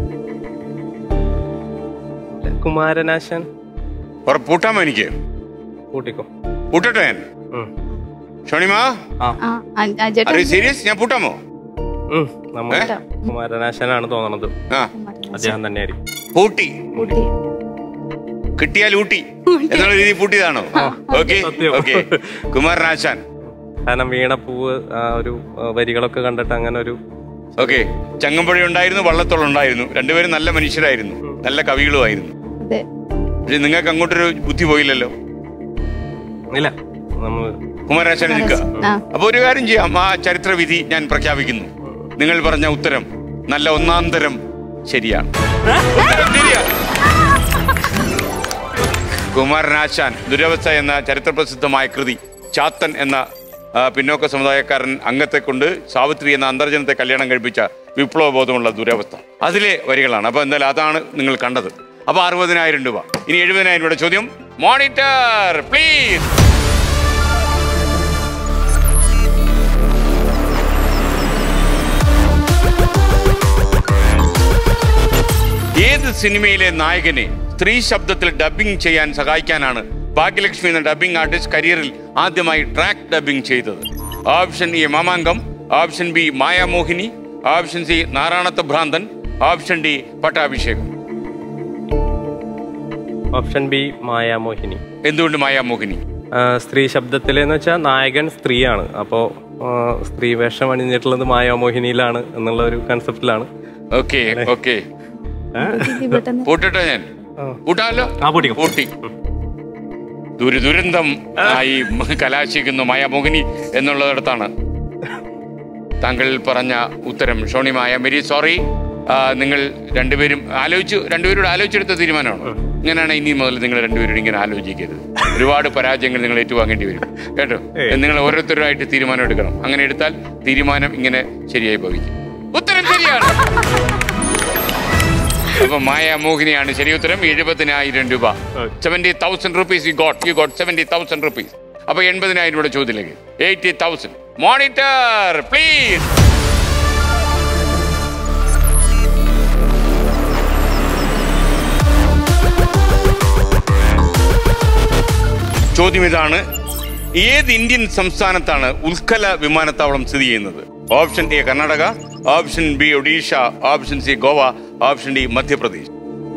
Kumaranasan പൂട്ടാമോ? എനിക്ക് കൂട്ടിക്കോ. പൂട്ടട്ടെ ഞാൻ? ഷോണിമ സീരിയസ്? ഞാൻ പൂട്ടാമോ? കുമാരനാശാനാണ് തോന്നണത്. അദ്ദേഹം തന്നെയായിരിക്കും. പൂട്ടി കിട്ടിയാൽ ഊട്ടി എന്നുള്ള രീതി പൂട്ടിയതാണോ? Okay okay, Kumaranasan. കാരണം വീണപ്പൂവ് ആ ഒരു വരികളൊക്കെ കണ്ടിട്ട് അങ്ങനെ ഒരു. ഓക്കെ, ചങ്ങമ്പുഴ ഉണ്ടായിരുന്നു, വള്ളത്തോൾ ഉണ്ടായിരുന്നു, രണ്ടുപേരും നല്ല മനുഷ്യരായിരുന്നു, നല്ല കവികളുമായിരുന്നു. പക്ഷെ നിങ്ങൾക്ക് അങ്ങോട്ടൊരു ബുദ്ധി പോയില്ലല്ലോ. ഇല്ല, കുമാരനാശാൻ നിൽക്കുക. അപ്പൊ ഒരു കാര്യം ചെയ്യാം, ആ ചരിത്ര വിധി ഞാൻ പ്രഖ്യാപിക്കുന്നു. നിങ്ങൾ പറഞ്ഞ ഉത്തരം നല്ല ഒന്നാം തരം ശരിയാണ്. കുമാരനാശാൻ ദുരവസ്ഥ എന്ന ചരിത്ര പ്രസിദ്ധമായ കൃതി, ചാത്തൻ എന്ന പിന്നോക്ക സമുദായക്കാരൻ അംഗത്തെ കൊണ്ട് സാവിത്രി എന്ന അന്തർജനത്തെ കല്യാണം കഴിപ്പിച്ച വിപ്ലവബോധമുള്ള ദുരവസ്ഥ, അതിലെ വരികളാണ്. അപ്പൊ എന്തായാലും അതാണ് നിങ്ങൾ കണ്ടത്. അപ്പൊ അറുപതിനായിരം രൂപ. ഇനി എഴുപതിനായിരം രൂപയുടെ ചോദ്യം. Monitor please. ഏത് സിനിമയിലെ നായകനെ സ്ത്രീ ശബ്ദത്തിൽ ഡബ്ബിംഗ് ചെയ്യാൻ സഹായിക്കാനാണ് ഭാഗ്യലക്ഷ്മി എന്ന ഡബ്ബിംഗ് ആർട്ടിസ്റ്റ് കരിയറിൽ ആദ്യമായി ട്രാക്ക് ഡബ്ബിംഗ് ചെയ്തത്? Option A Mamangam, option B Mayamohini, option C Naranath Bhranthan, option D Pattabhishekam. Option B Mayamohini. എന്തുകൊണ്ട് മായാമോഹിനി? സ്ത്രീ ശബ്ദത്തിലെന്ന് വെച്ചാൽ നായകൻ സ്ത്രീയാണ്, അപ്പോ സ്ത്രീ വേഷം അണിഞ്ഞിട്ടുള്ളത് മായാമോഹിനിയിലാണ് എന്നുള്ള ഒരു കൺസെപ്റ്റിലാണ്. ഓക്കെ ഓക്കെ, പൂട്ടട്ടെ ഞാൻ? പൂട്ടാലോ? പൂട്ടി. ദുരിദുരന്തം ആയി കലാശിക്കുന്നു മായാമോഹിനി എന്നുള്ളിടത്താണ് താങ്കൾ പറഞ്ഞ ഉത്തരം. Shonima, I am very sorry. നിങ്ങൾ രണ്ടുപേരും ആലോചിച്ചു, രണ്ടുപേരോട് ആലോചിച്ചെടുത്ത തീരുമാനമാണ്. ഇങ്ങനെയാണ് ഇനി മുതൽ നിങ്ങൾ രണ്ടുപേരും ഇങ്ങനെ ആലോചിക്കരുത്. ഒരുപാട് പരാജയങ്ങൾ നിങ്ങൾ ഏറ്റുവാങ്ങേണ്ടി വരും കേട്ടോ. നിങ്ങൾ ഓരോരുത്തരുമായിട്ട് തീരുമാനം എടുക്കണം. അങ്ങനെ എടുത്താൽ തീരുമാനം ഇങ്ങനെ ശരിയായി ഭവിക്കും. ഉത്തരം ശരിയാണ്. അപ്പൊ മായാമോഹിനിയാണ് ശരി ഉത്തരം. എഴുപതിനായിരം രൂപ, seventy thousand rupees you got you got seventy thousand rupees. അപ്പൊ എൺപതിനായിരം രൂപയുടെ ചോദ്യത്തിലേക്ക്. Eighty thousand. Monitor please. ചോദ്യം ഇതാണ്. ഏത് ഇന്ത്യൻ സംസ്ഥാനത്താണ് ഉൽക്കല വിമാനത്താവളം സ്ഥിതി ചെയ്യുന്നത്? Option A Karnataka, option B Odisha, option C Goa, option D Madhya Pradesh.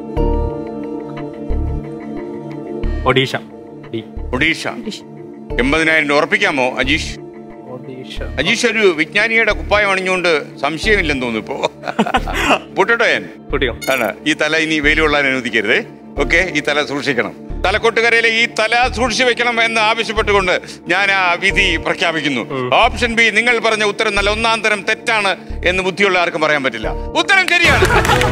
Odisha. Odisha. എൺപതിനായിരം രൂപ ഉറപ്പിക്കാമോ അജീഷ്? അജീഷ് ഒരു വിജ്ഞാനിയുടെ കുപ്പായം അണിഞ്ഞുകൊണ്ട് സംശയമില്ലെന്ന് തോന്നുന്നു ഇപ്പോ. പൊട്ടട്ടോ ഞാൻ? ആണ്. ഈ തല ഇനി വെയിൽ കൊള്ളാൻ അനുവദിക്കരുതേ. ഓക്കെ, ഈ തല സൂക്ഷിക്കണം. തലക്കൊട്ടുകരയിലെ ഈ തല സൂക്ഷിച്ചു വെക്കണം എന്ന് ആവശ്യപ്പെട്ടുകൊണ്ട് ഞാൻ ആ വിധി പ്രഖ്യാപിക്കുന്നു. ഓപ്ഷൻ ബി, നിങ്ങൾ പറഞ്ഞ ഉത്തരം നല്ല ഒന്നാം തരം തെറ്റാണ് എന്ന് ബുദ്ധിയുള്ള ആർക്കും പറയാൻ പറ്റില്ല. ഉത്തരം ശരിയാണ്.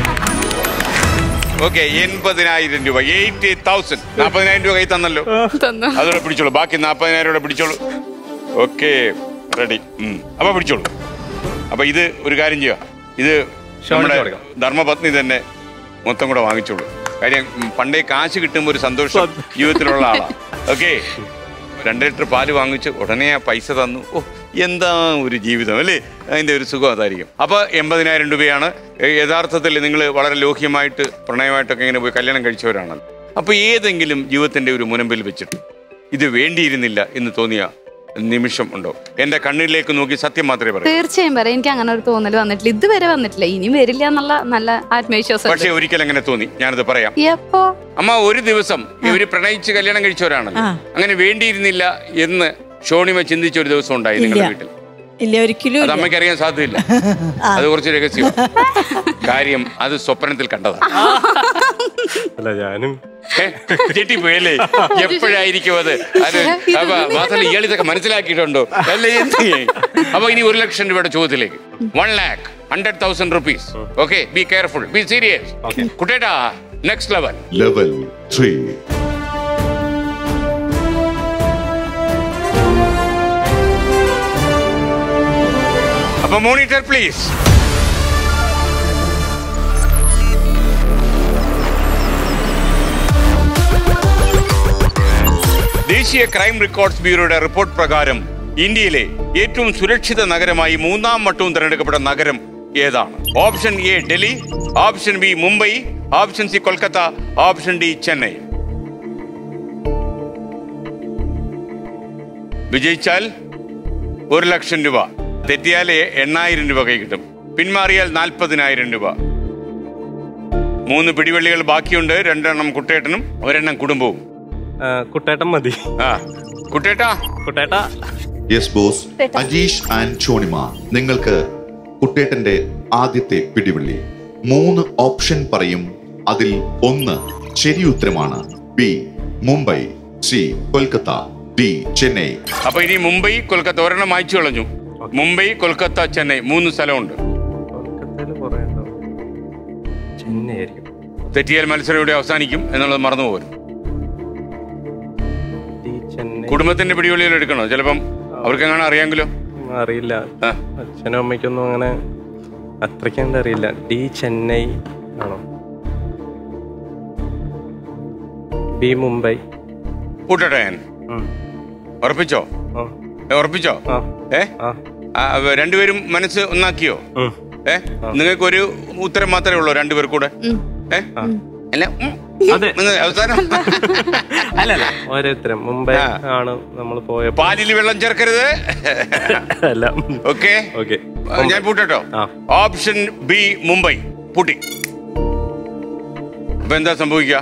ഓക്കെ, എൺപതിനായിരം രൂപ, എയ്റ്റി തൗസൻഡ്. നാൽപ്പതിനായിരം രൂപ കൈ തന്നല്ലോ, അതോടെ പിടിച്ചോളൂ. ബാക്കി നാൽപ്പതിനായിരം രൂപ പിടിച്ചോളൂ. Okay, ready. അപ്പൊ പിടിച്ചോളൂ. അപ്പൊ ഇത് ഒരു കാര്യം ചെയ്യുക, ഇത് നമ്മുടെ ധർമ്മപത്നി തന്നെ മൊത്തം കൂടെ വാങ്ങിച്ചോളൂ. കാര്യം പണ്ടേ കാശ് കിട്ടുമ്പോൾ ഒരു സന്തോഷം ജീവിതത്തിലുള്ള ആളാണ്. ഓക്കെ, രണ്ട് ലിറ്റർ പാല് വാങ്ങിച്ച് ഉടനെ ആ പൈസ തന്നു. ഓ, എന്താ ഒരു ജീവിതം അല്ലേ, അതിൻ്റെ ഒരു സുഖം അതായിരിക്കും. അപ്പോൾ എൺപതിനായിരം രൂപയാണ്. യഥാർത്ഥത്തിൽ നിങ്ങൾ വളരെ ലോഹ്യമായിട്ട് പ്രണയമായിട്ടൊക്കെ ഇങ്ങനെ പോയി കല്യാണം കഴിച്ചവരാണ്. അപ്പോൾ ഏതെങ്കിലും ജീവിതത്തിൻ്റെ ഒരു മുനമ്പിൽ വെച്ചിട്ട് ഇത് വേണ്ടിയിരുന്നില്ല എന്ന് തോന്നിയ നിമിഷം ഉണ്ടോ? എന്റെ കണ്ണിലേക്ക് നോക്കി സത്യം മാത്രമേ പറയൂ. തീർച്ചയായും പറയാം, എനിക്ക് അങ്ങനെ ഒരു തോന്നൽ വന്നിട്ടില്ല, ഇതുവരെ വന്നിട്ടില്ല, ഇനിയും വരില്ല എന്നുള്ള നല്ല ആത്മവിശ്വാസം. പക്ഷെ ഒരിക്കൽ അങ്ങനെ തോന്നി, ഞാനത് പറയാം. എപ്പോ? അമ്മ, ഒരു ദിവസം ഇവര് പ്രണയിച്ച് കല്യാണം കഴിച്ചവരാണ്, അങ്ങനെ വേണ്ടിയിരുന്നില്ല എന്ന് ഷോണിമ ചിന്തിച്ച ഒരു ദിവസം ഉണ്ടായി നിങ്ങളുടെ വീട്ടിൽ? ഇല്ല, ഒരിക്കലും. അത് അമ്മയ്ക്ക് അറിയാൻ സാധ്യതയില്ല, അത് കുറച്ച് രഹസ്യം. കാര്യം അത് സ്വപ്നത്തിൽ കണ്ടതാണ്. അല്ല, ഞാനും ചെട്ടിപ്പോയല്ലേ? എപ്പോഴായിരിക്കും അത്? അത് അപ്പൊ മാത്രമല്ല, ഇയാൾ ഇതൊക്കെ മനസ്സിലാക്കിയിട്ടുണ്ടോ അല്ലേ? അപ്പൊ ഇനി ഒരു ലക്ഷം രൂപയുടെ ചോദ്യത്തിലേക്ക്. One lakh hundred thousand rupees. Okay, be careful, be serious. കുട്ടേട്ടാ, നെക്സ്റ്റ് ലെവൽ. Level three. അപ്പൊ മോണിറ്റർ പ്ലീസ്. ദേശീയ ക്രൈം റെക്കോർഡ്സ് ബ്യൂറോയുടെ റിപ്പോർട്ട് പ്രകാരം ഇന്ത്യയിലെ ഏറ്റവും സുരക്ഷിത നഗരമായി മൂന്നാം വട്ടവും തിരഞ്ഞെടുക്കപ്പെട്ട നഗരം ഏതാണ്? Option A Delhi, option B Mumbai, option C Kolkata, option D Chennai. വിജയിച്ചാൽ ഒരു ലക്ഷം രൂപ, തെറ്റിയാൽ എണ്ണായിരം രൂപ കൈ കിട്ടും, പിന്മാറിയാൽ നാൽപ്പതിനായിരം രൂപ. മൂന്ന് പിടിവള്ളികൾ ബാക്കിയുണ്ട്. രണ്ടെണ്ണം കുട്ടേട്ടനും ഒരെണ്ണം കുടുംബവും. കുട്ടേട്ടൻ മതി. ആ കുട്ടേട്ടാ കുട്ടേട്ടാ yes boss. Ajeesh and Shonima, നിങ്ങൾക്ക് കുട്ടേട്ടന്റെ ആദ്യത്തെ പിടിവള്ളി. മൂന്ന് ഓപ്ഷൻ പറയും, അതിൽ ഒന്ന് ശരി ഉത്തരമാണ്. B Mumbai, C Kolkata, D Chennai. അപ്പൊ ഇനി മുംബൈ കൊൽക്കത്ത ഒരെണ്ണം വായിച്ചു കളഞ്ഞു. മുംബൈ കൊൽക്കത്ത ചെന്നൈ മൂന്ന് സ്ഥലമുണ്ട്. തെറ്റിയാൽ മത്സരം ഇവിടെ അവസാനിക്കും എന്നുള്ളത് മറന്നു പോരും. കുടുംബത്തിന്റെ പിടിവള്ളികൾ എടുക്കണോ? ചിലപ്പം അവർക്ക് എങ്ങനെ അറിയാമെങ്കിലോ? അറിയില്ല, അച്ഛനും അമ്മയ്ക്കൊന്നും അങ്ങനെ അത്രയ്ക്ക് അറിയില്ല. ഡി ചെന്നൈ ആണോ? ബി മുംബൈ. കൂട്ടട്ടെ ഞാൻ? ഉറപ്പിച്ചോ? ഉറപ്പിച്ചോ? ഏ രണ്ടുപേരും മനസ്സ് ഒന്നാക്കിയോ? ഏ നിങ്ങൾക്ക് ഒരു ഉത്തരം മാത്രമേ ഉള്ളൂ രണ്ടുപേർ കൂടെ? ഏ അല്ല അവസാനം അല്ലല്ല ഓരോരുത്തരും മുംബൈ ആണ് നമ്മൾ പോയ. പാലിൽ വെള്ളം ചേർക്കരുത്. അല്ല ഓക്കെ ഓക്കെ ഞാൻ പൂട്ടോ. ഓപ്ഷൻ ബി മുംബൈ പൂട്ടി. അപ്പൊ എന്താ സംഭവിക്കുക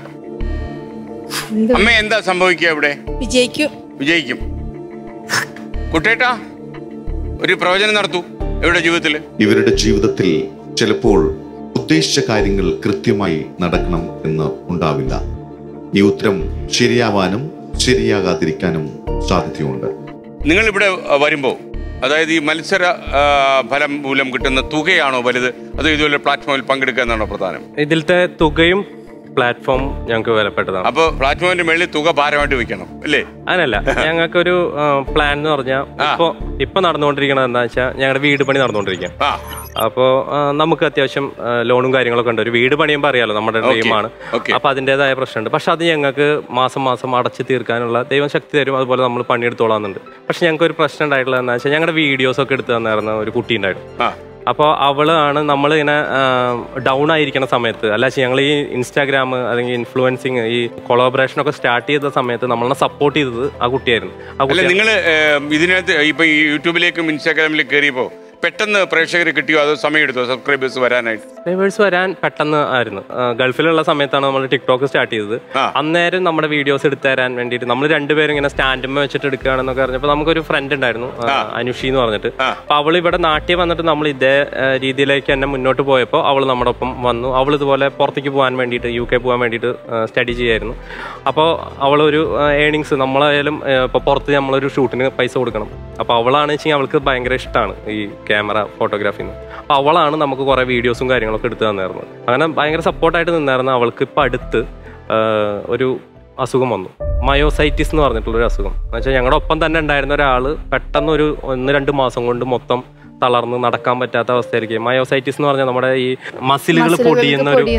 അമ്മ? എന്താ സംഭവിക്കുക ഇവിടെ? വിജയിക്കും. വിജയിക്കും. കുട്ടേട്ടാ ഒരു പ്രവചനം നടത്തൂ ഇവരുടെ ജീവിതത്തില്. ഇവരുടെ ജീവിതത്തിൽ ചിലപ്പോൾ ഉദ്ദേശിച്ച കാര്യങ്ങൾ കൃത്യമായി നടക്കണം എന്ന് ഉണ്ടാവില്ല. ഈ ഉത്തരം ശരിയാവാനും ശരിയാകാതിരിക്കാനും സാധ്യതയുണ്ട്. നിങ്ങൾ ഇവിടെ വരുമ്പോ അതായത് ഈ മത്സര ഫലം മൂലം കിട്ടുന്ന തുകയാണോ വലുത്, അതോ ഇതുപോലെ പ്ലാറ്റ്ഫോമിൽ പങ്കെടുക്കുക എന്നാണോ പ്രധാനം? ഇതിലത്തെ തുകയും പ്ലാറ്റ്ഫോം ഞങ്ങൾക്ക് വിലപ്പെട്ടതാണ്. അപ്പൊ പ്ലാറ്റ്ഫോമിന്റെ മേളിൽ തുക ഭാരമായിട്ട് വെക്കണം അല്ലേ? അങ്ങനല്ല, ഞങ്ങൾക്കൊരു പ്ലാൻ എന്ന് പറഞ്ഞാൽ ഇപ്പൊ ഇപ്പൊ നടന്നുകൊണ്ടിരിക്കണത് എന്താ വെച്ചാൽ ഞങ്ങളുടെ വീട് പണി നടന്നുകൊണ്ടിരിക്കാം. അപ്പോ നമുക്ക് അത്യാവശ്യം ലോണും കാര്യങ്ങളൊക്കെ ഉണ്ട്. ഒരു വീട് പണിയുമ്പോൾ അറിയാലോ നമ്മുടെ ഡ്രീമാണ്. അപ്പൊ അതിൻ്റെതായ പ്രശ്നമുണ്ട്. പക്ഷെ അത് ഞങ്ങൾക്ക് മാസം മാസം അടച്ചു തീർക്കാനുള്ള ദൈവം ശക്തി തരും. അതുപോലെ നമ്മൾ പണിയെടുത്തോളാന്നുണ്ട്. പക്ഷെ ഞങ്ങൾക്ക് ഒരു പ്രശ്നം ഉണ്ടായിട്ടുള്ളത് എന്താ വെച്ചാൽ ഞങ്ങളുടെ വീഡിയോസ് ഒക്കെ എടുത്ത് തന്നിരുന്ന ഒരു കുട്ടി ഉണ്ടായിരുന്നു. അപ്പോൾ അവളാണ് നമ്മൾ ഇങ്ങനെ ഡൗൺ ആയിരിക്കുന്ന സമയത്ത്, അല്ല ഞങ്ങൾ ഈ ഇൻസ്റ്റാഗ്രാം അല്ലെങ്കിൽ ഇൻഫ്ലുവൻസിങ് ഈ കൊളാബറേഷൻ ഒക്കെ സ്റ്റാർട്ട് ചെയ്ത സമയത്ത് നമ്മളെ സപ്പോർട്ട് ചെയ്തത് ആ കുട്ടിയായിരുന്നു. നിങ്ങൾ ഇതിനകത്ത് ഇപ്പൊ ഈ യൂട്യൂബിലേക്കും ഇൻസ്റ്റാഗ്രാമിലേക്ക് കയറിയപ്പോ പെട്ടെന്ന് പ്രേക്ഷകരെ കിട്ടിയോ അതോ സമയം എടുത്തോ സബ്സ്ക്രൈബേഴ്സ് വരാനായിട്ട്? സബ്സ്ക്രൈബേഴ്സ് വരാൻ പെട്ടെന്ന് ആയിരുന്നു. ഗൾഫിലുള്ള സമയത്താണ് നമ്മൾ ടിക്ടോക്ക് സ്റ്റാർട്ട് ചെയ്തത്. അന്നേരം നമ്മുടെ വീഡിയോസ് എടുത്തു തരാൻ വേണ്ടിയിട്ട് നമ്മൾ രണ്ടുപേരും ഇങ്ങനെ സ്റ്റാൻഡുമ്മ വെച്ചിട്ട് എടുക്കുകയാണെന്നൊക്കെ പറഞ്ഞപ്പോൾ നമുക്കൊരു ഫ്രണ്ട് ഉണ്ടായിരുന്നു അനുഷി എന്ന് പറഞ്ഞിട്ട്. അപ്പൊ അവൾ ഇവിടെ നാട്ടിൽ വന്നിട്ട് നമ്മൾ ഇതേ രീതിയിലേക്ക് തന്നെ മുന്നോട്ട് പോയപ്പോൾ അവൾ നമ്മുടെ ഒപ്പം വന്നു. അവൾ ഇതുപോലെ പുറത്തേക്ക് പോകാൻ വേണ്ടിയിട്ട് യു കെ പോകാൻ വേണ്ടിയിട്ട് സ്റ്റഡി ചെയ്യായിരുന്നു. അപ്പോൾ അവളൊരു ഏണിങ്സ് നമ്മളായാലും ഇപ്പോൾ പുറത്ത് നമ്മളൊരു ഷൂട്ടിന് പൈസ കൊടുക്കണം. അപ്പോൾ അവളാണ് വെച്ചാൽ അവൾക്ക് ഭയങ്കര ഇഷ്ടമാണ് ഈ ക്യാമറ ഫോട്ടോഗ്രാഫിന്ന്. അപ്പോൾ അവളാണ് നമുക്ക് കുറേ വീഡിയോസും കാര്യങ്ങളൊക്കെ എടുത്ത് തന്നായിരുന്നത്. അങ്ങനെ ഭയങ്കര സപ്പോർട്ടായിട്ട് നിന്നായിരുന്നു. അവൾക്ക് ഇപ്പം അടുത്ത് ഒരു അസുഖം വന്നു, മയോസൈറ്റിസ് എന്ന് പറഞ്ഞിട്ടുള്ളൊരു അസുഖം. എന്ന് വെച്ചാൽ ഞങ്ങളുടെ ഒപ്പം തന്നെ ഉണ്ടായിരുന്ന ഒരാൾ പെട്ടെന്ന് ഒരു ഒന്ന് രണ്ട് മാസം കൊണ്ട് മൊത്തം തളർന്ന് നടക്കാൻ പറ്റാത്ത അവസ്ഥയായിരിക്കും. മയോസൈറ്റിസ് എന്ന് പറഞ്ഞാൽ നമ്മുടെ ഈ മസിലുകൾ പൊടിയുന്ന ഒരു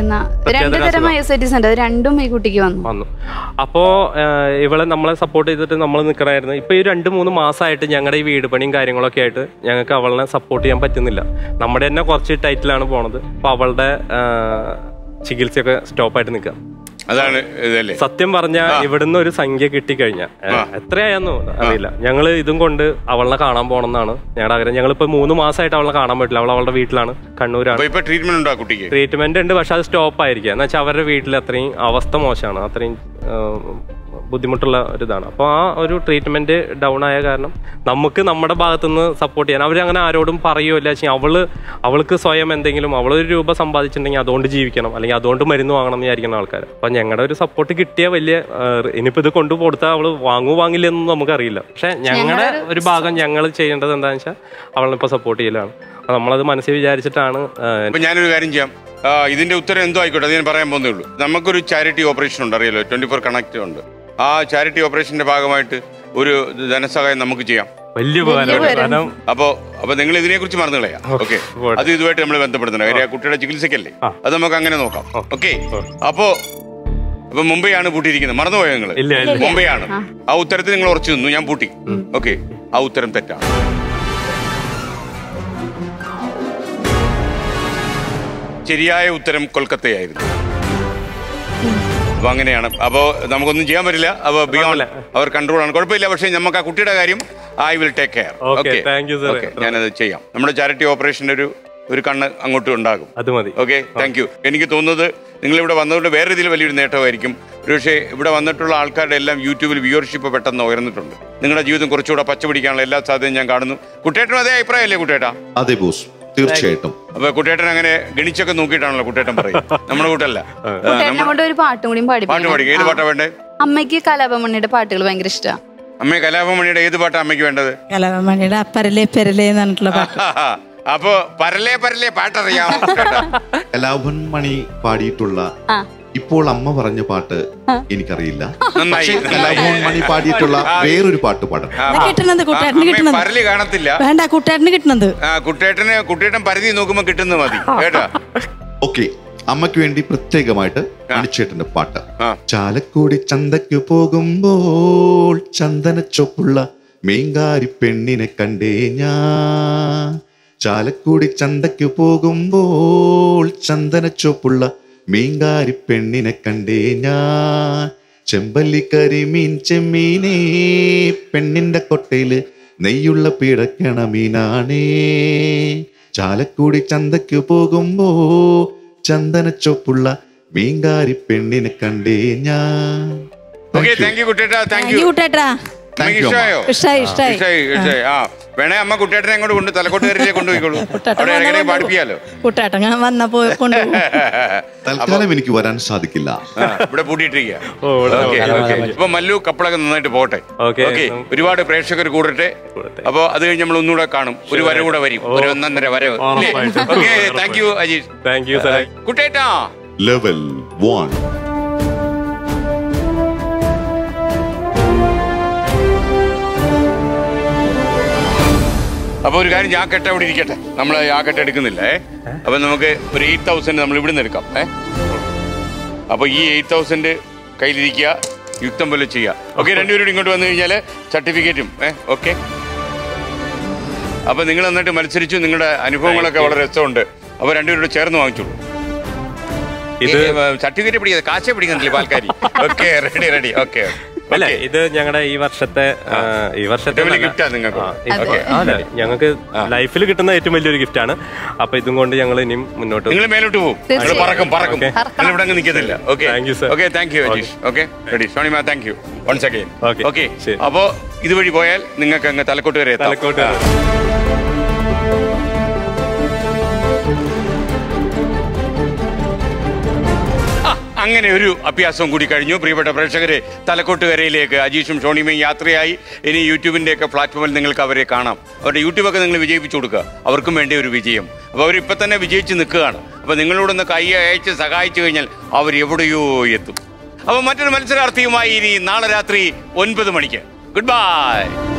വന്നു. അപ്പോൾ ഇവളെ നമ്മളെ സപ്പോർട്ട് ചെയ്തിട്ട് നമ്മൾ നിൽക്കണമായിരുന്നു. ഇപ്പൊ ഈ രണ്ട് മൂന്ന് മാസമായിട്ട് ഞങ്ങളുടെ ഈ വീട് പണിയും കാര്യങ്ങളൊക്കെ ആയിട്ട് ഞങ്ങൾക്ക് അവളെ സപ്പോർട്ട് ചെയ്യാൻ പറ്റുന്നില്ല. നമ്മുടെ തന്നെ കുറച്ച് ടൈറ്റിലാണ് പോണത്. അപ്പൊ അവളുടെ ചികിത്സയൊക്കെ സ്റ്റോപ്പായിട്ട് നിൽക്കുക. അതാണ് ഇതല്ലേ സത്യം പറഞ്ഞാൽ ഇവിടുന്ന് ഒരു സംഖ്യ കിട്ടിക്കഴിഞ്ഞാൽ എത്രയായെന്നോ അറിയില്ല. ഞങ്ങൾ ഇതും കൊണ്ട് അവളെ കാണാൻ പോകണമെന്നാണ് ഞങ്ങളുടെ ആഗ്രഹം. ഞങ്ങളിപ്പോ മൂന്ന് മാസമായിട്ട് അവളെ കാണാൻ പറ്റില്ല. അവൾ അവളുടെ വീട്ടിലാണ്, കണ്ണൂരാണ്. ട്രീറ്റ്മെന്റ് ഉണ്ട്, പക്ഷെ അത് സ്റ്റോപ്പ് ആയിരിക്കുക. എന്ന് വെച്ചാൽ അവരുടെ വീട്ടിൽ അത്രയും അവസ്ഥ മോശമാണ്, അത്രയും ബുദ്ധിമുട്ടുള്ള ഒരു ഇതാണ്. അപ്പോൾ ആ ഒരു ട്രീറ്റ്മെന്റ് ഡൗൺ ആയ കാരണം നമുക്ക് നമ്മുടെ ഭാഗത്തുനിന്ന് സപ്പോർട്ട് ചെയ്യാൻ അവരങ്ങനെ ആരോടും പറയുമല്ല. വെച്ചാൽ അവള് അവൾക്ക് സ്വയം എന്തെങ്കിലും അവളൊരു രൂപ സമ്പാദിച്ചിട്ടുണ്ടെങ്കിൽ അതുകൊണ്ട് ജീവിക്കണം, അല്ലെങ്കിൽ അതുകൊണ്ട് മരുന്ന് വാങ്ങണം എന്ന് വിചാരിക്കുന്ന ആൾക്കാർ. അപ്പൊ ഞങ്ങളുടെ ഒരു സപ്പോർട്ട് കിട്ടിയ വലിയ ഇനിയിപ്പോൾ ഇത് കൊണ്ടു കൊടുത്താൽ അവള് വാങ്ങൂ വാങ്ങില്ല എന്നൊന്നും നമുക്കറിയില്ല. പക്ഷെ ഞങ്ങളുടെ ഒരു ഭാഗം ഞങ്ങൾ ചെയ്യേണ്ടത് എന്താണെന്ന് വെച്ചാൽ അവളിപ്പോ സപ്പോർട്ട് ചെയ്യലാണ്. നമ്മളത് മനസ്സിൽ വിചാരിച്ചിട്ടാണ്. ഞാനൊരു കാര്യം ചെയ്യാം, ഇതിന്റെ ഉത്തരം എന്തോ ആയിക്കോട്ടെ, അത് ഞാൻ പറയാൻ പോകുന്നേ ഉള്ളൂ. നമുക്കൊരു ചാരിറ്റി ഓപ്പറേഷൻ ഉണ്ട്, അറിയാലോ, ട്വന്റി ഫോർ കണക്ട് ഉണ്ട്. ആ ചാരിറ്റി ഓപ്പറേഷന്റെ ഭാഗമായിട്ട് ഒരു ധനസഹായം നമുക്ക് ചെയ്യാം. വലിയ ഉപകാരം. അപ്പൊ അപ്പൊ നിങ്ങൾ ഇതിനെ കുറിച്ച് മറന്നു കളയാം. ഓക്കെ, അത് ഇതുമായിട്ട് നമ്മൾ ബന്ധപ്പെടുത്തണം. കാര്യം കുട്ടിയുടെ ചികിത്സക്കല്ലേ, അത് നമുക്ക് അങ്ങനെ നോക്കാം. ഓക്കെ, അപ്പോ അപ്പൊ മുംബൈ ആണ് പൂട്ടിയിരിക്കുന്നത്. മറന്നുപോയോ നിങ്ങൾ? മുംബൈ ആണ്. ആ ഉത്തരത്തിൽ നിങ്ങൾ ഉറച്ചു നിന്നു, ഞാൻ പൂട്ടി. ഓക്കെ, ആ ഉത്തരം തെറ്റാണ്. ശരിയായ ഉത്തരം കൊൽക്കത്തയായിരുന്നു. അപ്പൊ അങ്ങനെയാണ്. അപ്പോ നമുക്കൊന്നും ചെയ്യാൻ പറ്റില്ല. അപ്പൊ ബിയോണ്ട് അവർ കൺട്രോൾ ആണ്, കുഴപ്പമില്ല. പക്ഷെ നമുക്ക് ആ കുട്ടിയുടെ കാര്യം I will take care. Okay, ഞാനത് ചെയ്യാം. നമ്മുടെ ചാരിറ്റി ഓപ്പറേഷൻ്റെ ഒരു ഒരു കണ്ണ് അങ്ങോട്ടും ഉണ്ടാകും. അത് മതി. Okay, thank you. എനിക്ക് തോന്നുന്നത് നിങ്ങൾ ഇവിടെ വന്നതുകൊണ്ട് വേറെ രീതിയിൽ വലിയൊരു നേട്ടമായിരിക്കും. പക്ഷേ ഇവിടെ വന്നിട്ടുള്ള ആൾക്കാരുടെ എല്ലാം യൂട്യൂബിൽ വ്യൂവർഷിപ്പ് പെട്ടെന്ന് ഉയർന്നിട്ടുണ്ട്. നിങ്ങളുടെ ജീവിതം കുറച്ചുകൂടെ പച്ച പിടിക്കാനുള്ള എല്ലാ സാധ്യതയും ഞാൻ കാണുന്നു. കുട്ടേട്ടനും അതേ അഭിപ്രായമല്ലേ കുട്ടേട്ടാ? അതെ ബോസ്, തീർച്ചയായിട്ടും. അപ്പൊ കുട്ടേട്ടൻ അങ്ങനെ ഗണിച്ചൊക്കെ നോക്കിയിട്ടാണല്ലോ കുട്ടേട്ടൻ പറയും, നമ്മുടെ കൂട്ടല്ല. കൊണ്ട് ഒരു പാട്ടും കൂടി പാടി. പാട്ട് പാടി. ഏത് പാട്ടാ വേണ്ടേ? അമ്മയ്ക്ക് കലാപമണിയുടെ പാട്ടുകൾ ഭയങ്കര ഇഷ്ടമാണ്. അമ്മ കലാപമണിയുടെ ഏത് പാട്ടാ അമ്മയ്ക്ക് വേണ്ടത്? കലാപമണിയുടെ പരലേ പെരലേ എന്ന് പറഞ്ഞിട്ടുള്ള പാട്ട്. അപ്പൊ പരലേ പരലേ പാട്ടറിയാം. കലാഭൻ മണി പാടിയിട്ടുള്ള ഇപ്പോൾ അമ്മ പറഞ്ഞ പാട്ട് എനിക്കറിയില്ല. പക്ഷേ കലാഭവൻ മണി പാടിയിട്ടുള്ള വേറൊരു പാട്ട് പാടണം. കിട്ടുന്നത് കുട്ടേട്ടന് കിട്ടുന്നത് പരല് കാണത്തില്ല. വേണ്ട, കുട്ടേട്ടന് കിട്ടുന്നത്. കുട്ടേട്ടന് കുട്ടേട്ടൻ പരിധി നോക്കുമ്പോ കിട്ടുന്നത് മതി കേട്ടാ. ഓക്കെ, അമ്മയ്ക്ക് വേണ്ടി പ്രത്യേകമായിട്ട് അണിച്ചേട്ടന്റെ പാട്ട്. ചാലക്കുടി ചന്തയ്ക്ക് പോകുമ്പോൾ ചന്ദനച്ചൊപ്പുള്ള മീങ്കാരി പെണ്ണിനെ കണ്ടേ ഞാൻ. ചാലക്കുടി ചന്തയ്ക്ക് പോകുമ്പോൾ ചന്ദനച്ചൊപ്പുള്ള മീങ്കാരി പെണ്ണിനെ കണ്ടേ ഞാൻ. ചെമ്പല്ലി കരിമീൻ ചെമ്മീനേ, പെണ്ണിന്റെ കൊട്ടയില് നെയ്യുള്ള പിടക്കണ മീനാണേ. ചാലക്കുടി ചന്തയ്ക്ക് പോകുമ്പോ ചന്ദനച്ചൊപ്പുള്ള മീങ്കാരി പെണ്ണിനെ കണ്ടേ ഞാൻ. ഓക്കെ, താങ്ക് യു കുട്ടേട്ടാ. താങ്ക് യു കുട്ടേട്ടാ. ഇഷ്ടായോ? ഇഷ്ടായി ഇഷ്ടായി ഇഷ്ടായി. ആ വേണേ അമ്മ കുട്ടേട്ടനെ അങ്ങോട്ട് കൊണ്ട് തലക്കോട്ടുകാരിലേക്ക് കൊണ്ടുപോയിക്കോളൂ. അവിടെ ഇടയ്ക്കിടെ പഠിപ്പിക്കാലോ. കുട്ടേട്ടൻ ഞാൻ വന്നപ്പോ കൊണ്ടുപോകും. തൽക്കാലം എനിക്ക് വരാൻ സാധിക്കില്ല, ഇവിടെ പൂട്ടിയിട്ടിരിക്കുക. അപ്പൊ മല്ലു കപ്പളൊക്കെ നന്നായിട്ട് പോട്ടെ. ഓക്കെ, ഒരുപാട് പ്രേക്ഷകർ കൂടട്ടെ. അപ്പൊ അത് കഴിഞ്ഞ് നമ്മൾ ഒന്നുകൂടെ കാണും. ഒരു വരവ് കൂടെ വരും, ഒരു ഒന്നൊന്നര വരവ്. Okay, thank you Ajeesh. Thank you കുട്ടേട്ടാ. Level one. അപ്പൊ ഒരു കാര്യം, ആ കെട്ട അവിടെ ഇരിക്കട്ടെ, നമ്മൾ ആ കെട്ട എടുക്കുന്നില്ല. ഏ അപ്പൊ നമുക്ക് ഒരു എയ്റ്റ് തൗസൻഡ് നമ്മൾ ഇവിടുന്ന് എടുക്കാം. ഏ അപ്പൊ ഈ എയ്റ്റ് തൗസൻഡ് കയ്യിലിരിക്കുക, യുക്തം പോലെ ചെയ്യുക. ഓക്കെ, രണ്ടുപേരും ഇങ്ങോട്ട് വന്നു കഴിഞ്ഞാൽ സർട്ടിഫിക്കറ്റും. ഏ ഓക്കെ, അപ്പൊ നിങ്ങൾ നന്നായിട്ട് മത്സരിച്ചു, നിങ്ങളുടെ അനുഭവങ്ങളൊക്കെ വളരെ രസമുണ്ട്. അപ്പൊ രണ്ടുപേരോട് ചേർന്ന് വാങ്ങിച്ചോളൂ. ഇത് സർട്ടിഫിക്കറ്റ് പിടിക്കുന്നത് കാശേ പിടിക്കുന്നില്ല പാൽക്കാരി. Okay, ready ready. ഓക്കെ, അല്ല ഇത് ഞങ്ങളുടെ ഈ വർഷത്തെ ഈ വർഷത്തെ ഞങ്ങൾക്ക് ലൈഫിൽ കിട്ടുന്ന ഏറ്റവും വലിയൊരു ഗിഫ്റ്റ് ആണ്. അപ്പൊ ഇതും കൊണ്ട് ഞങ്ങൾ ഇനിയും മുന്നോട്ട് നിങ്ങൾ മേലോട്ട് പോകും, പറക്കും പറക്കും, ഇവിടെ അങ്ങ് നിൽക്കുന്നില്ല. Okay, okay, thank you Ajeesh. Okay, ready. Shonima, thank you once again. Okay, അപ്പോ ഇതുവഴി പോയാൽ നിങ്ങൾക്ക് അങ്ങ് തലക്കോട്ട് വരെ എത്താം. തലക്കോട്ട് അങ്ങനെ ഒരു അഭ്യാസവും കൂടി കഴിഞ്ഞു. പ്രിയപ്പെട്ട പ്രേക്ഷകരെ, തലക്കോട്ടുകരയിലേക്ക് അജീഷും ഷോണിമയും യാത്രയായി. ഇനി യൂട്യൂബിൻ്റെയൊക്കെ പ്ലാറ്റ്ഫോമിൽ നിങ്ങൾക്ക് അവരെ കാണാം. അവരുടെ യൂട്യൂബൊക്കെ നിങ്ങൾ വിജയിപ്പിച്ചു കൊടുക്കുക, അവർക്കും വേണ്ട ഒരു വിജയം. അപ്പോൾ അവരിപ്പോൾ തന്നെ വിജയിച്ച് നിൽക്കുകയാണ്. അപ്പോൾ നിങ്ങളോടൊന്ന് കൈ അയച്ച് സഹായിച്ചു കഴിഞ്ഞാൽ അവർ എവിടെയോ എത്തും. അപ്പോൾ മറ്റൊരു മത്സരാർത്ഥിയുമായി ഇനി നാളെ രാത്രി ഒൻപത് മണിക്ക്. Good by.